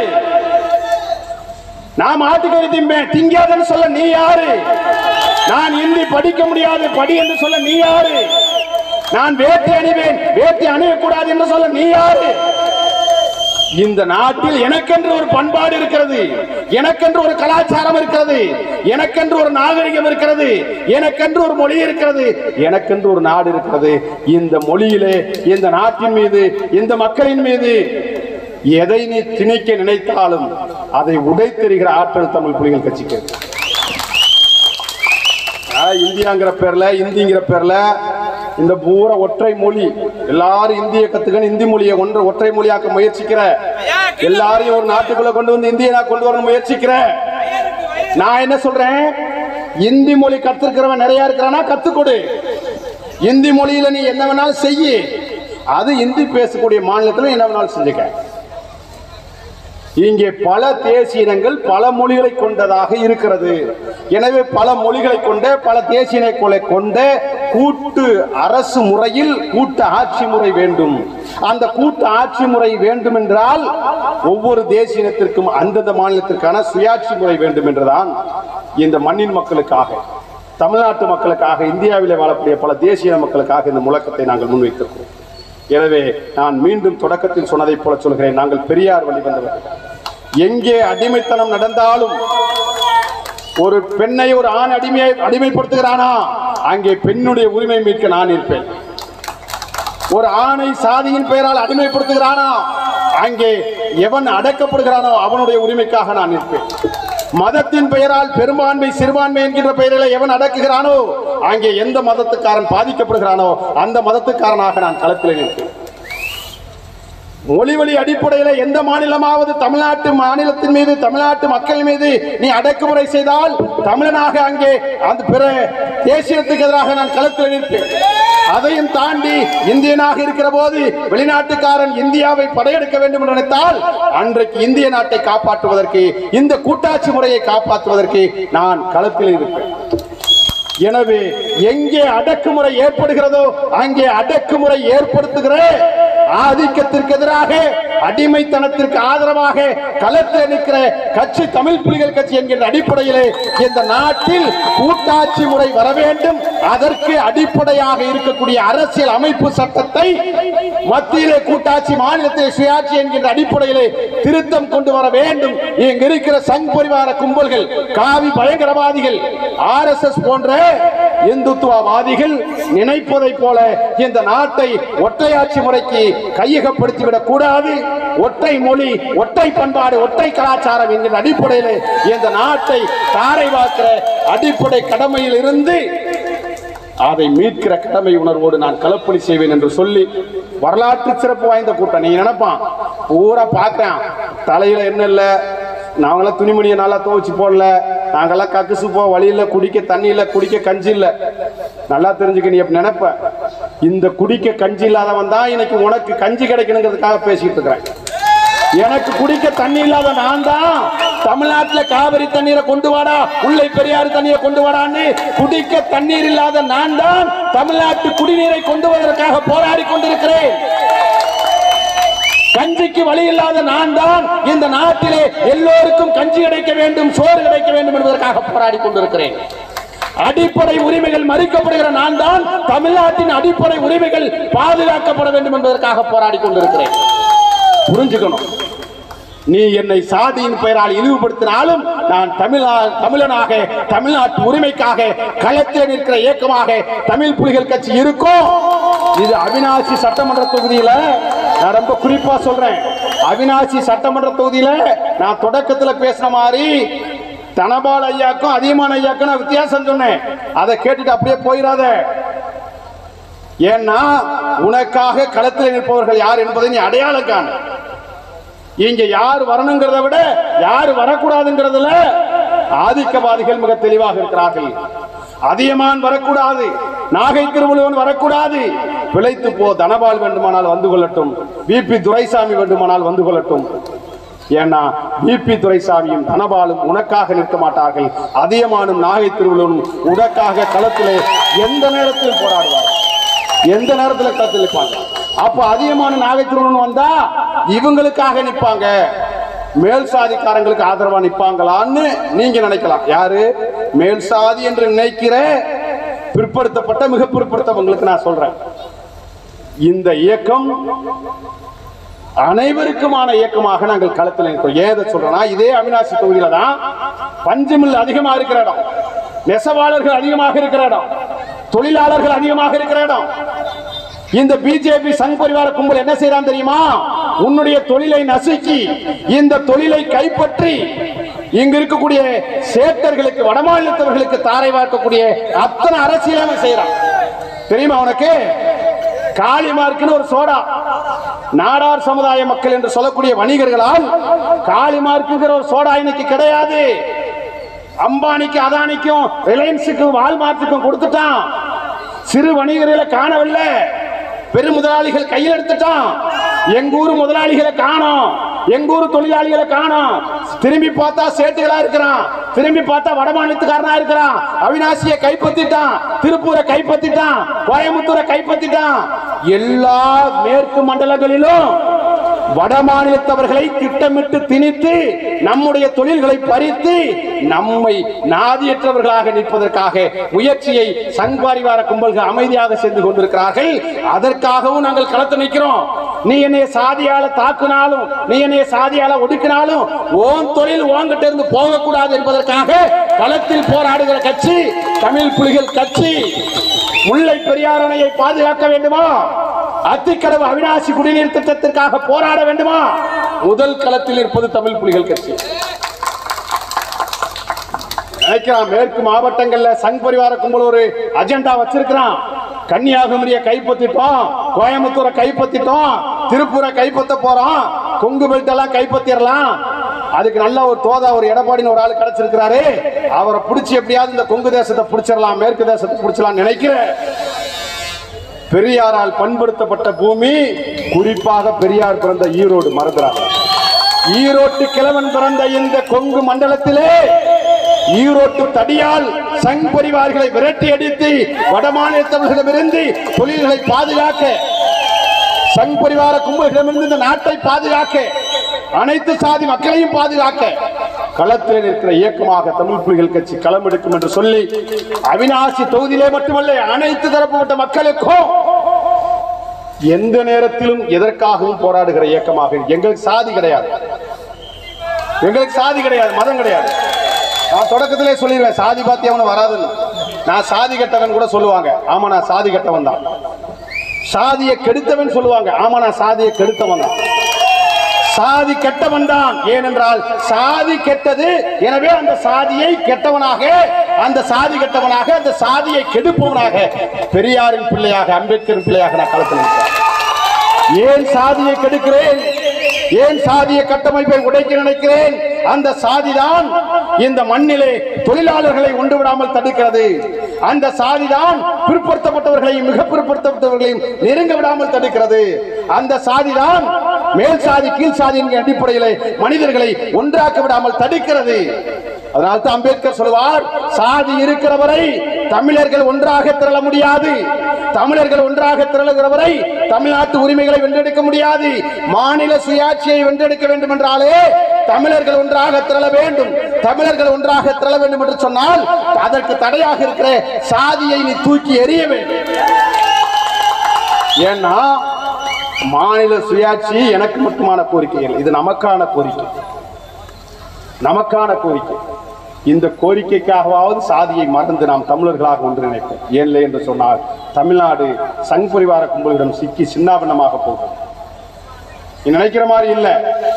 B: நான் மாட்டுக்கறி திம்பேன் திங்காதன்னு சொல்ல நீ யாரு? நான் ஹிந்தி படிக்க முடியாது படி என்று சொல்ல நீ யாரு? நான் வேட்டி அணிவேன் வேட்டி அணியக்கூடாது என்று சொல்ல நீ யாரு? இந்த நாட்டில் எனக்கென்று ஒரு பண்பாடு இருக்கிறது, எனக்கென்று ஒரு கலாச்சாரம் இருக்கிறது, எனக்கென்று ஒரு நாகரிகம் இருக்கிறது, எனக்கென்று ஒரு மொழி இருக்கிறது, எனக்கென்று ஒரு நாடு இருக்கிறது. இந்த மொழியிலே, இந்த நாட்டின் மீது, இந்த மக்களின் மீது எதை நீ திணிக்க நினைத்தாலும் அதை உடைத்தெறிகிற ஆற்றல் தமிழ் புலிகள் கட்சிக்கு. இந்தியாங்கிற பேர்ல, இந்திங்கிற பேர்ல இந்த பூரா ஒற்றை மொழி, எல்லாரும் இந்திய கத்துக்கணும், இந்தி மொழியை ஒன்று ஒற்றை மொழியாக்க முயற்சிக்கிற, எல்லாரையும் ஒரு நாட்டுக்குள்ள கொண்டு வந்து இந்தியா கொண்டு வர முயற்சிக்கிற. நான் என்ன சொல்றேன்? இந்தி மொழி கத்துக்கிறவன் நிறைய இருக்கிறானா கத்துக்கொடு. இந்தி மொழியில நீ என்ன வேணாலும் செய்ய, அது இந்தி பேசக்கூடிய மாநிலத்தில் என்ன வேணாலும் செஞ்சுக்க. இங்கே பல தேசிய இனங்கள் பல மொழிகளை கொண்டதாக இருக்கிறது. எனவே பல மொழிகளை கொண்ட பல தேசிய இனங்களை கொண்ட கூட்டு அரசு முறையில் கூட்டு ஆட்சி முறை வேண்டும். அந்த கூட்டு ஆட்சி முறை வேண்டும் என்றால் ஒவ்வொரு தேசிய இனத்திற்கும் அந்தந்த மாநிலத்திற்கான சுயாட்சி முறை வேண்டும் என்றுதான் இந்த மண்ணின் மக்களுக்காக, தமிழ்நாட்டு மக்களுக்காக, இந்தியாவிலே வாழக்கூடிய பல தேசிய மக்களுக்காக இந்த முழக்கத்தை நாங்கள் முன்வைத்திருக்கிறோம். எனவே நான் மீண்டும் தொடக்கத்தில் சொன்னதை போல சொல்கிறேன், நாங்கள் பெரியார் வழி வந்தவர்கள். எங்கே அடிமைத்தனம் நடந்தாலும் ஒரு பெண்ணை ஒரு ஆண் அடிமையை அடிமைப்படுத்துகிறானா அங்கே பெண்ணுடைய உரிமை மீட்க நான் இருப்பேன். ஒரு ஆணை சாதியின் பெயரால் அடிமைப்படுத்துகிறானா அங்கே எவன் அடக்கப்படுகிறானோ அவனுடைய உரிமைக்காக நான் இருப்பேன். மதத்தின் பெயரால் பெரும்பான்மை சிறுபான்மை என்கின்ற பெயரில் எவன் அடக்குகிறானோ அங்கே எந்த மதத்துக்காரன் பாதிக்கப்படுகிறானோ அந்த மதத்துக்காரனாக நான் களத்தில் நிற்பேன். மொழிவழி அடிப்படையில் எந்த மாநிலமாவது தமிழ்நாட்டு மாநிலத்தின் மீது தமிழ்நாட்டு மக்கள் மீது நீ அடக்குமுறை செய்தால் தமிழனாக அங்கே அந்த பிற தேசியத்துக்கு எதிராக நான் களத்தில் நிற்பேன். அதையும் தாண்டி இந்தியனாக இருக்கிற போது வெளிநாட்டுக்காரன் இந்தியாவை படையெடுக்க வேண்டும் என்று நினைத்தால் அன்றைக்கு இந்திய நாட்டை காப்பாற்றுவதற்கு, இந்த கூட்டாட்சி முறையை காப்பாற்றுவதற்கு நான் களத்தில் இருப்பேன். எனவே எங்கே அடக்குமுறை ஏற்படுகிறதோ அங்கே அடக்குமுறை ஏற்படுத்துகிற ஆதிக்கத்திற்கு எதிராக, அடிமைத்தனத்திற்கு ஆதரவாக களத்தில் நிற்கிற கட்சி தமிழ் புலிகள் கட்சி என்கின்ற அடிப்படையிலே இந்த நாட்டில் கூட்டாட்சி முறை வர வேண்டும். அதற்கு அடிப்படையாக இருக்கக்கூடிய அரசியல் அமைப்பு சட்டத்தை மத்தியிலே கூட்டாட்சி, மாநிலத்திலே சுயாட்சி என்கின்ற அடிப்படையிலே திருத்தம் கொண்டு வர வேண்டும். இங்கு இருக்கிற சங் பரிவார கும்பல்கள், காவி பயங்கரவாதிகள், ஆர் எஸ் எஸ் போன்ற இந்துத்துவவாதிகள் நினைப்பதை போல இந்த நாட்டை ஒற்றையாட்சி முறைக்கு கையகப்படுத்திவிடக் கூடாது. ஒற்றை மொழி, ஒற்றை பண்பாடு, ஒற்றை கலாச்சாரம் என்கிற அடிப்படையில் இந்த நாட்டை தாரை வாக்கிற அடிப்படை கடமையில் இருந்து அதை மீட்கிற கடமை உணர்வோடு நான் களப்பணி செய்வேன் என்று சொல்லி, வரலாற்று சிறப்பு வாய்ந்த கூட்டம். நீ நினைப்பான் பூரா பார்த்தேன், தலையில என்ன இல்ல, நாங்களாம் துணிமணியை நல்லா துவச்சு போடல, நாங்கெல்லாம் கக்குசு போ வழி இல்ல, குடிக்க தண்ணி இல்ல, குடிக்க கஞ்சி இல்ல. நல்லா தெரிஞ்சுக்க, நீ எப்படி நினைப்ப, இந்த குடிக்க கஞ்சி இல்லாதவன் தான் இன்னைக்கு உனக்கு கஞ்சி கிடைக்கணுங்கிறதுக்காக பேசிட்டு இருக்கிறேன். எனக்கு குடிக்க தண்ணி இல்லாத நான் தான் தமிழ்நாட்டில் காவிரி தண்ணீரை கொண்டு வாடா, முல்லை பெரியாறு தண்ணீரை கொண்டு வாடான்னு குடிக்க தண்ணீர் இல்லாத நான் தான் தமிழ்நாட்டு குடிநீரை கொண்டு வருவதற்காக போராடி கொண்டிருக்கிறேன். கஞ்சிக்கு வழி இல்லாத நான் தான் இந்த நாட்டிலே எல்லோருக்கும் கஞ்சி கிடைக்க வேண்டும், சோறு கிடைக்க வேண்டும் என்பதற்காக போராடி கொண்டிருக்கிறேன். அடிப்படை உரிமைகள் மறுக்கப்படுகிற நான் தான் தமிழ்நாட்டின் அடிப்படை உரிமைகள் பாதுகாக்கப்பட வேண்டும் என்பதற்காக போராடி கொண்டிருக்கிறேன். புரிஞ்சுக்கணும், நீ என்னை சாதியின் பெயரால் இழிவுபடுத்தினாலும் நான் தமிழா தமிழனாக தமிழ்நாட்டு உரிமைக்காக களத்தில் நிற்கிற இயக்கமாக தமிழ் புலிகள் கட்சி இருக்கும். இது அவிநாசி சட்டமன்ற தொகுதியில நான் ரொம்ப குறிப்பா சொல்றேன். அவிநாசி சட்டமன்ற தொகுதியில நான் தொடக்கத்துல பேசின மாதிரி தனபால் ஐயாக்கும் அதிகமான ஐயாக்கும் நான் வித்தியாசம் சொன்னேன். அதை கேட்டுட்டு அப்படியே போயிடாத. ஏன்னா உனக்காக களத்தில் நிற்பவர்கள் யார் என்பதை நீ அடையாளம் காண. இங்க யார் வரணுங்கிறத விட யார் வரக்கூடாதுங்கிறதுல ஆதிக்கவாதிகள் மிக தெளிவாக இருக்கிறார்கள். அதியமான் வரக்கூடாது, நாகை திருவள்ளுவன் வரக்கூடாது, பிழைத்து போ தனபால் வேண்டுமானால் வந்து கொள்ளட்டும், பிபி துரைசாமி வேண்டுமானால் வந்து கொள்ளட்டும். ஏன்னா பிபி துரைசாமியும் தனபாலும் உனக்காக நிற்க மாட்டார்கள். அதியமானும் நாகை திருவள்ளுவனும் உனக்காக களத்திலே எந்த நேரத்தில் போராடுவார், எந்த நேரத்தில் களத்தில் நிற்பாங்க. அப்ப அதிகமான நாகை திருவள்ளுவன் வந்தா இவங்களுக்காக நிற்பாங்க, மேல் சாதிக்காரங்களுக்கு ஆதரவா நிற்பாங்களான்னு நீங்க நினைக்கலாம். யாரு மேல் சாதி என்று நினைக்கிற பிற்படுத்தப்பட்ட மிக பிற்படுத்தவங்களுக்கு நான் சொல்றேன், இந்த இயக்கம் அனைவருக்குமான இயக்கமாக நாங்கள் களத்தில் நிற்கிறோம். ஏதை சொல்றோம்னா இதே அவிநாசி தொகுதியில தான் பஞ்சுமில் அதிகமா இருக்கிற இடம், நெசவாளர்கள் அதிகமாக இருக்கிற இடம், தொழிலாளர்கள் அதிகமாக இருக்கிற இடம். இந்த பிஜேபி சங் பரிவார கும்பல் என்ன செய்யறான் தெரியுமா? உன்னுடைய தொழிலை நசுக்கி இந்த தொழிலை கைப்பற்றி இங்க இருக்கக்கூடிய சேட்டர்களுக்கு, வடமாநிலத்தவர்களுக்கு தாரை வார்க்கக்கூடிய அத்தனை அரசியலும் செய்யறான். தெரியுமா உனக்கு? காளிமார்க்குன்னு ஒரு சோடா, நாடார் சமுதாய மக்கள் என்று சொல்லக்கூடிய வணிகர்களால் காளிமார்க்குங்கிற ஒரு சோடா இன்னைக்கு கிடையாது. அம்பானிக்கு, அதானிக்கும், ரிலையன்ஸுக்கும், வால்மார்ட்டுக்கும் கொடுத்துட்டான். சிறு வணிகர்களை காணவில்லை, பெரு முதலாளிகள் கையில் எடுத்துட்டான். எங்க ஊர் முதலாளிகளை காணோம். எங்க ஊர் தொழிலாளிகளை காணோம். திரும்பி பார்த்தா சேட்டுகளா இருக்கிறான், திரும்பி பார்த்தா வடமாநிலத்துக்காரனா இருக்கிறான். அவிநாசியை கைப்பற்றிட்டான், திருப்பூரை கைப்பற்றிட்டான், கோயம்புத்தூரை கைப்பற்றிட்டான். எல்லா மேற்கு மண்டலங்களிலும் வட மாநிலத்தவர்களை திட்டமிட்டு திணித்து நம்முடைய தொழில்களை பறித்து நம்மை நாதியற்றவர்களாக நிற்பதற்காக முயற்சியை சங்பாரிவார கும்பல்கள் அமைதியாக சென்று கொண்டிருக்கிறார்கள். அதற்காகவும் நாங்கள் களத்து நிற்கிறோம். நீ என்னைய சாதியால தாக்குனாலும், நீ என்னைய சாதியால ஒடுக்கினாலும் ஓன் தொழில் ஓங்கிட்ட இருந்து போகக்கூடாது என்பதற்காக களத்தில் போராடுகிற கட்சி தமிழ் புலிகள் கட்சி. முல்லை பெரியார் அணையை பாதுகாக்க வேண்டுமா? அத்திக்கடவு அவிநாசி குடிநீர் திட்டத்திற்காக போராட வேண்டுமா? முதல் களத்தில் இருப்பது தமிழ் புலிகள் கட்சி. நினைக்கிறான் மேற்கு மாவட்டங்கள்ல சங் பரிவார கும்பல் ஒரு அஜெண்டா வச்சிருக்கிறான். கன்னியாகுமரியை கைப்பற்றிட்டோம், கோயம்புத்தூரை கைப்பற்றிட்டோம், திருப்பூரை கைப்பற்ற போறோம், கொங்கு பெல்ட் எல்லாம் கைப்பற்றிடலாம். அதுக்கு நல்ல ஒரு தோதா ஒரு எடப்பாடின்னு ஒரு ஆள் கிடைச்சிருக்கிறாரு. அவரை பிடிச்சி எப்படியாவது இந்த கொங்கு தேசத்தை பிடிச்சிடலாம், மேற்கு தேசத்தை பிடிச்சலாம் நினைக்கிறேன். பெரியாரால் பண்படுத்தப்பட்ட பூமி, குறிப்பாக பெரியார் பிறந்த ஈரோடு மறந்துறாங்க. ஈரோட்டு கிழவன் பிறந்த இந்த கொங்கு மண்டலத்திலே ஈரோட்டு தடியால் சங் பரிவார்களை விரட்டி அடித்து வடமாநிலத்தவர்களிடமிருந்து தொழில்களை பாதுகாக்க, சங் பரிவார கும்பல்களிடமிருந்து இந்த நாட்டை பாதுகாக்க, அனைத்து சாதி மக்களையும் பாதுகாக்க களத்தில் இருக்கிற இயக்கமாக தமிழ் புலிகள் கட்சி களம் எடுக்கும் என்று சொல்லி அவிநாசி தொகுதியிலே மட்டுமல்ல அனைத்து தரப்பட்ட மக்களுக்கும் எந்த நேரத்திலும் எதற்காகவும் போராடுகிற இயக்கமாக. எங்களுக்கு சாதி கிடையாது, எங்களுக்கு சாதி கிடையாது, மதம் கிடையாது. நான் தொடக்கத்திலே சொல்லிடுவேன், சாதி பாத்தி அவனை வராதுன்னு. நான் சாதி கெட்டவன் கூட சொல்லுவாங்க, ஆமா நான் சாதி கெட்டவன் தான். சாதியை கெடுத்தவன் சொல்லுவாங்க, ஆமா நான் சாதியை கெடுத்தவன் தான். சாதி கெட்டவன் தான், ஏனென்றால் சாதி கெட்டது. எனவே அந்த சாதியை கெட்டவனாக, அந்த சாதி கெட்டவனாக, அந்த சாதியை கெடுப்பவனாக பெரியாரின் பிள்ளையாக, அம்பேத்கரின் பிள்ளையாக நான் களத்தில் இருக்கிறேன். ஏன் சாதியை கெடுக்கிறேன், ஏன் சாதிய கட்டமைப்பை உடைக்க நினைக்கிறேன்? அந்த சாதிதான் இந்த மண்ணிலே தொழிலாளர்களை ஒன்று விடாமல் தடுக்கிறது. அந்த சாதிதான் பிற்படுத்தப்பட்டவர்களையும் மிக பிற்படுத்தப்பட்டவர்களையும் நெருங்க விடாமல் தடுக்கிறது. அந்த சாதிதான் மேல் சாதி கீழ் சாதி என்கிற அடிப்படையிலே மனிதர்களை ஒன்றாக்க விடாமல் தடுக்கிறது. அதனால் தான் அம்பேத்கர் சொல்வார், சாதி இருக்கிற வரை தமிழர்கள் ஒன்றாக திரள முடியாது, தமிழர்கள் ஒன்றாக திரளுகிற வரை தமிழ்நாட்டு உரிமைகளை வென்றெடுக்க முடியாது. மாநில சுயாட்சியை வென்றெடுக்க வேண்டும் என்றாலே தமிழர்கள் ஒன்றாக திரள வேண்டும். தமிழர்கள் ஒன்றாக திரள வேண்டும் என்று சொன்னால் அதற்கு தடையாக இருக்கிற சாதியை நீ தூக்கி எறிய வேண்டும். ஏன்னா மாநில சுயாட்சி எனக்கு மட்டுமான கோரிக்கைகள், இது நமக்கான கோரிக்கை, நமக்கான கோரிக்கை. இந்த கோரிக்கைக்காகவாவது சாதியை மறந்து நாம் தமிழர்களாக ஒன்றிணைப்போம். ஏன் என்று சொன்னால் தமிழ்நாடு சங் பரிவார கும்பலிடம் சிக்கி சின்னாபின்னமாக போகும். நினைக்கிற மாதிரி இல்லை.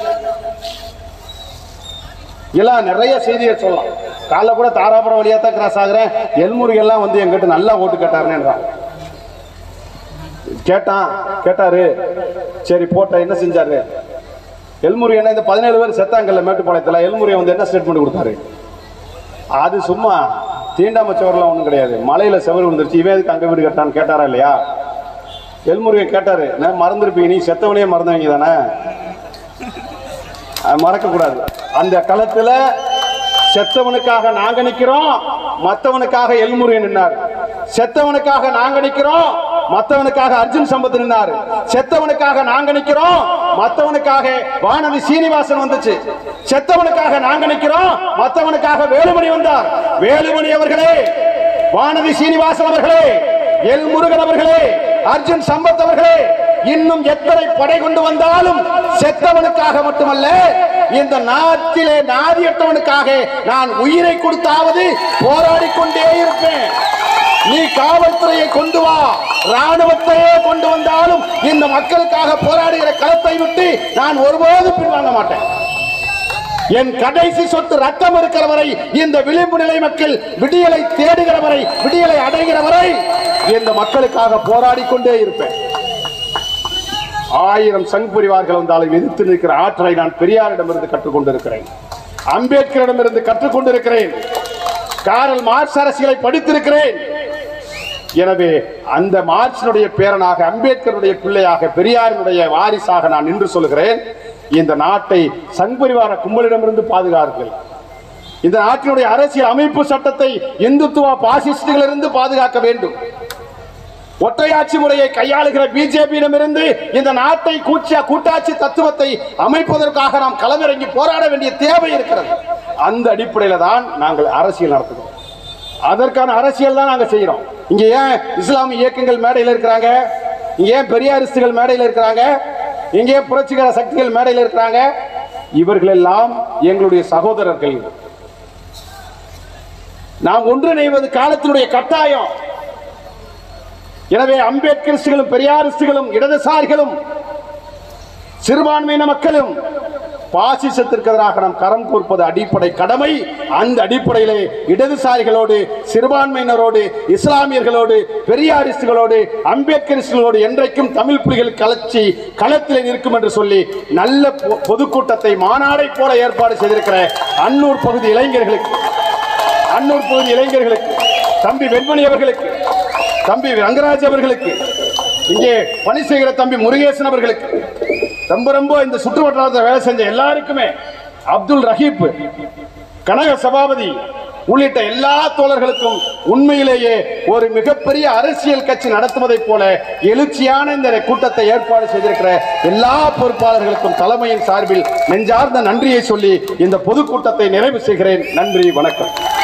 B: எல்லாம் நிறைய செய்தியை சொல்லலாம். காலைல கூட தாராபுரம் வழியா தான் கிராஸ் ஆகுறேன். எல்முருகன் எல்லாம் வந்து எங்கிட்ட நல்லா ஓட்டு கேட்டாருன்னு கேட்டான். கேட்டாரு, சரி போட்ட என்ன செஞ்சாரு? எல்முருகன் இந்த பதினேழு பேர் செத்தாங்கல்ல மேட்டுப்பாளையத்தில், எல்முருகன் வந்து என்ன ஸ்டேட்மெண்ட் கொடுத்தாரு? அது சும்மா தீண்டாம சவரெல்லாம் ஒன்றும் கிடையாது, மலையில செவரு விழுந்துருச்சு, இவன் எதுக்கு அங்கே வீடு கட்டான்னு கேட்டாரா இல்லையா? எல்முருகன் கேட்டாரு, நான் மறந்துருப்பீங்க, நீ செத்தவனையே மறந்தவங்க தானே, மறக்க கூடாது. அந்த களத்துல செத்தவனுக்காக நாங்க நிக்கிறோம், மற்றவனுக்காக எல்முருகன் நின்னார். செத்தவனுக்காக நாங்க நிக்கிறோம், மற்றவனுக்காக அர்ஜுன் சம்பத் நின்னார். செத்தவனுக்காக நாங்க நிக்கிறோம், மற்றவனுக்காக வானதி சீனிவாசன் வந்துச்சு. செத்தவனுக்காக நாங்க நிக்கிறோம், மற்றவனுக்காக வேலுமணி வந்தார். வேலுமணி அவர்களே, வானதி சீனிவாசன் அவர்களே, எல் முருகன் அவர்களே, அர்ஜுன் சம்பத் அவர்களே, இன்னும் எத்தனை படை கொண்டு வந்தாலும் செத்தவனுக்காக மட்டுமல்ல, இந்த நாட்டிலே நாதியற்றவனுக்காக நான் உயிரை கொடுத்தாவது போராடி கொண்டே இருப்பேன். நீ காவல்துறையை கொண்டு வா, ராணுவத்தையே கொண்டு வந்தாலும் இந்த மக்களுக்காக போராடுகிற களத்தை விட்டு நான் ஒருபோதும் பின்வாங்க மாட்டேன். என் கடைசி சொத்து ரத்தம் இருக்கிற வரை, இந்த விளிம்பு நிலை மக்கள் விடியலை தேடுகிற வரை, விடியலை அடைகிற வரை இந்த மக்களுக்காக போராடி கொண்டே இருப்பேன். ஆயிரம் சங் பரிவார்கள் வந்தாலும் எதிர்த்து நிற்கிற ஆற்றலை நான் பெரியாரிடமிருந்து கற்றுக்கொண்டிருக்கிறேன், அம்பேத்கரிடமிருந்து கற்றுக்கொண்டிருக்கிறேன், காரல் மார்க்ஸ் அரசியலை படித்திருக்கிறேன். எனவே அந்த மார்க்சினுடைய பேரனாக, அம்பேத்கருடைய பிள்ளையாக, பெரியாரினுடைய வாரிசாக நான் நின்று சொல்கிறேன். இந்த நாட்டை சங்பரிவார கும்பலிடமிருந்து பாதுகார்கள். இந்த நாட்டினுடைய அரசியல் அமைப்பு சட்டத்தை இந்துத்துவ பாசிஸ்டுகளிலிருந்து பாதுகாக்க வேண்டும். ஒற்றையாட்சி முறையை கையாளுகிற பிஜேபியிடமிருந்து இந்த நாட்டை கூச்ச கூட்டாட்சி தத்துவத்தை அமைப்பதற்காக நாம் களமிறங்கி போராட வேண்டிய தேவை இருக்கிறது. அந்த அடிப்படையில் தான் நாங்கள் அரசியல் நடத்துகிறோம். அதற்கான அரசியல் தான் நாங்கள் செய்கிறோம். இங்க ஏன் இஸ்லாமிய இயக்கங்கள் மேடையில் இருக்கிறாங்க, இங்க ஏன் பெரியாரிஸ்டுகள் மேடையில் இருக்கிறாங்க, இங்கே புரட்சிகர சக்திகள் மேடையில் இருக்கிறாங்க. இவர்கள் எல்லாம் எங்களுடைய சகோதரர்கள். நாம் ஒன்றிணைவது காலத்தினுடைய கட்டாயம். எனவே அம்பேத்கரிஸ்டுகளும் பெரியாரிஸ்டுகளும் இடதுசாரிகளும் சிறுபான்மையின மக்களும் பாசிசத்திற்கு எதிராக நாம் கரம் கோர்ப்பது அடிப்படை கடமை. அந்த அடிப்படையிலே இடதுசாரிகளோடு, சிறுபான்மையினரோடு, இஸ்லாமியர்களோடு, பெரியாரிஸ்டுகளோடு, அம்பேத்கரிஸ்டுகளோடு என்றைக்கும் தமிழ் புலிகள் கலச்சி களத்தில் நிற்கும் என்று சொல்லி நல்ல பொதுக்கூட்டத்தை மாநாடை போல ஏற்பாடு செய்திருக்கிற அன்னூர் பகுதி இளைஞர்களுக்கு அன்னூர் பகுதி இளைஞர்களுக்கு தம்பி வெண்மணி அவர்களுக்கு, தம்பி ரங்கராஜ் அவர்களுக்கு, இங்கே பணி செய்கிற தம்பி முருகேசன் அவர்களுக்கு, ரொம்ப ரொம்ப இந்த சுற்று வட்டாரத்தில் வேலை செஞ்ச எல்லாருக்குமே, அப்துல் ரஹீப், கனக சபாபதி உள்ளிட்ட எல்லா தோழர்களுக்கும் உண்மையிலேயே ஒரு மிகப்பெரிய அரசியல் கட்சி நடத்துவதை போல எழுச்சியான இந்த கூட்டத்தை ஏற்பாடு செய்திருக்கிற எல்லா பொறுப்பாளர்களுக்கும் தலைமையின் சார்பில் நெஞ்சார்ந்த நன்றியை சொல்லி இந்த பொதுக்கூட்டத்தை நிறைவு செய்கிறேன். நன்றி, வணக்கம்.